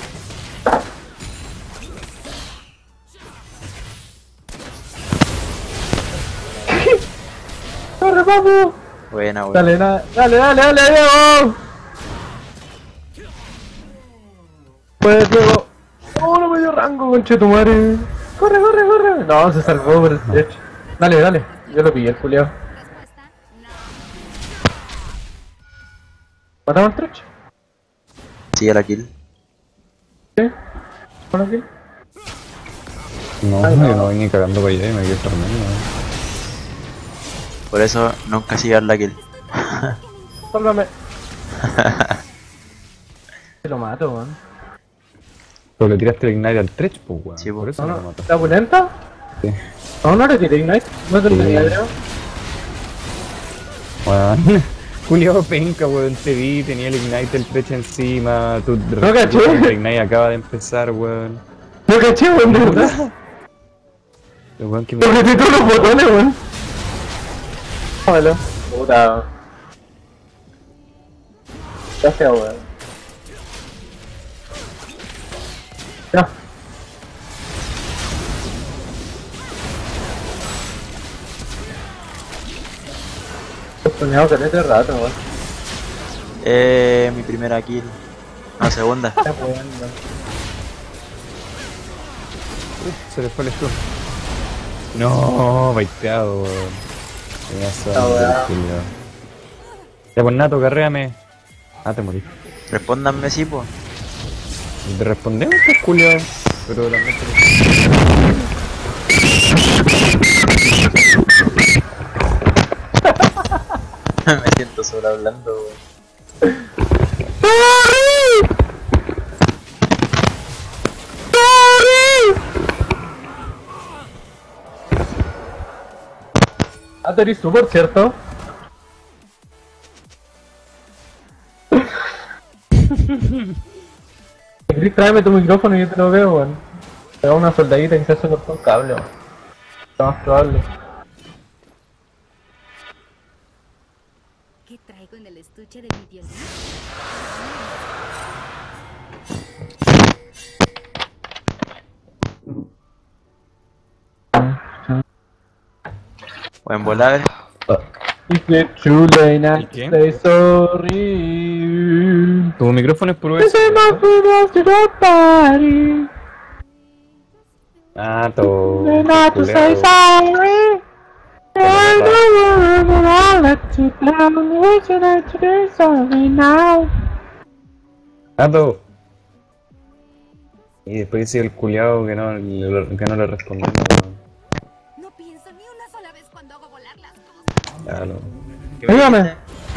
¡Corre, papu! Buena, weón. Dale, na- dale, dale, dale, Diego. Pues, Diego. Oh, no me dio rango, conchetumare. Corre, corre, corre. No, se salvó por el stretch. Dale, dale. Yo lo pillé, el culiao. Respuesta, no. ¿Matamos al stretch? Sigue la kill. Sí. ¿Con aquí? No, Ay, yo no. no voy ni cagando para allá y me quedé farmeando, weón. Por eso nunca sigas la kill. Sálvame. Te lo mato, weón. Pero le tiraste el Ignite al Tretch, pues, weón. Sí, po. Por eso No, no lo no. mató. ¿Está pulenta? Sí. No, no le tiré Ignite. No te lo Sí. tenía, creo. Weón. Julio penca, weón, te vi, tenía el Ignite del Tretch encima. Tu No caché. el Ignite acaba de empezar, weón. No caché, weón, de verdad. El weón que me... Porque te todos los botones, weón. Hola. Puta. Gracias, weón. Ya. He soñado con este rato, weón. Eh, mi primera kill. No, segunda. Está weón. Se le fue el stun. No, baiteado, weón. Ya Ah, weón. sabes, ya pues Nato, carréame. Ah, te moriste. Respóndanme, sí, po. Y te respondemos, pues, culiao. Pero también te... Me siento solo hablando, weón. Ah, tú eres super, ¿cierto? Chris, tráeme tu micrófono y yo te lo veo, weón. Te da una soldadita que se hace cortó un cable, weón. Lo más probable. ¿Qué traigo en el estuche de mi violín? Buen volar. If it's too late now, ¿Y qué? say sorry. Tu micrófono es por U This S is my B. funeral to the party. Nato. Not to say sorry. I don't wanna let you down. Would you like to do sorry now? Nato. Y después dice el culiao que no, le- que no le respondemos, weón. No pienso ni una sola vez cuando hago volar las cosas. Ya lo... Dígame.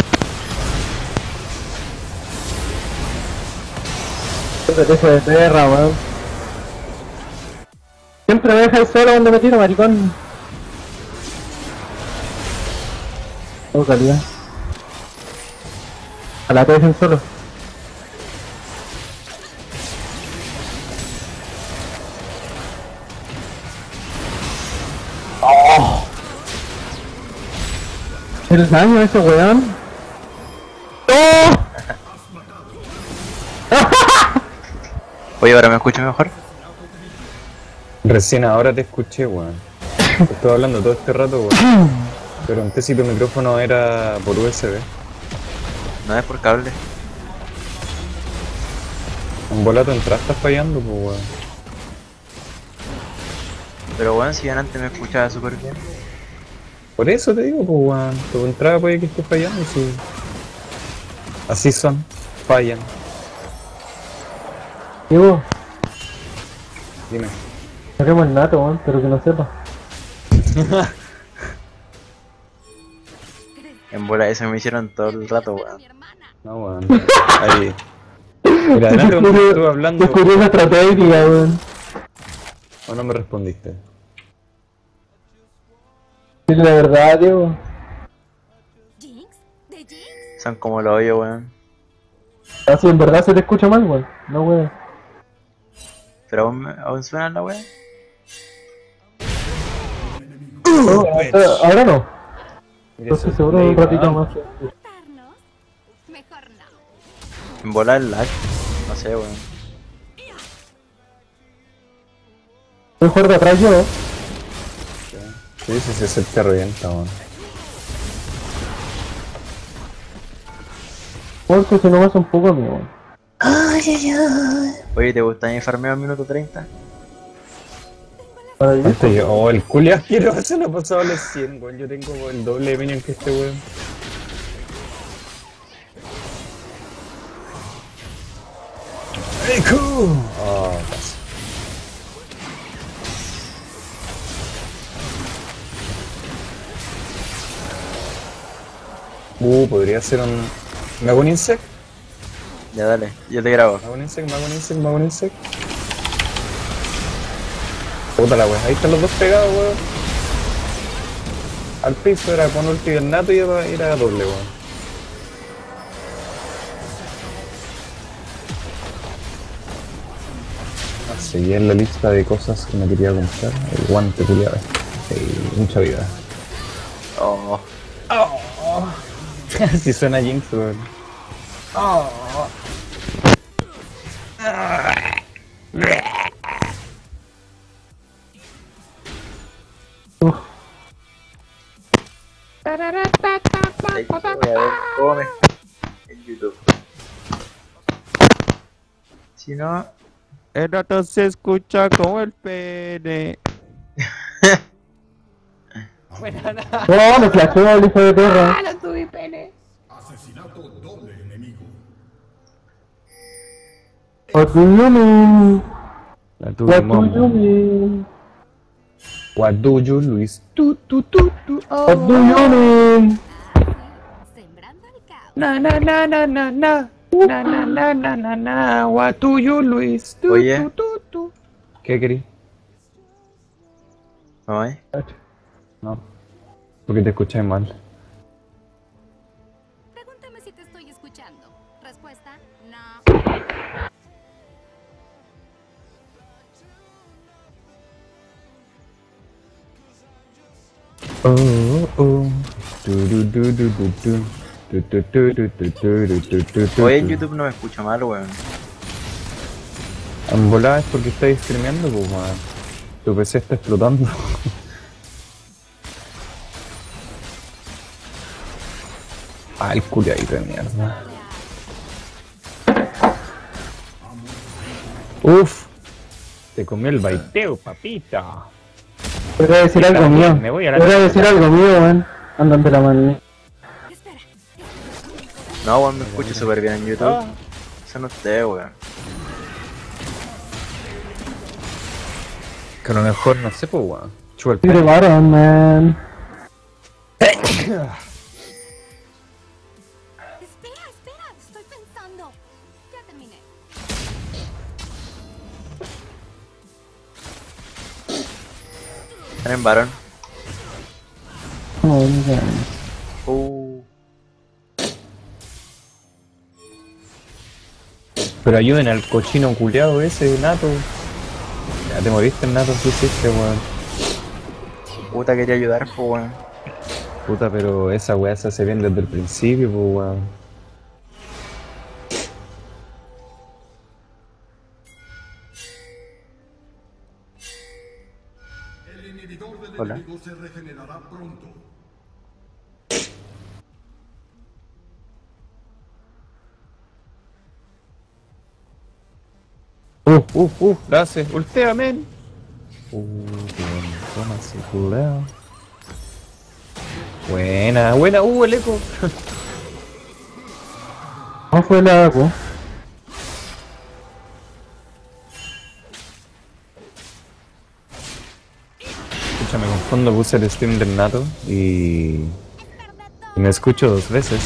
Qué hijo de perra, weón. Siempre me deja solo cuando me tiro, maricón. Oh, calidad. A la te dejen solo. Oh. El daño a ese weón. ¡Oh! Oye, ahora me escucho mejor. Recién ahora te escuché, weón. Te estoy hablando todo este rato, weón. Pregunté si tu micrófono era por U S B. No es por cable. Un volato entrada está fallando, pues, weón. Pero bueno, si yo antes me escuchaba súper bien. Por eso te digo, pues, weón. Tu entrada puede que esté fallando, sí. Así son, fallan. Diego, Dime. saquemos el nato, weón, pero que no sepa. En bola eso me hicieron todo el rato, weón. Mi hermana. No, weón. Ahí. Mira, adelante cuando estuve hablando. Descubrí una estrategia, weón. ¿O no me respondiste? Sí, la verdad, Diego. ¿Jinx? ¿De Jinx? Son como los hoyos, weón. Así en verdad se te escucha mal, weón. No, weón. Pero aún, me- aún suena la weón. No, ahora- ahora no. Mira, Entonces eso, seguro play, un ratito weón. más. ¿Darnos? Mejor no. En bola el lag. No sé, weón. Mejor de atrás yo. Sí, sí, sí, se te revienta, weón. Porque si no me hace un poco a mí, weón. Oye, ¿te gusta mi farmeo en minuto treinta? Maravilloso. ¿Cuánto yo? Oh, el culia asqueroso se lo ha pasado a los cien, weón. Yo tengo el doble de minion que este weón. ¡Ey, cool! Oh, casi. Uh, podría ser un... ¿Me hago un insect? Ya. Ya dale, yo te grabo. Me hago un insect, me hago un insect, me hago un insect. Puta la wea, ahí están los dos pegados, weón. Al piso era con ulti del nato y era, era doble, weón. Ah, seguía en la lista de cosas que me quería comprar. El guante culiado. Sí, mucha vida. Oh. Si suena Jinx, weón. Ahí voy a ver cómo me en YouTube. Si no, El rato se escucha como el pene. No, me flasheó el hijo de perra. Asesinato doble enemigo. What do you mean? La What tuya, do you mamá. mean? What do you, Luis? Tu, tu, tu, tu. What do you mean? Sembrando el caos. Na, na, na, na, na, na. Na, na, na, na, na, na. What do you, Luis? Tu, Oye. tu, tu, tu. ¿Qué querí? no hay. No. Porque te escuché mal. Pregúntame si te estoy escuchando. Respuesta, no. Oh, oh. Tu, tu, tu, tu, tu, tu. Tu, tu, tu, tu, tu, tu, tu, tu, tu, Hoy en tu. YouTube no me escucha mal, weón. En volada es porque estáis streameando, pues, man. Tu P C está explotando. Ah, el culiadito de mierda. Uf. Te comió el baiteo, papita. Podría decir algo mío. Me voy a la Podría mierda. decir algo mío, weón. Andan de la mano. Espera. No, weón, me escucho súper bien en YouTube. Ah. Eso no usted, weón. Que a lo mejor, no sé, pues, weón. Chupa el Tire pene. varón, man. Espera, espera. Estoy pensando. Ya terminé. Están en varón. Oh, mira. Uh. Pero ayuden al cochino culiado ese, Nato. Ya te moriste, Nato, ¿qué hiciste, weón? Puta, quería ayudar, pues, weón. Puta, pero esa weá se hace bien desde el principio, pues, weón. El inhibidor del Hola. enemigo se regenerará pronto. Uh, uh, uh, gracias. Ultea, men. Uh, qué bueno. Toma ese culeo. Buena, buena. Uh, el eco. ¿Cómo fue la agua? Escucha, me confundo, puse el stream del Nato y... y me escucho dos veces.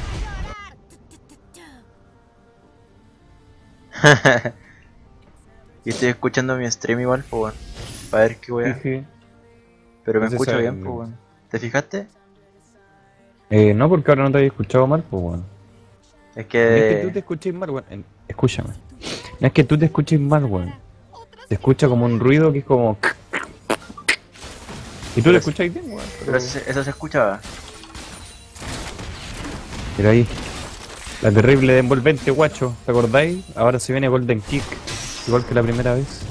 Y estoy escuchando mi stream igual, pues, weón. Para ver qué weón. Jiji. Pero me Ese escucho sabe, bien, pues, weón. ¿Te fijaste? Eh, no, porque ahora no te había escuchado mal, pues, weón. Es No es que tú te que... escuches mal, weón. En- Escúchame. No es que tú te escuches mal, weón. Te escucha como un ruido que es como... Y tú te escuchas bien, weón. Pero eso, se- eso se escuchaba. Mira ahí. La terrible de envolvente, guacho. ¿Te acordáis? Ahora se viene Golden Kick. Igual que la primera vez.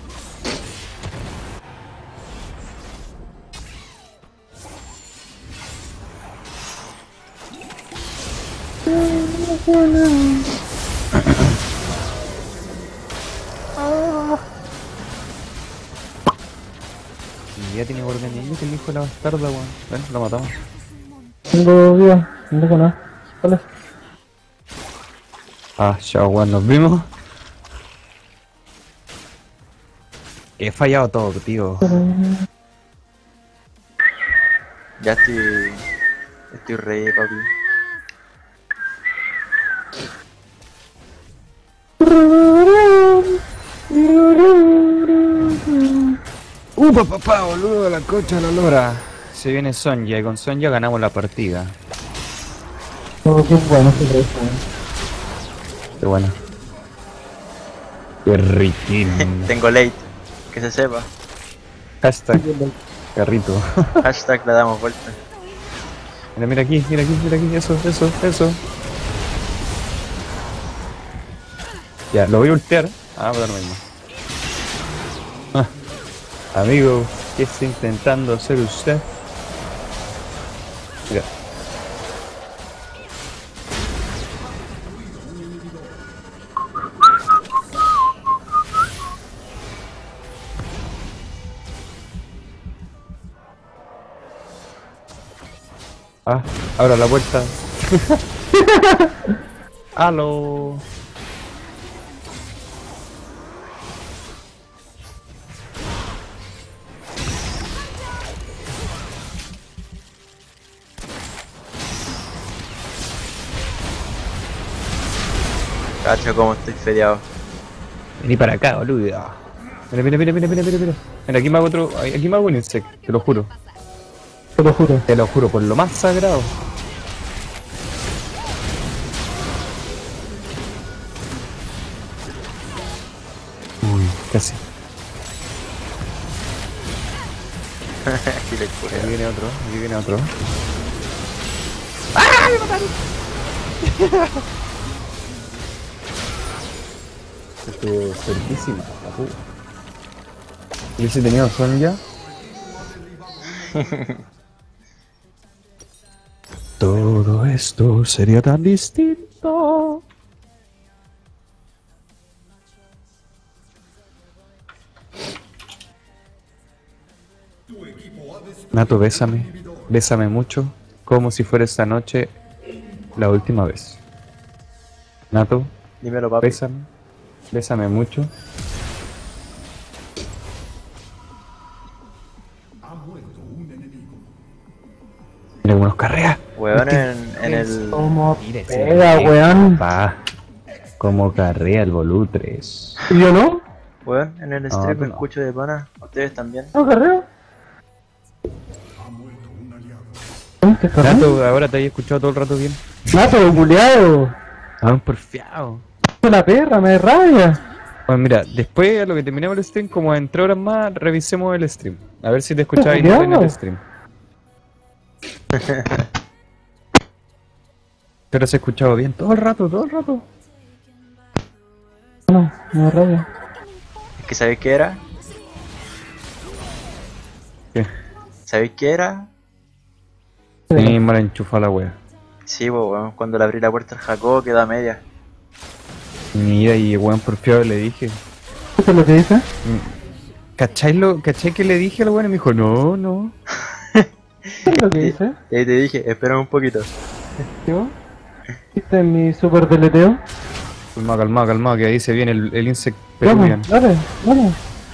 Y ya tiene Golden Kick el hijo de la bastarda, weón. Ven, lo matamos. Tengo vida, no tengo nada. Vale. Ah, chao, weón, nos vimos. He fallado todo, tío. Ya estoy... Estoy re, papi. Uh, papá, papá, boludo, la concha de la lora. Se viene Sonja y con Sonja ganamos la partida. Oh, qué bueno, qué rico. Qué bueno. Qué riquín. Tengo late. Que se sepa. Hashtag carrito. Hashtag le damos vuelta. Mira, mira aquí, mira aquí, mira aquí, eso, eso, eso. Ya, lo voy a ultear. Ah, voy a dar lo mismo. Ah, amigo, ¿qué está intentando hacer usted? Mira. Ah, abra la puerta. Aló. Cacho, como estoy feriado. Vení para acá, boludo. Mira, mira, mira, mira, mira, mira, mira. Mira, aquí me hago otro. Aquí me hago un insect, te lo juro. Te lo juro. Te lo juro, por lo más sagrado. Uy, casi. Aquí le Aquí cura. viene otro, aquí viene otro. Estuvo cerquísima. ¿Y ese tenía son ya? Todo esto sería tan distinto. Nato, bésame, bésame mucho, como si fuera esta noche la última vez. Nato, Dímelo, papi. bésame, bésame mucho. Mira cómo nos carrea. Weón, en, en el. Como Mire ese pega, viejo, weón. papá. Como carrea el Volutres. ¿Y yo no? Weón, en el No, stream tú me no. escucho de pana. Ustedes también. ¿No carreo? ¿Eh? ¿Qué carreo? Nato, ahora te había escuchado todo el rato bien. Nato, culiado. Ah, un porfiado. La perra, me da rabia. Bueno, mira, después a lo que terminemos el stream, como en tres horas más, revisemos el stream. A ver si te escuchabas y no en el stream. Pero se ha escuchado bien todo el rato, todo el rato. No, me da rabia. Es que ¿sabéis qué era? ¿Qué? ¿Sabéis qué era? Sí, mal enchufa la wea. Sí, po, weón, cuando le abrí la puerta al Jacobo quedó a media. Mira, y weón porfiado le dije. ¿Eso es lo que dice? ¿Cachai, lo, ¿Cachai que le dije al weón? Y me dijo, no, no. ¿Qué es lo que dice? Y ahí te dije, espera un poquito. ¿Yo? ¿Viste mi super deleteo? Calmado, calmado, calmado, que ahí se viene el, el insect Vamos, peruvian. dale, vamos.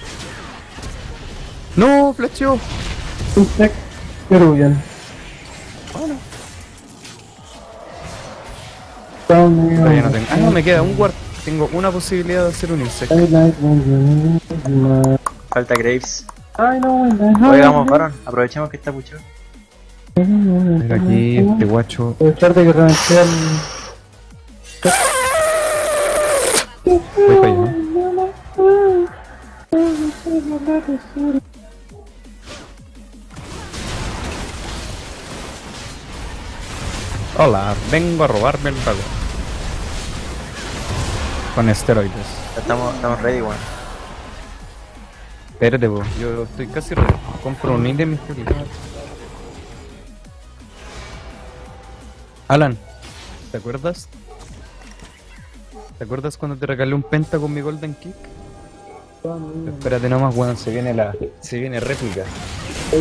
No, flasheó. Insect Peruvian. Todavía no tengo. Ah, no, me queda un guard. Tengo una posibilidad de hacer un insect. Falta Graves. Ay, no, no, Oigamos, varón, aprovechemos que está pucho. Mira aquí, este guacho. Aprovechar de que reventé al... Voy para allá, ¿no? Hola, vengo a robarme el dragón. Con esteroides. Ya estamos, estamos ready, weón. Espérate, po. Yo estoy casi ready. Compro un ítem. Alan, ¿te acuerdas? ¿Te acuerdas cuando te regalé un penta con mi Golden Kick? Espérate nomás, weón, se viene la... se viene réplica. Se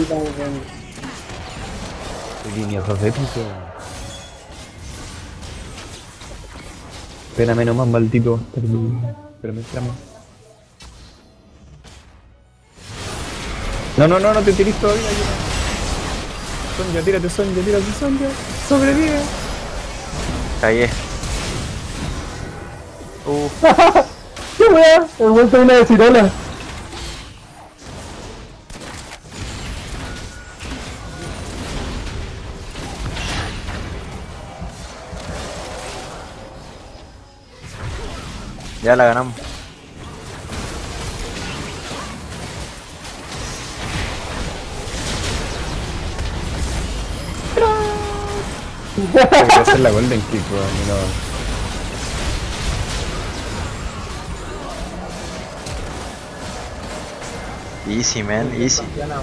viene réplica. Espérame nomás, maldito. Espérame, espérame. No, no, no, no te tires todavía. Sonja, tírate, Sonja, tírate, Sonja. Sobrevive. Cagué. Uh, ¡Qué wea! El weón está una de cirola. ya la ganamos. Hay que hacer la Golden Kick, weón, y no. Easy, man, easy.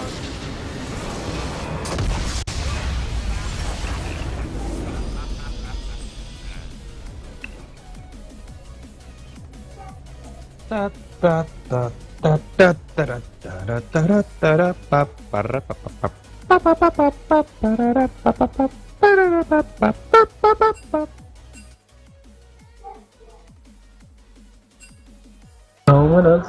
Ta ta ta ta ta tara, tara, tara, tara, pa, parra, pa, pa, pa, pa, pa, pa, pa, pa, parara, pa, pa, pa, parara, pa, pa, pa, pa, pa, pa. No, buenas.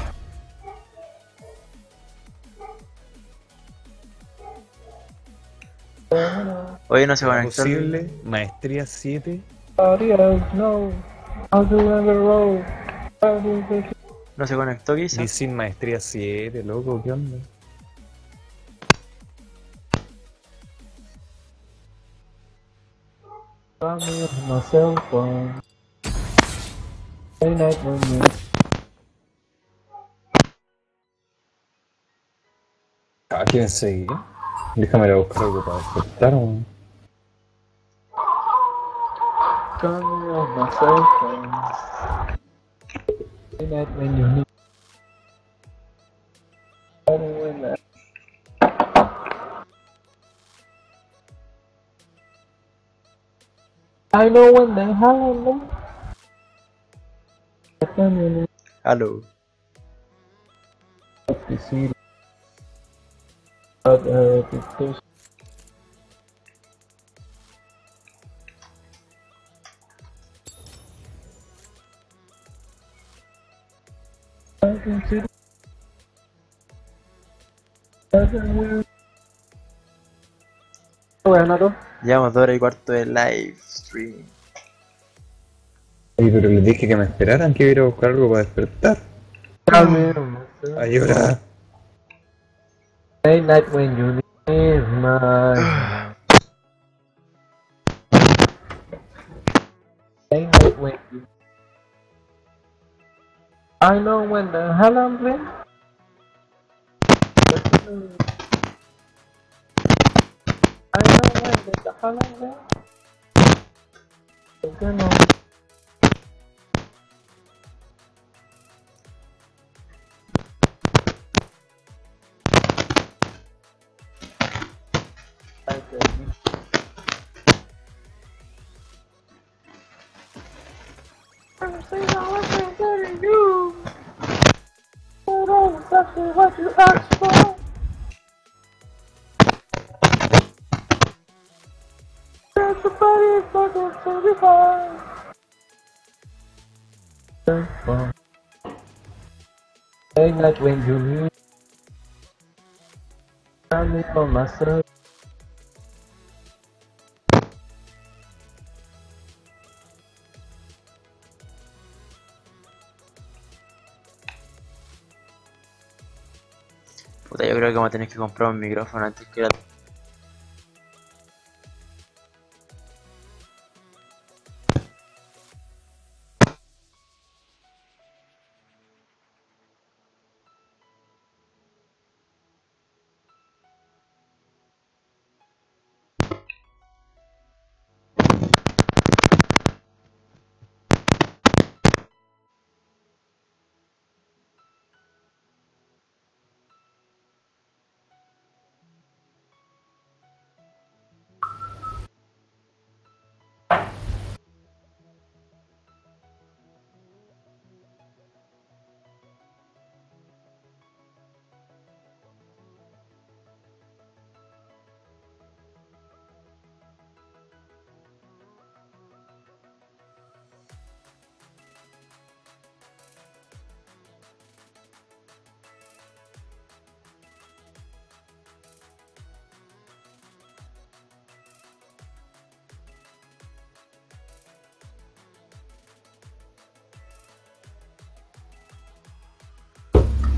Oye, no se conectó. el- Posible, maestría siete. Adiós, no. I'll do it road. No se conectó, quizá. Y sin maestría siete, loco, ¿qué onda? My cell phone. Late night when you Ah, ¿quieren seguir? Déjame ir a buscar algo para despertar, weón. call me on my cell phone. Late night when you need. I don't win that. I know when they holler me. I can really Aló. have to see. But uh, because I can see. I can wear. Bueno, ¿no? Llevamos dos horas y cuarto de live stream. Oye, pero les dije que me esperaran, que iba a ir a buscar algo para despertar. Call me on my cell Ay, ahora. Late night when you need my. Late night when you. I know when the hell I'm playing. I know when the hell I'm playing. You know. I'm saying I wasn't getting you. But all exactly what you asked for. There's somebody fucking seventy-five. Late night when you need. I need for myself. Puta, yo creo que vamos a tener que comprar un micrófono antes que la...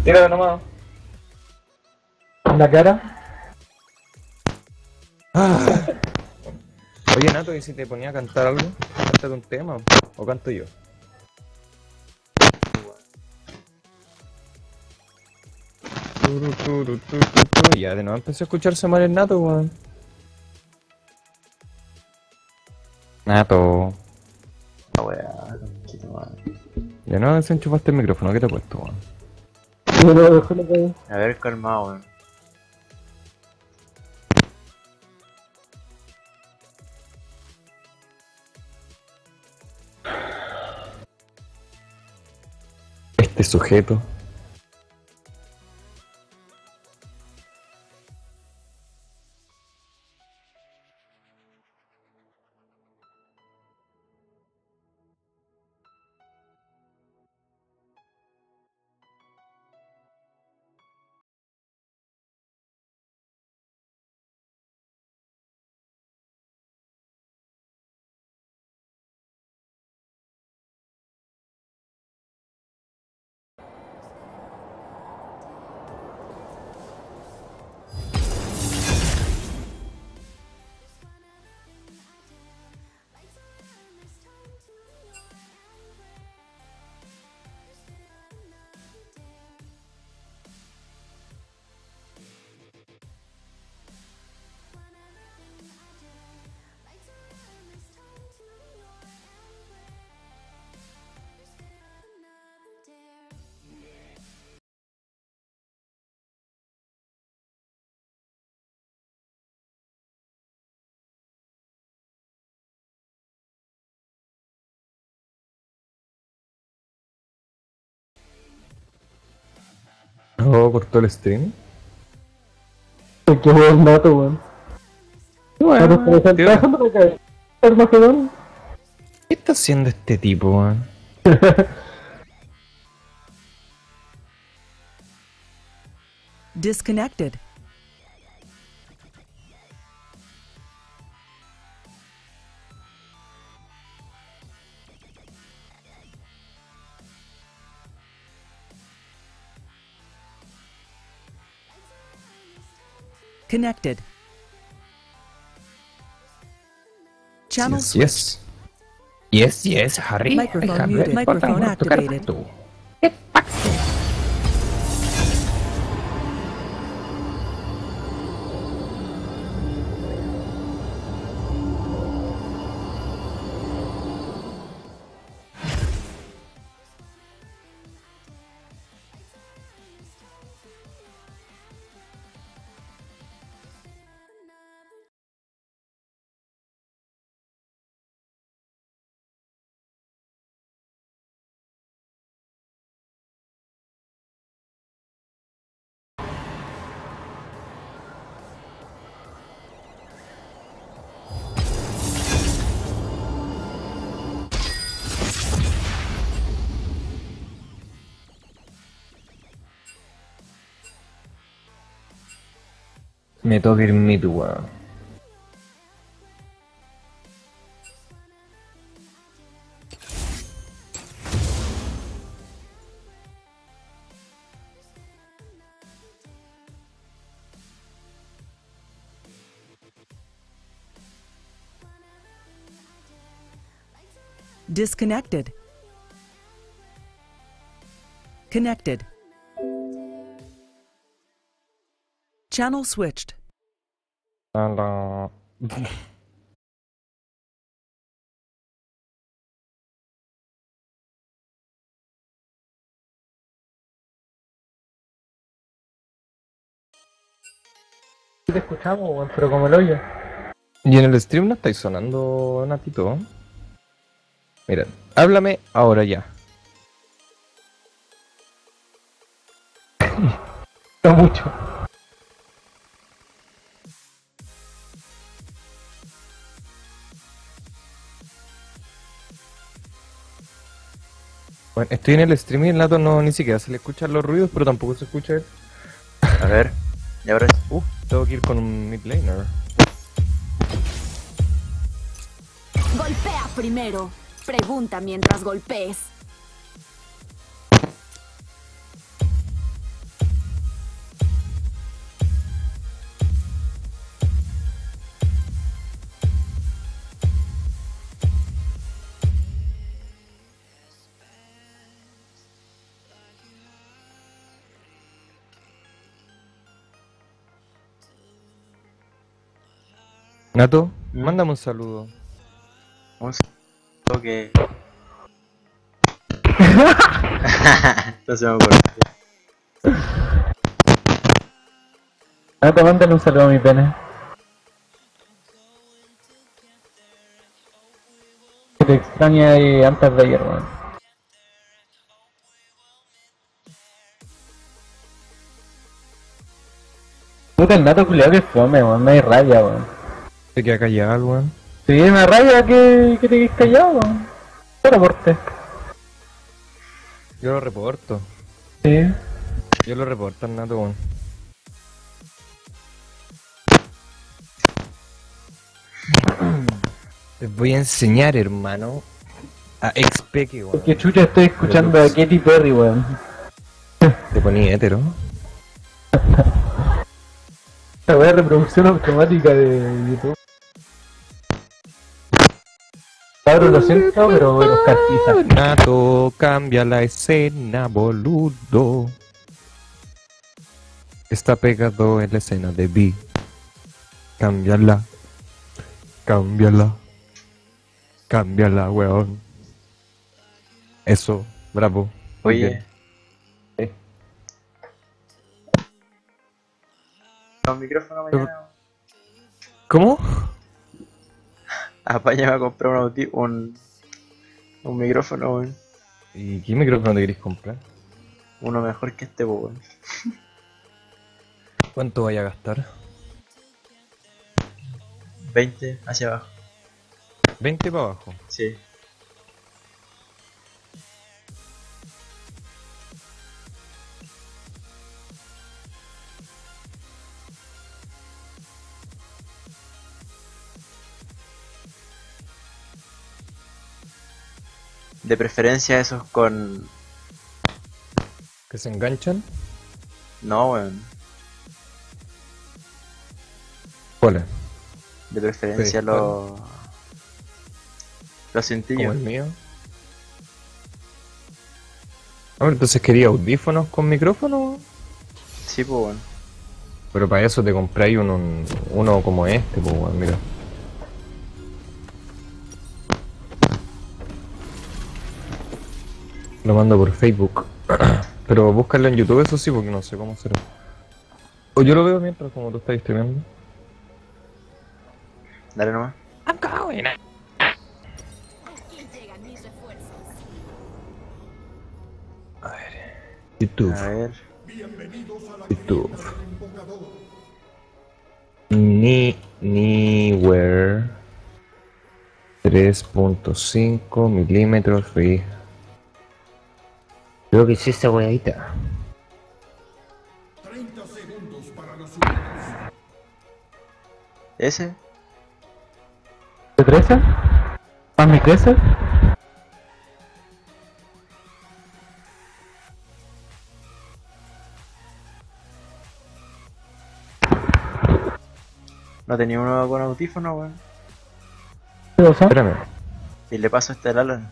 Tíralo nomás. En la cara. Ah. Oye, Nato, ¿y si te ponía a cantar algo? ¿Cántate un tema? ¿O canto yo? Turu, turu, tu, tu, tu. Ya, de nuevo empecé a escucharse mal el Nato, weón. Nato. La weá, conchito madre. Ya no desenchufaste el micrófono, ¿qué te he puesto, weón? No, no, déjalo caer. A ver, calmado, weón. Este sujeto. Oh, cortó el stream. Qué buen Nato, weón. Bueno, Nato, se me tío, está dejando de caer. Armagedón. ¿qué está haciendo este tipo, weón? Disconnected. Connected. Channel Yes, yes. Yes, yes, Harry. Microphone I have muted. it. Microphone Por favor, activated. tocar tú. Me toca ir mid, weón. Disconnected. Connected. Channel switched. Hola. Te escuchamos, weón, pero como el hoyo. Y en el stream no estáis sonando, Natito. Mira, háblame ahora ya. No mucho. Bueno, estoy en el stream y el Nato no ni siquiera se le escuchan los ruidos, pero tampoco se escucha él. A ver. Y ahora sí. Uh, tengo que ir con un mid laner. Golpea primero. Pregunta mientras golpees. Nato, ¿Mm? mándame un saludo. Un saludo que... Entonces me acuerdo. Nato, mándale un saludo a mi pene. Que te extraña ahí antes de ayer, weón. Puta, el Nato culiao que fome, weón, me hay rabia, weón. Te queda callado, weón. Sí, me da rabia que, que te quedes callado, weón. Te reporte. Yo lo reporto. Sí. Yo lo reporto al Nato, weón. Les voy a enseñar, hermano, a expeque, weón. Porque chucha estoy escuchando a Katy Perry, weón. Te poní hétero. La wea de reproducción automática de YouTube. Cabrón, lo siento, pero los cartizas. Nato, cambia la escena, boludo. Está pegado en la escena de B. Cámbiala. Cámbiala. Cámbiala, weón. Eso, bravo. Muy Oye. bien. Un micrófono mañana. ¿Cómo? Apáñame a comprar un, audi- un, un micrófono, weón. ¿Y qué micrófono te querés comprar? Uno mejor que este, weón. ¿Cuánto vaya a gastar? veinte hacia abajo. veinte para abajo. Sí. De preferencia esos con... ¿Que se enganchan? No, weón. ¿Cuáles? De preferencia Sí, los... Los ¿Como cintillos. el mío? A ver, entonces quería audífonos con micrófono. Sí, pues, weón. Pero para eso te compráis uno, uno como este, pues, weón, mira. Lo mando por Facebook. Pero búscalo en YouTube, eso sí, porque no sé cómo será. O yo lo veo mientras como tú estás streamando. Dale nomás. YouTube. A ver. YouTube. Ni, Niware tres punto cinco milímetros free. Creo que es esta weadita. ¿Ese? ¿Te crece? ¿Más me crece? No tenía uno con audífono, weón. ¿Qué cosa? Espérame. Y le paso este al Alan.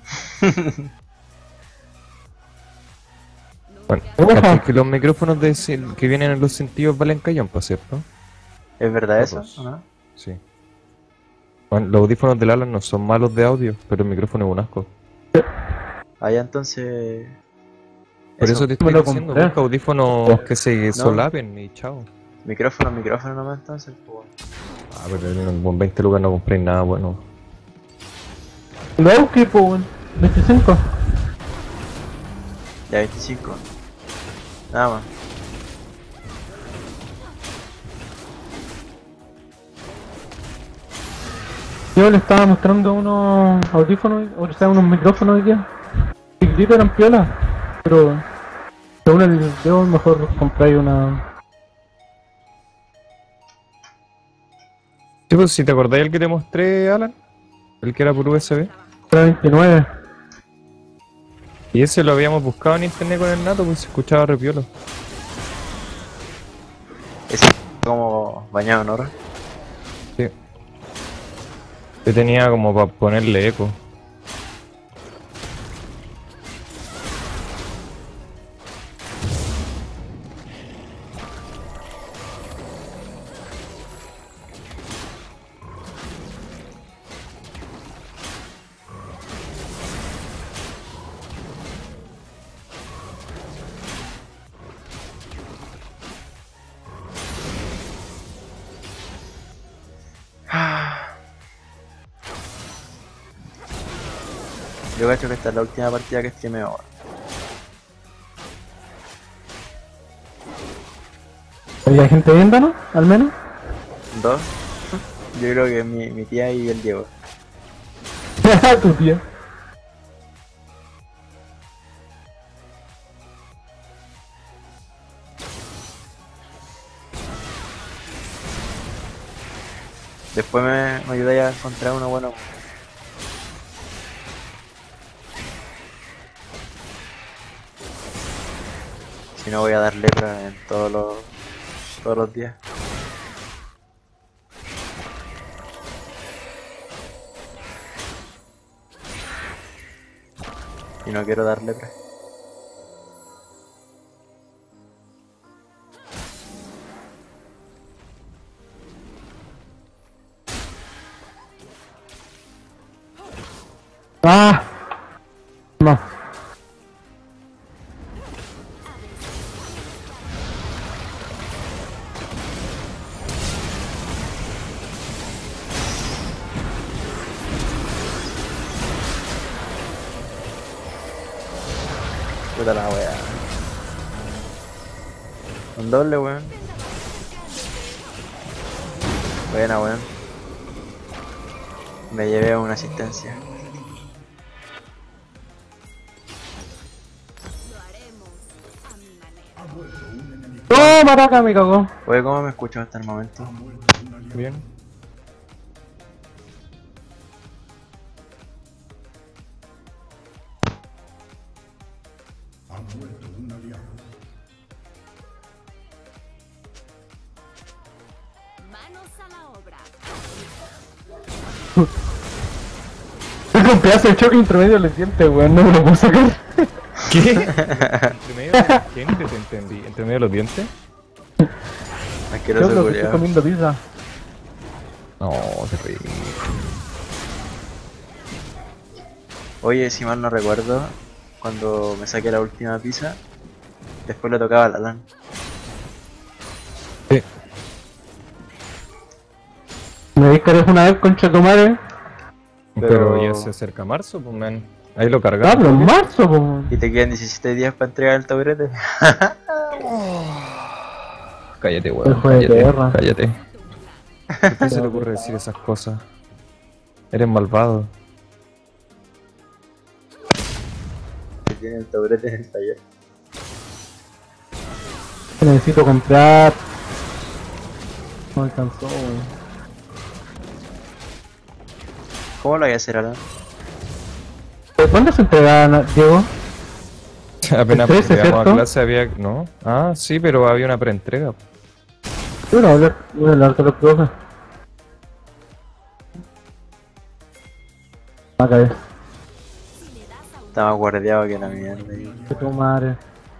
Bueno, Ojo. ¿cachai que los micrófonos de, cin- que vienen en los sentidos valen callón, ¿pa cierto? ¿Es verdad eso? Todos. ¿O no? Sí. Bueno, los audífonos del Alan no son malos de audio, pero el micrófono es un asco. Allá entonces... Por eso, te estoy Me lo diciendo, compré. busca audífonos que se solapen y chao. Micrófono, micrófono nomás entonces, pues, weón. Ah, pero en con veinte lucas no compré nada bueno. Luego que, pues, veinticinco. Ya veinticinco. Nada más. Yo le estaba mostrando unos audífonos, o sea, unos micrófonos hoy día. Chiquititos, eran piola, pero según el video mejor compráis una... Sí, pues si te acordáis el que te mostré, Alan, el que era por U S B. Era veintinueve. Y ese lo habíamos buscado en internet con el Nato, pues se escuchaba repiolo. Ese como bañado en oro. Sí. Yo tenía como para ponerle eco. Yo cacho que esta es la última partida que streameo ahora. ¿Hay gente viéndonos, al menos? Dos. Yo creo que mi, mi tía y el Diego. Tu tía. Después me, me ayudáis a encontrar una buena. Si no voy a dar lepra en todos los todos los días. Y no quiero dar lepra. Ah. No. Puta la wea. Un doble, weón. Buena, weón. Me llevé a una asistencia. ¡Oh, maraca! Me cagó. Oye, ¿cómo me escucho hasta el momento? Bien. Manos a la obra. Es un pedazo de choque intermedio de los dientes, weón. No me lo puedo sacar. ¿Qué? ¿Entre medio de quién que te entendí? ¿Entre medio de los dientes? Asqueroso Yo creo que estoy culiao. comiendo pizza. No, terrible. Oye, si mal no recuerdo, cuando me saqué la última pizza, después le tocaba a la LAN. Sí. Me discaré una vez, concha tu madre. Pero... Pero- ya se acerca marzo, pues man. Ahí lo Ah, cargamos. pero en marzo, po. Y te quedan diecisiete días para entregar el taburete. Cállate, weón. Hijo de Cállate, perra. cállate. ¿Por qué se le ocurre decir esas cosas? Eres malvado. Que tiene el taburete en el taller. Necesito comprar. No alcanzó, weón. ¿Cómo lo voy a hacer, Alan? ¿Cuándo se entrega, Diego? Apenas El trece, llegamos a ¿cierto? clase había... ¿No? Ah, sí, pero había una preentrega. Yo no hablar, voy a hablar con los profes. Va a caer. Estaba guardiado que la mierda. Que tu madre.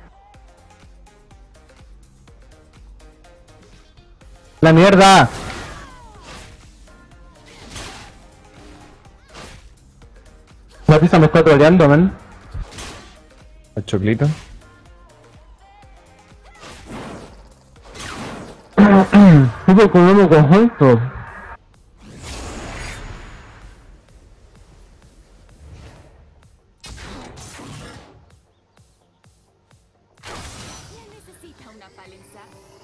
¡La mierda! La pizza me está troleando, man. El choclito. Súper económico conjunto. ¿Quién necesita una paliza?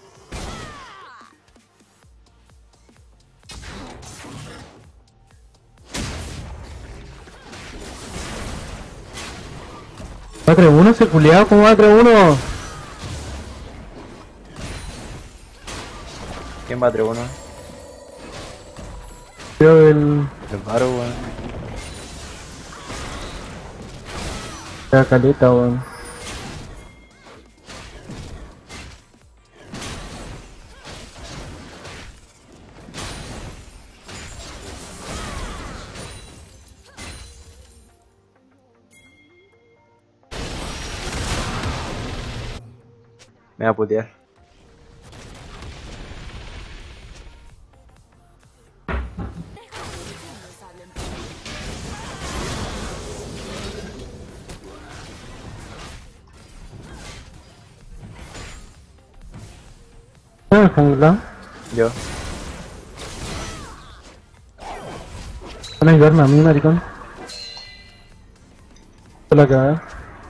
¿Va a traer uno ese culiado? ¿Cómo va a traer uno? ¿Quién va a traer uno? Creo el... El Varo, weón. La caleta, weón. Me va a putear. ¿Cómo me jungla? Yo. ¿Van a ayudarme a mí, maricón? Se la caga.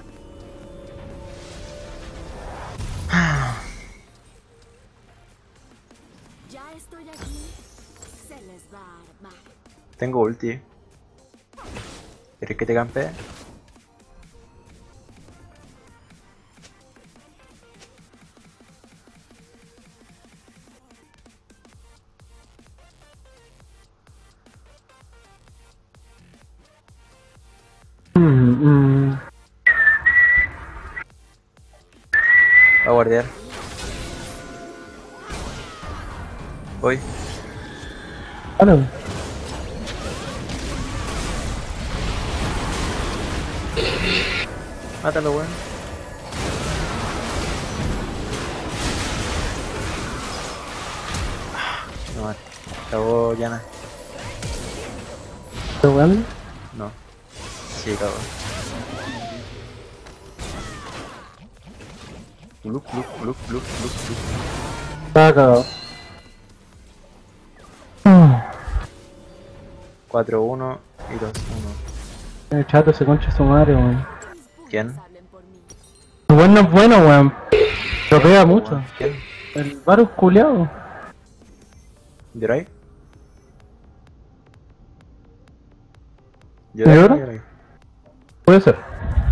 Ya estoy aquí. Se les va a armar. Tengo ulti. ¿Quieres que te campee? Mm, mm. Va a guardiar. Voy. Vale. Mátalo, weón. No mate. Acabó Yana. ¿Pero weón? No. Sí, acabó. Look, look, look, look, look, look. Está cagado. Mm. cuatro uno y dos uno. El chato se concha su madre, weón. ¿Quién? El weón no es bueno, weón. Lo pega mucho. ¿Quién? El Varus culiao. ¿Yorai? ¿De oro? Yorai. Puede ser.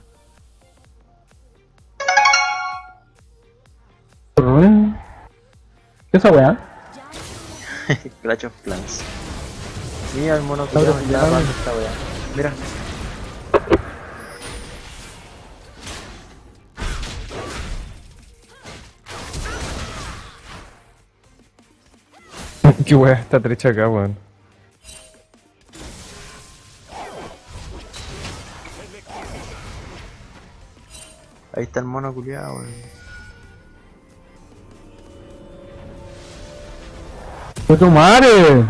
¿Qué es esa weá? Clash of Clans. Mira el mono que Claro, está ya. robando esta wea. Mira. Qué wea está trecha acá, weón. Ahí está el mono culiado, weón. ¡Fue tu madre!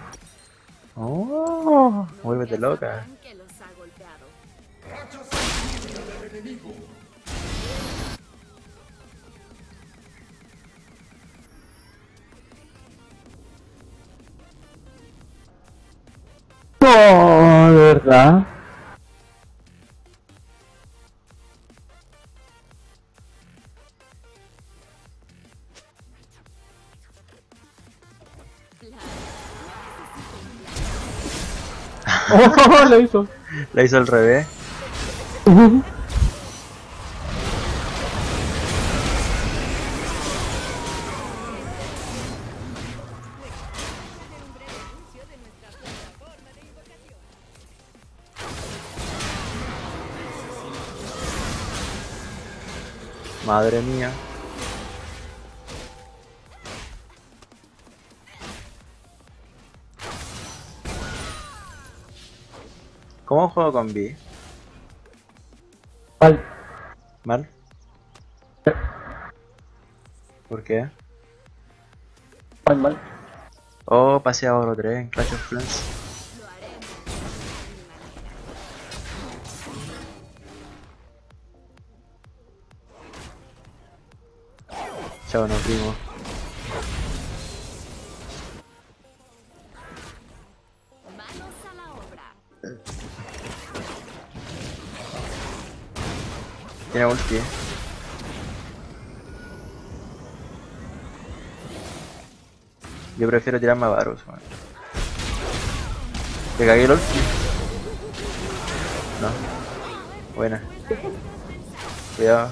Oh, vuélvete loca. Que los ha golpeado. No, de verdad. Oh, lo hizo. La hizo al revés. Madre mía. ¿Cómo juego con B? Mal. ¿Mal? ¿Por qué? Mal, mal. Oh, pasé a oro tres en Clash of Clans. Chao, nos vimos. Manos a la obra. Tiene ulti. Yo prefiero tirarme a Varus, man. ¿Te cagué el ulti? No. Buena. Cuidado.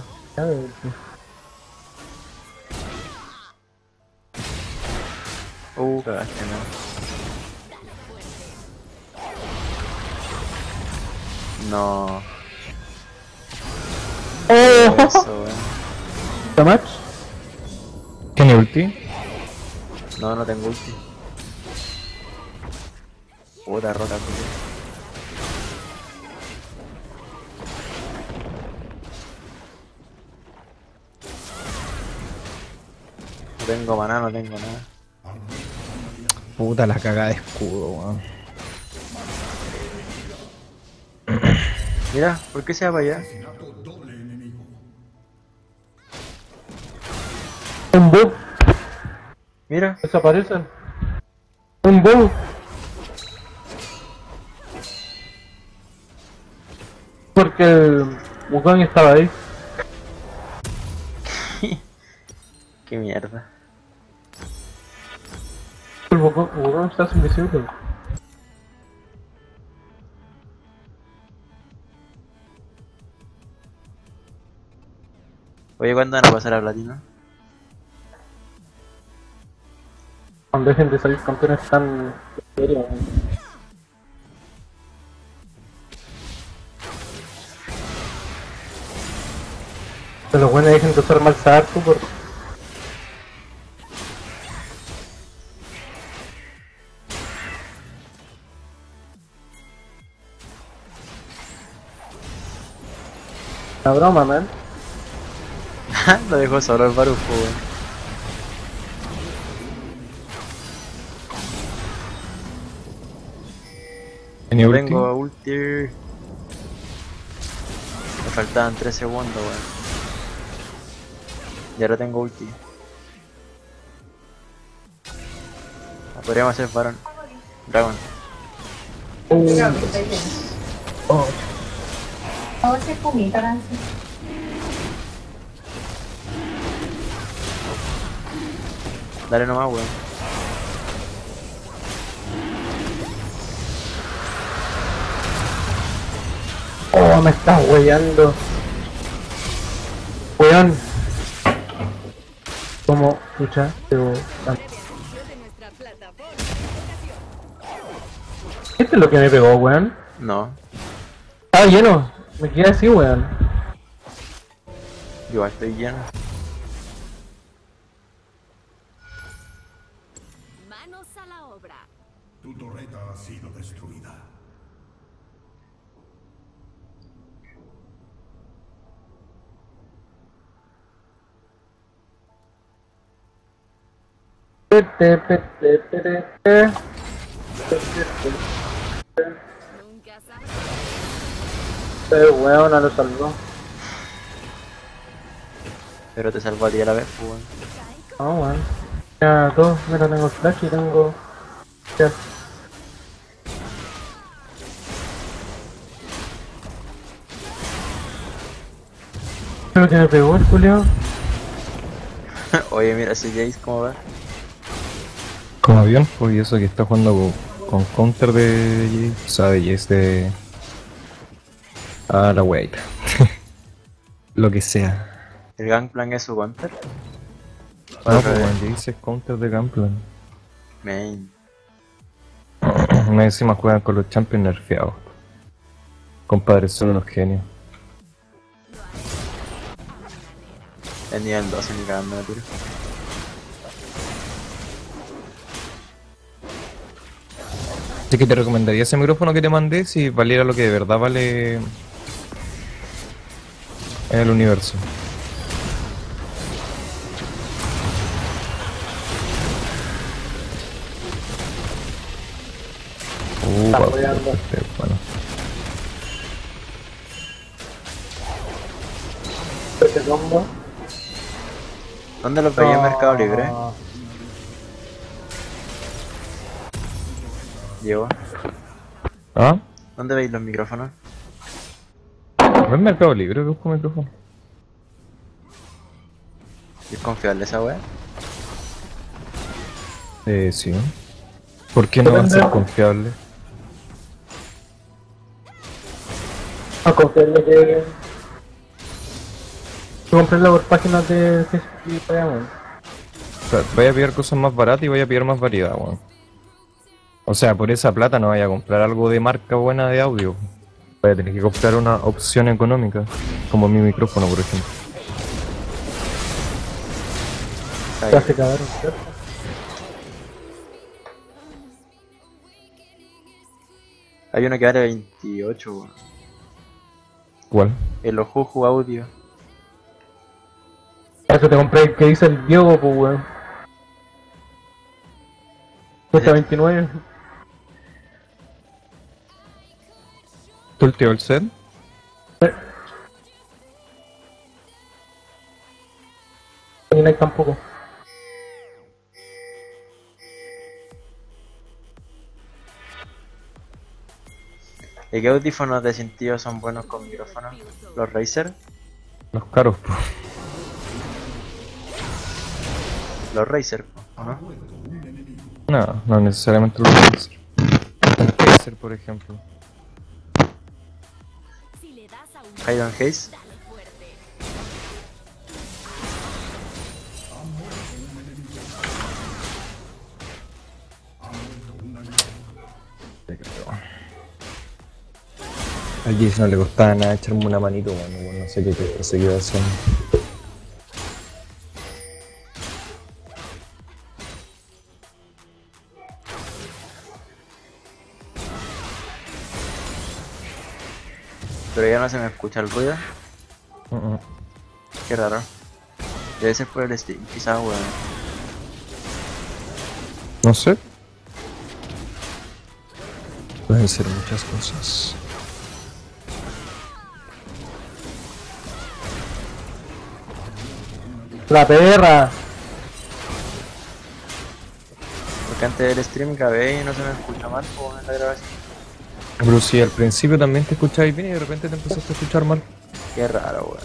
Uh, cagaste, no. No. Oh, Eso, weón. ¿Tamach? ¿Tiene ulti? No, no tengo ulti. Puta rota, tío. No tengo maná, no tengo nada. Puta la cagada de escudo, weón. Mira, ¿por qué se va para allá? Un bug. Mira, Desaparecen. Un bug. porque el Wukong estaba ahí. Qué mierda. El Wukong, Wukong está invisible. Oye, ¿cuándo van a pasar a platino? Cuando dejen de salir campeones tan... Pero los buenos dejen de usar mal Sartu por... La broma, man. Lo dejó solo el Barufo, weón. ¿Tiene No ulti? tengo ulti. Me faltaban tres segundos, weón. Y ahora tengo ulti. Ah, podríamos hacer Baron. Dragon. Dale nomás, weón. Oh, me estás weyando. Weón. Como, escucha, pero... ¿Este es lo que me pegó, weón? No, Estaba lleno. Me quedé así, weón. yo igual estoy lleno. Manos a la obra. Tu torreta ha sido destruida. Pete, pete, pete, pete. Nunca sabes. Este weón no lo salvó. Pero te salvo a ti a la vez, pues, weón. No, weón. Ya, dos. Mira, tengo flash y tengo... Ya. Creo que me pegó el culiao. Oye, mira ese Jace, ¿cómo va? Como avión, pues y eso que está jugando con, con counter de Jace, o sea, de Jace de... Ah, la wait. Lo que sea. ¿El Gangplank es su counter? Ah, pues bueno, Jace es counter de Gunplan. Main. Una vez encima juegan con los champions nerfeados. Compadre, son unos genios. Es nivel doce, ni cagando me tiro. Así que te recomendaría ese micrófono que te mandé si valiera lo que de verdad vale en el universo. Uh, Está guau, jugando. este, bueno. Este combo. ¿Dónde los veía en Mercado Libre? Ah, Diego. ¿Ah? ¿Dónde veis los micrófonos? ¿No es Mercado Libre que busco micrófono? ¿Y es confiable esa wea? Eh, sí. ¿Por qué no va a ser confiable? A confiarle que... Comprarla por páginas de Facebook y para allá, weón. O sea, vaya a pillar cosas más baratas y vaya a pillar más variedad, weón. O sea, por esa plata no vaya a comprar algo de marca buena de audio. Vaya a tener que comprar una opción económica, como mi micrófono, por ejemplo. Ahí. Ya se cagaron, ¿cierto? Hay uno que vale veintiocho, weón. ¿Cuál? El Ojuju Audio. Para eso te compré el que dice el Diego, pues, weón. Cuesta veintinueve. ¿Tú ultió el set? Y no hay tampoco. ¿Y qué audífonos de sentido son buenos con micrófono? ¿Los Razer? Los caros, po. Los Razer, ¿o no? No, no necesariamente los Razer. El Razer, por ejemplo. Iron Haze. A Jis no le costaba nada echarme una manito, bueno, bueno, no sé qué te seguía haciendo. Pero ya no se me escucha el ruido. Uh -uh. Qué raro. Debe ser por el Steam, quizás, weón. No sé. Pueden ser muchas cosas. La perra. Porque antes del stream grabé y no se me escucha mal, o en la grabación. Pero si al principio también te escuchabas bien y de repente te empezaste a escuchar mal. Qué raro, weón.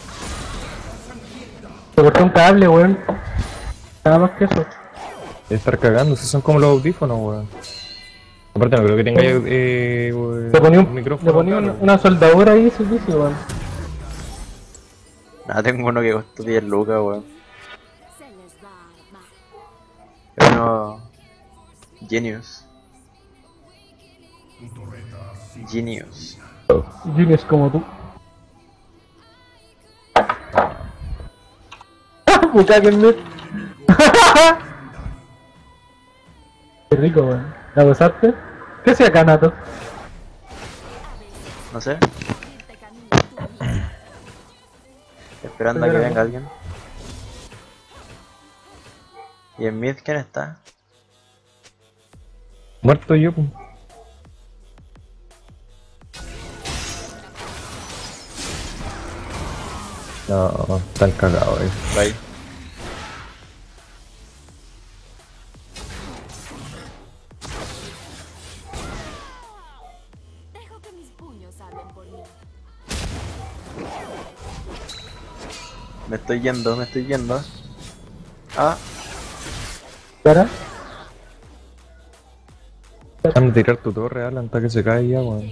Se cortó un cable, weón. Nada más que eso. De estar cagando, si son como los audífonos, weón. Aparte no creo que tenga eh, weón, Le ponía, un un, micrófono. le ponía claro. una, una soldadura ahí, eso dice, weón. Nada, tengo uno que costó diez lucas, weón. Uno... Genius. Genius. Genius como tú. Me cáguenme. Qué rico, weón. ¿La gozaste? ¿Qué hacía Canato? No sé. Esperando a que venga alguien. ¿Y en mid quién está? Muerto yo, pues. No, están cagados, eh. Bye. Dejo que mis puños hablen por mí. Me estoy yendo, me estoy yendo. Ah, ¿Cara? Déjame tirar tu torre, Alan, hasta que se cae ya, weón.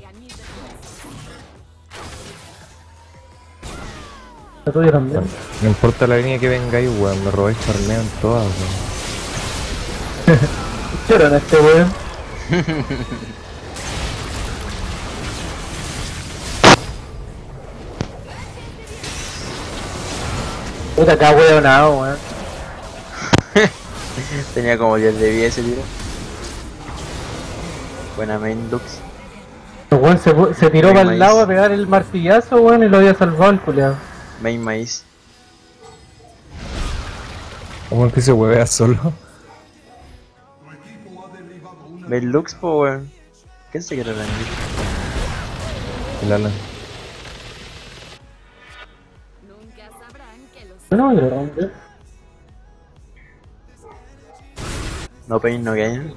La tuya también. No importa la línea que venga ahí, weón, me robáis farmeo en todas, weón. ¿Qué era en este weón? Puta, acá weonado, weón. tenía como diez de vida ese tiro. Buena main Lux. El weón se, fu- se tiró Main para el maíz. lado a pegar el martillazo, weón, y lo había salvado el culiao. Main maíz. Weón que se huevea solo. Main Lux, po weón. ¿Quién se quiere rendir? El Alan. Yo no me quiero romper. No pain, no gain.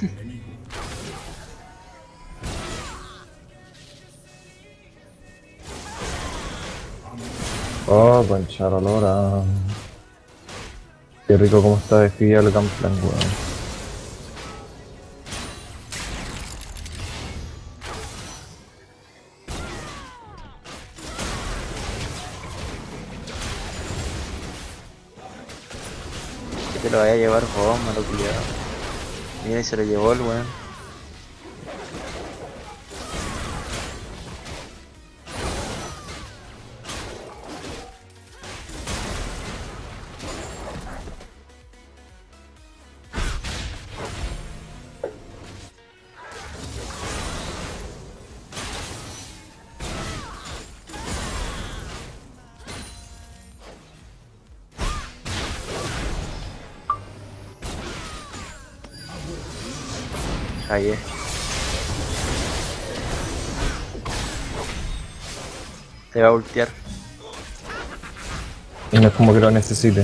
Oh, concha la lora. Qué rico como está despedido el Gunplan, weón. Que te lo vaya a llevar, vos, malo culiado. Mira y se lo llevó el weón. Ahí es. Te va a ultear. Y no es como que lo necesite.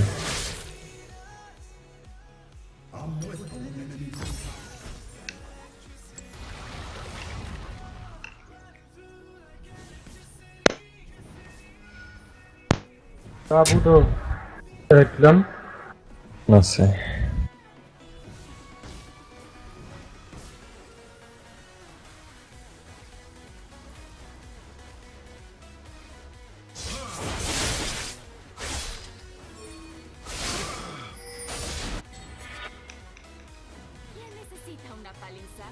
Estaba puto. ¿El clon? No sé. ¿Quién necesita una paliza?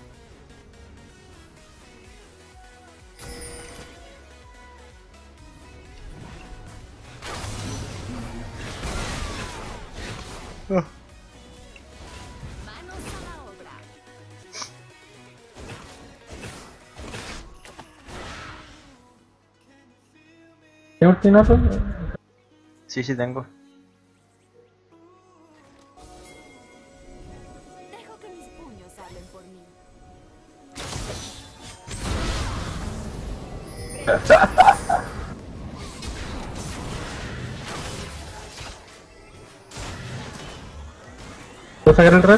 Manos a la obra. ¿Tienes ultimato? Sí, sí tengo. Dejo que mis puños hablen por mí. ¿Puedo sacar el red?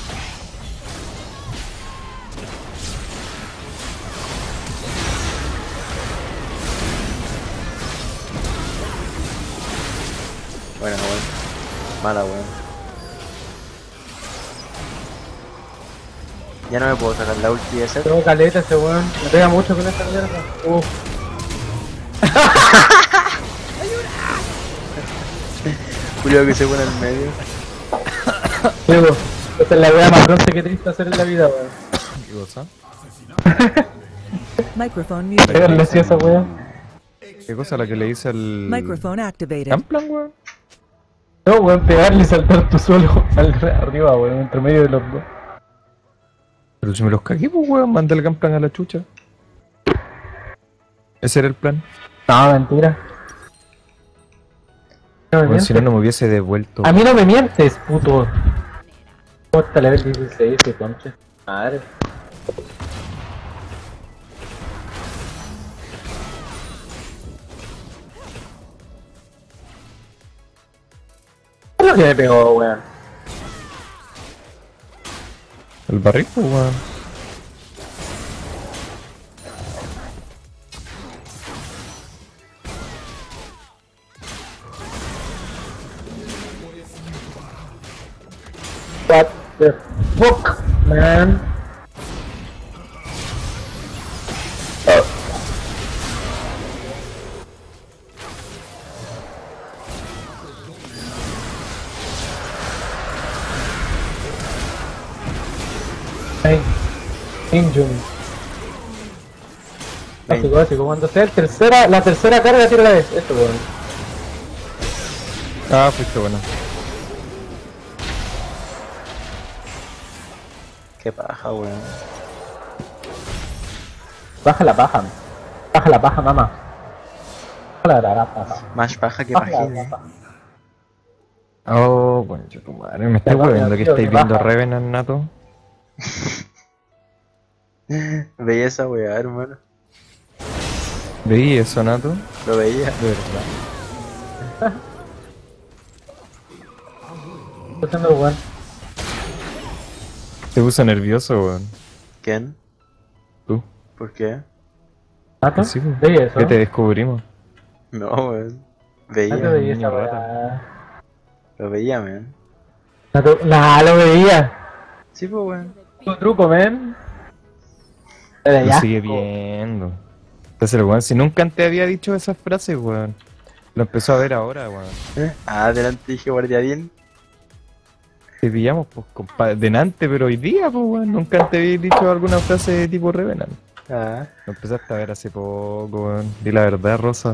Buena, weón. Mala, weón. Ya no me puedo sacar la ulti esa. Tengo caleta ese weón. Me pega mucho con esta mierda. Uf. Julio que se pone en medio. Diego, esta es la wea más bronce que triste hacer en la vida, weón. ¿Qué cosa? Microphone muted. Pegarle así a esa wea. ¿Qué cosa la que le hice al... Microphone activated. Gamplan, weón? No, weón, pegarle y saltar tu suelo al arriba, weón, entre medio de los dos. Pero si me los cagué, pues, weón, mandé el Gamplan a la chucha. Ese era el plan. No, mentira. No me Bueno, si no, mientes. no me hubiese devuelto. A mí no me mientes, puto. ¿Cómo está level dieciséis, qué concha? Madre. ¿Qué es lo que me pegó, weón? El barril, pues, weón. What the fuck, man? Hey, Injun. Básico, básico. Cuando sea el tercera, la tercera carga, tira la vez. Esto, weón. Ah, fuiste bueno. Qué paja, weón. Baja la paja. Baja la paja, mamá. Baja la paja. Más paja que Baja la página. paja. Oh, bueno, yo tu madre. Me estoy Ya, ya, viendo que tío, estáis que viendo baja. Revenant, Nato. Veía esa weá, hermano. ¿Veí eso, Nato? Lo veía. De verdad. Estoy haciendo weón. Te puso nervioso, weón. ¿Quién? Tú. ¿Por qué? ¿Nato? Sí, pues. ¿Veis eso? Que te descubrimos. No, weón. Veía. Nato veía esa niño weá. Lo veía, man. Nato, nah, lo veía. Sí, pues, weón. Tu truco, men. Era Lo ya. sigue viendo. Entonces, el weón, si nunca antes había dicho esas frases, weón. Lo empezó a ver ahora, weón. Ah, adelante dije guardiadín. Te pillamos, pues, compadre. Denante, pero hoy día, pues, weón. Nunca antes había dicho alguna frase de tipo Revenant. Ah. Lo empezaste a ver hace poco, weón. Di la verdad, Rosa.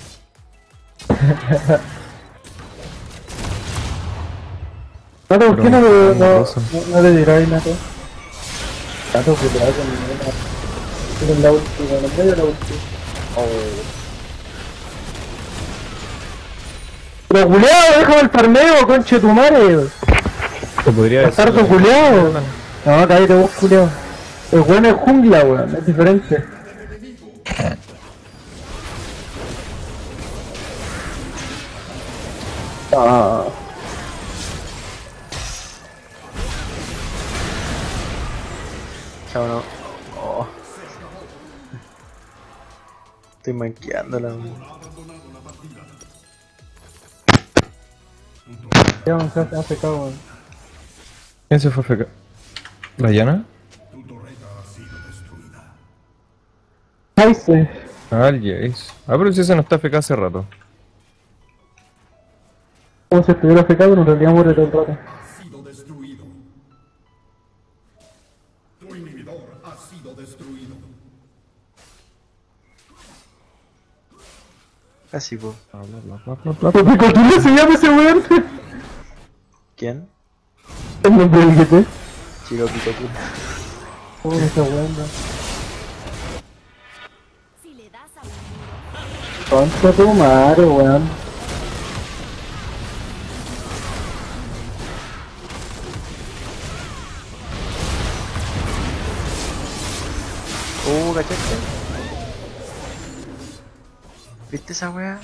Nato, ¿por qué no, Pero, no, no, Rosa. no le dirás, Nato? Nato, que te hagas ninguna. Tienen la última, en el medio de la última. Pero culeado, déjame el farmeo, conche tu madre. Te podría decir. Bastardo culeado. No, cállate vos, culeado. El weón es jungla, weón, es diferente. Ah. Chao, no. Oh. Estoy manqueándola, weón. Ya me hace hace cago, weón. ¿Quién se fue a fecar? ¿La Yana? Jace. Ah, el Jace. Ah, pero si ese no está feca hace rato. Como si estuviera afectado, pero en realidad muere todo el rato. Casi, po. ¿Por qué le se llama ese weón? ¿Quién? El nombre del G T. Chiropito Kun. Oh, esa weón. Si le das a un Concha tu madre, weón. Uh, ¿cachaste? ¿Viste esa wea?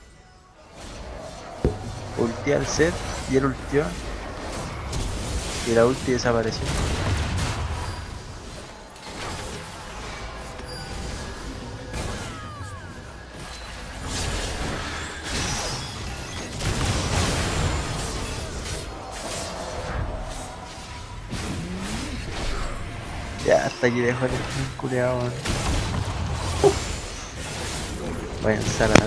Ulti al set y él ultió. Y la ulti desapareció. Ya, hasta aquí dejo el culeado. Váyanse a la verga.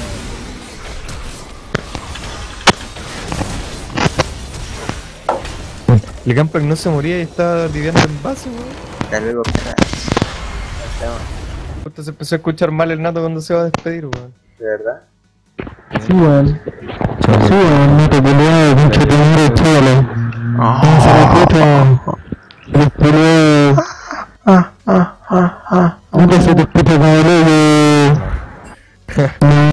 El Gampek no se moría y estaba viviendo en base, weón. Hasta luego, perras. Justo se empezó a escuchar mal el Nato cuando se va a despedir, weón. ¿De verdad? Sí, weón. Sí, weón, no te peleas, mucho te muero, chúbalo. No se respeta. Los peleas. Ah, ah, ah, ah. Nunca se te escucha como loco.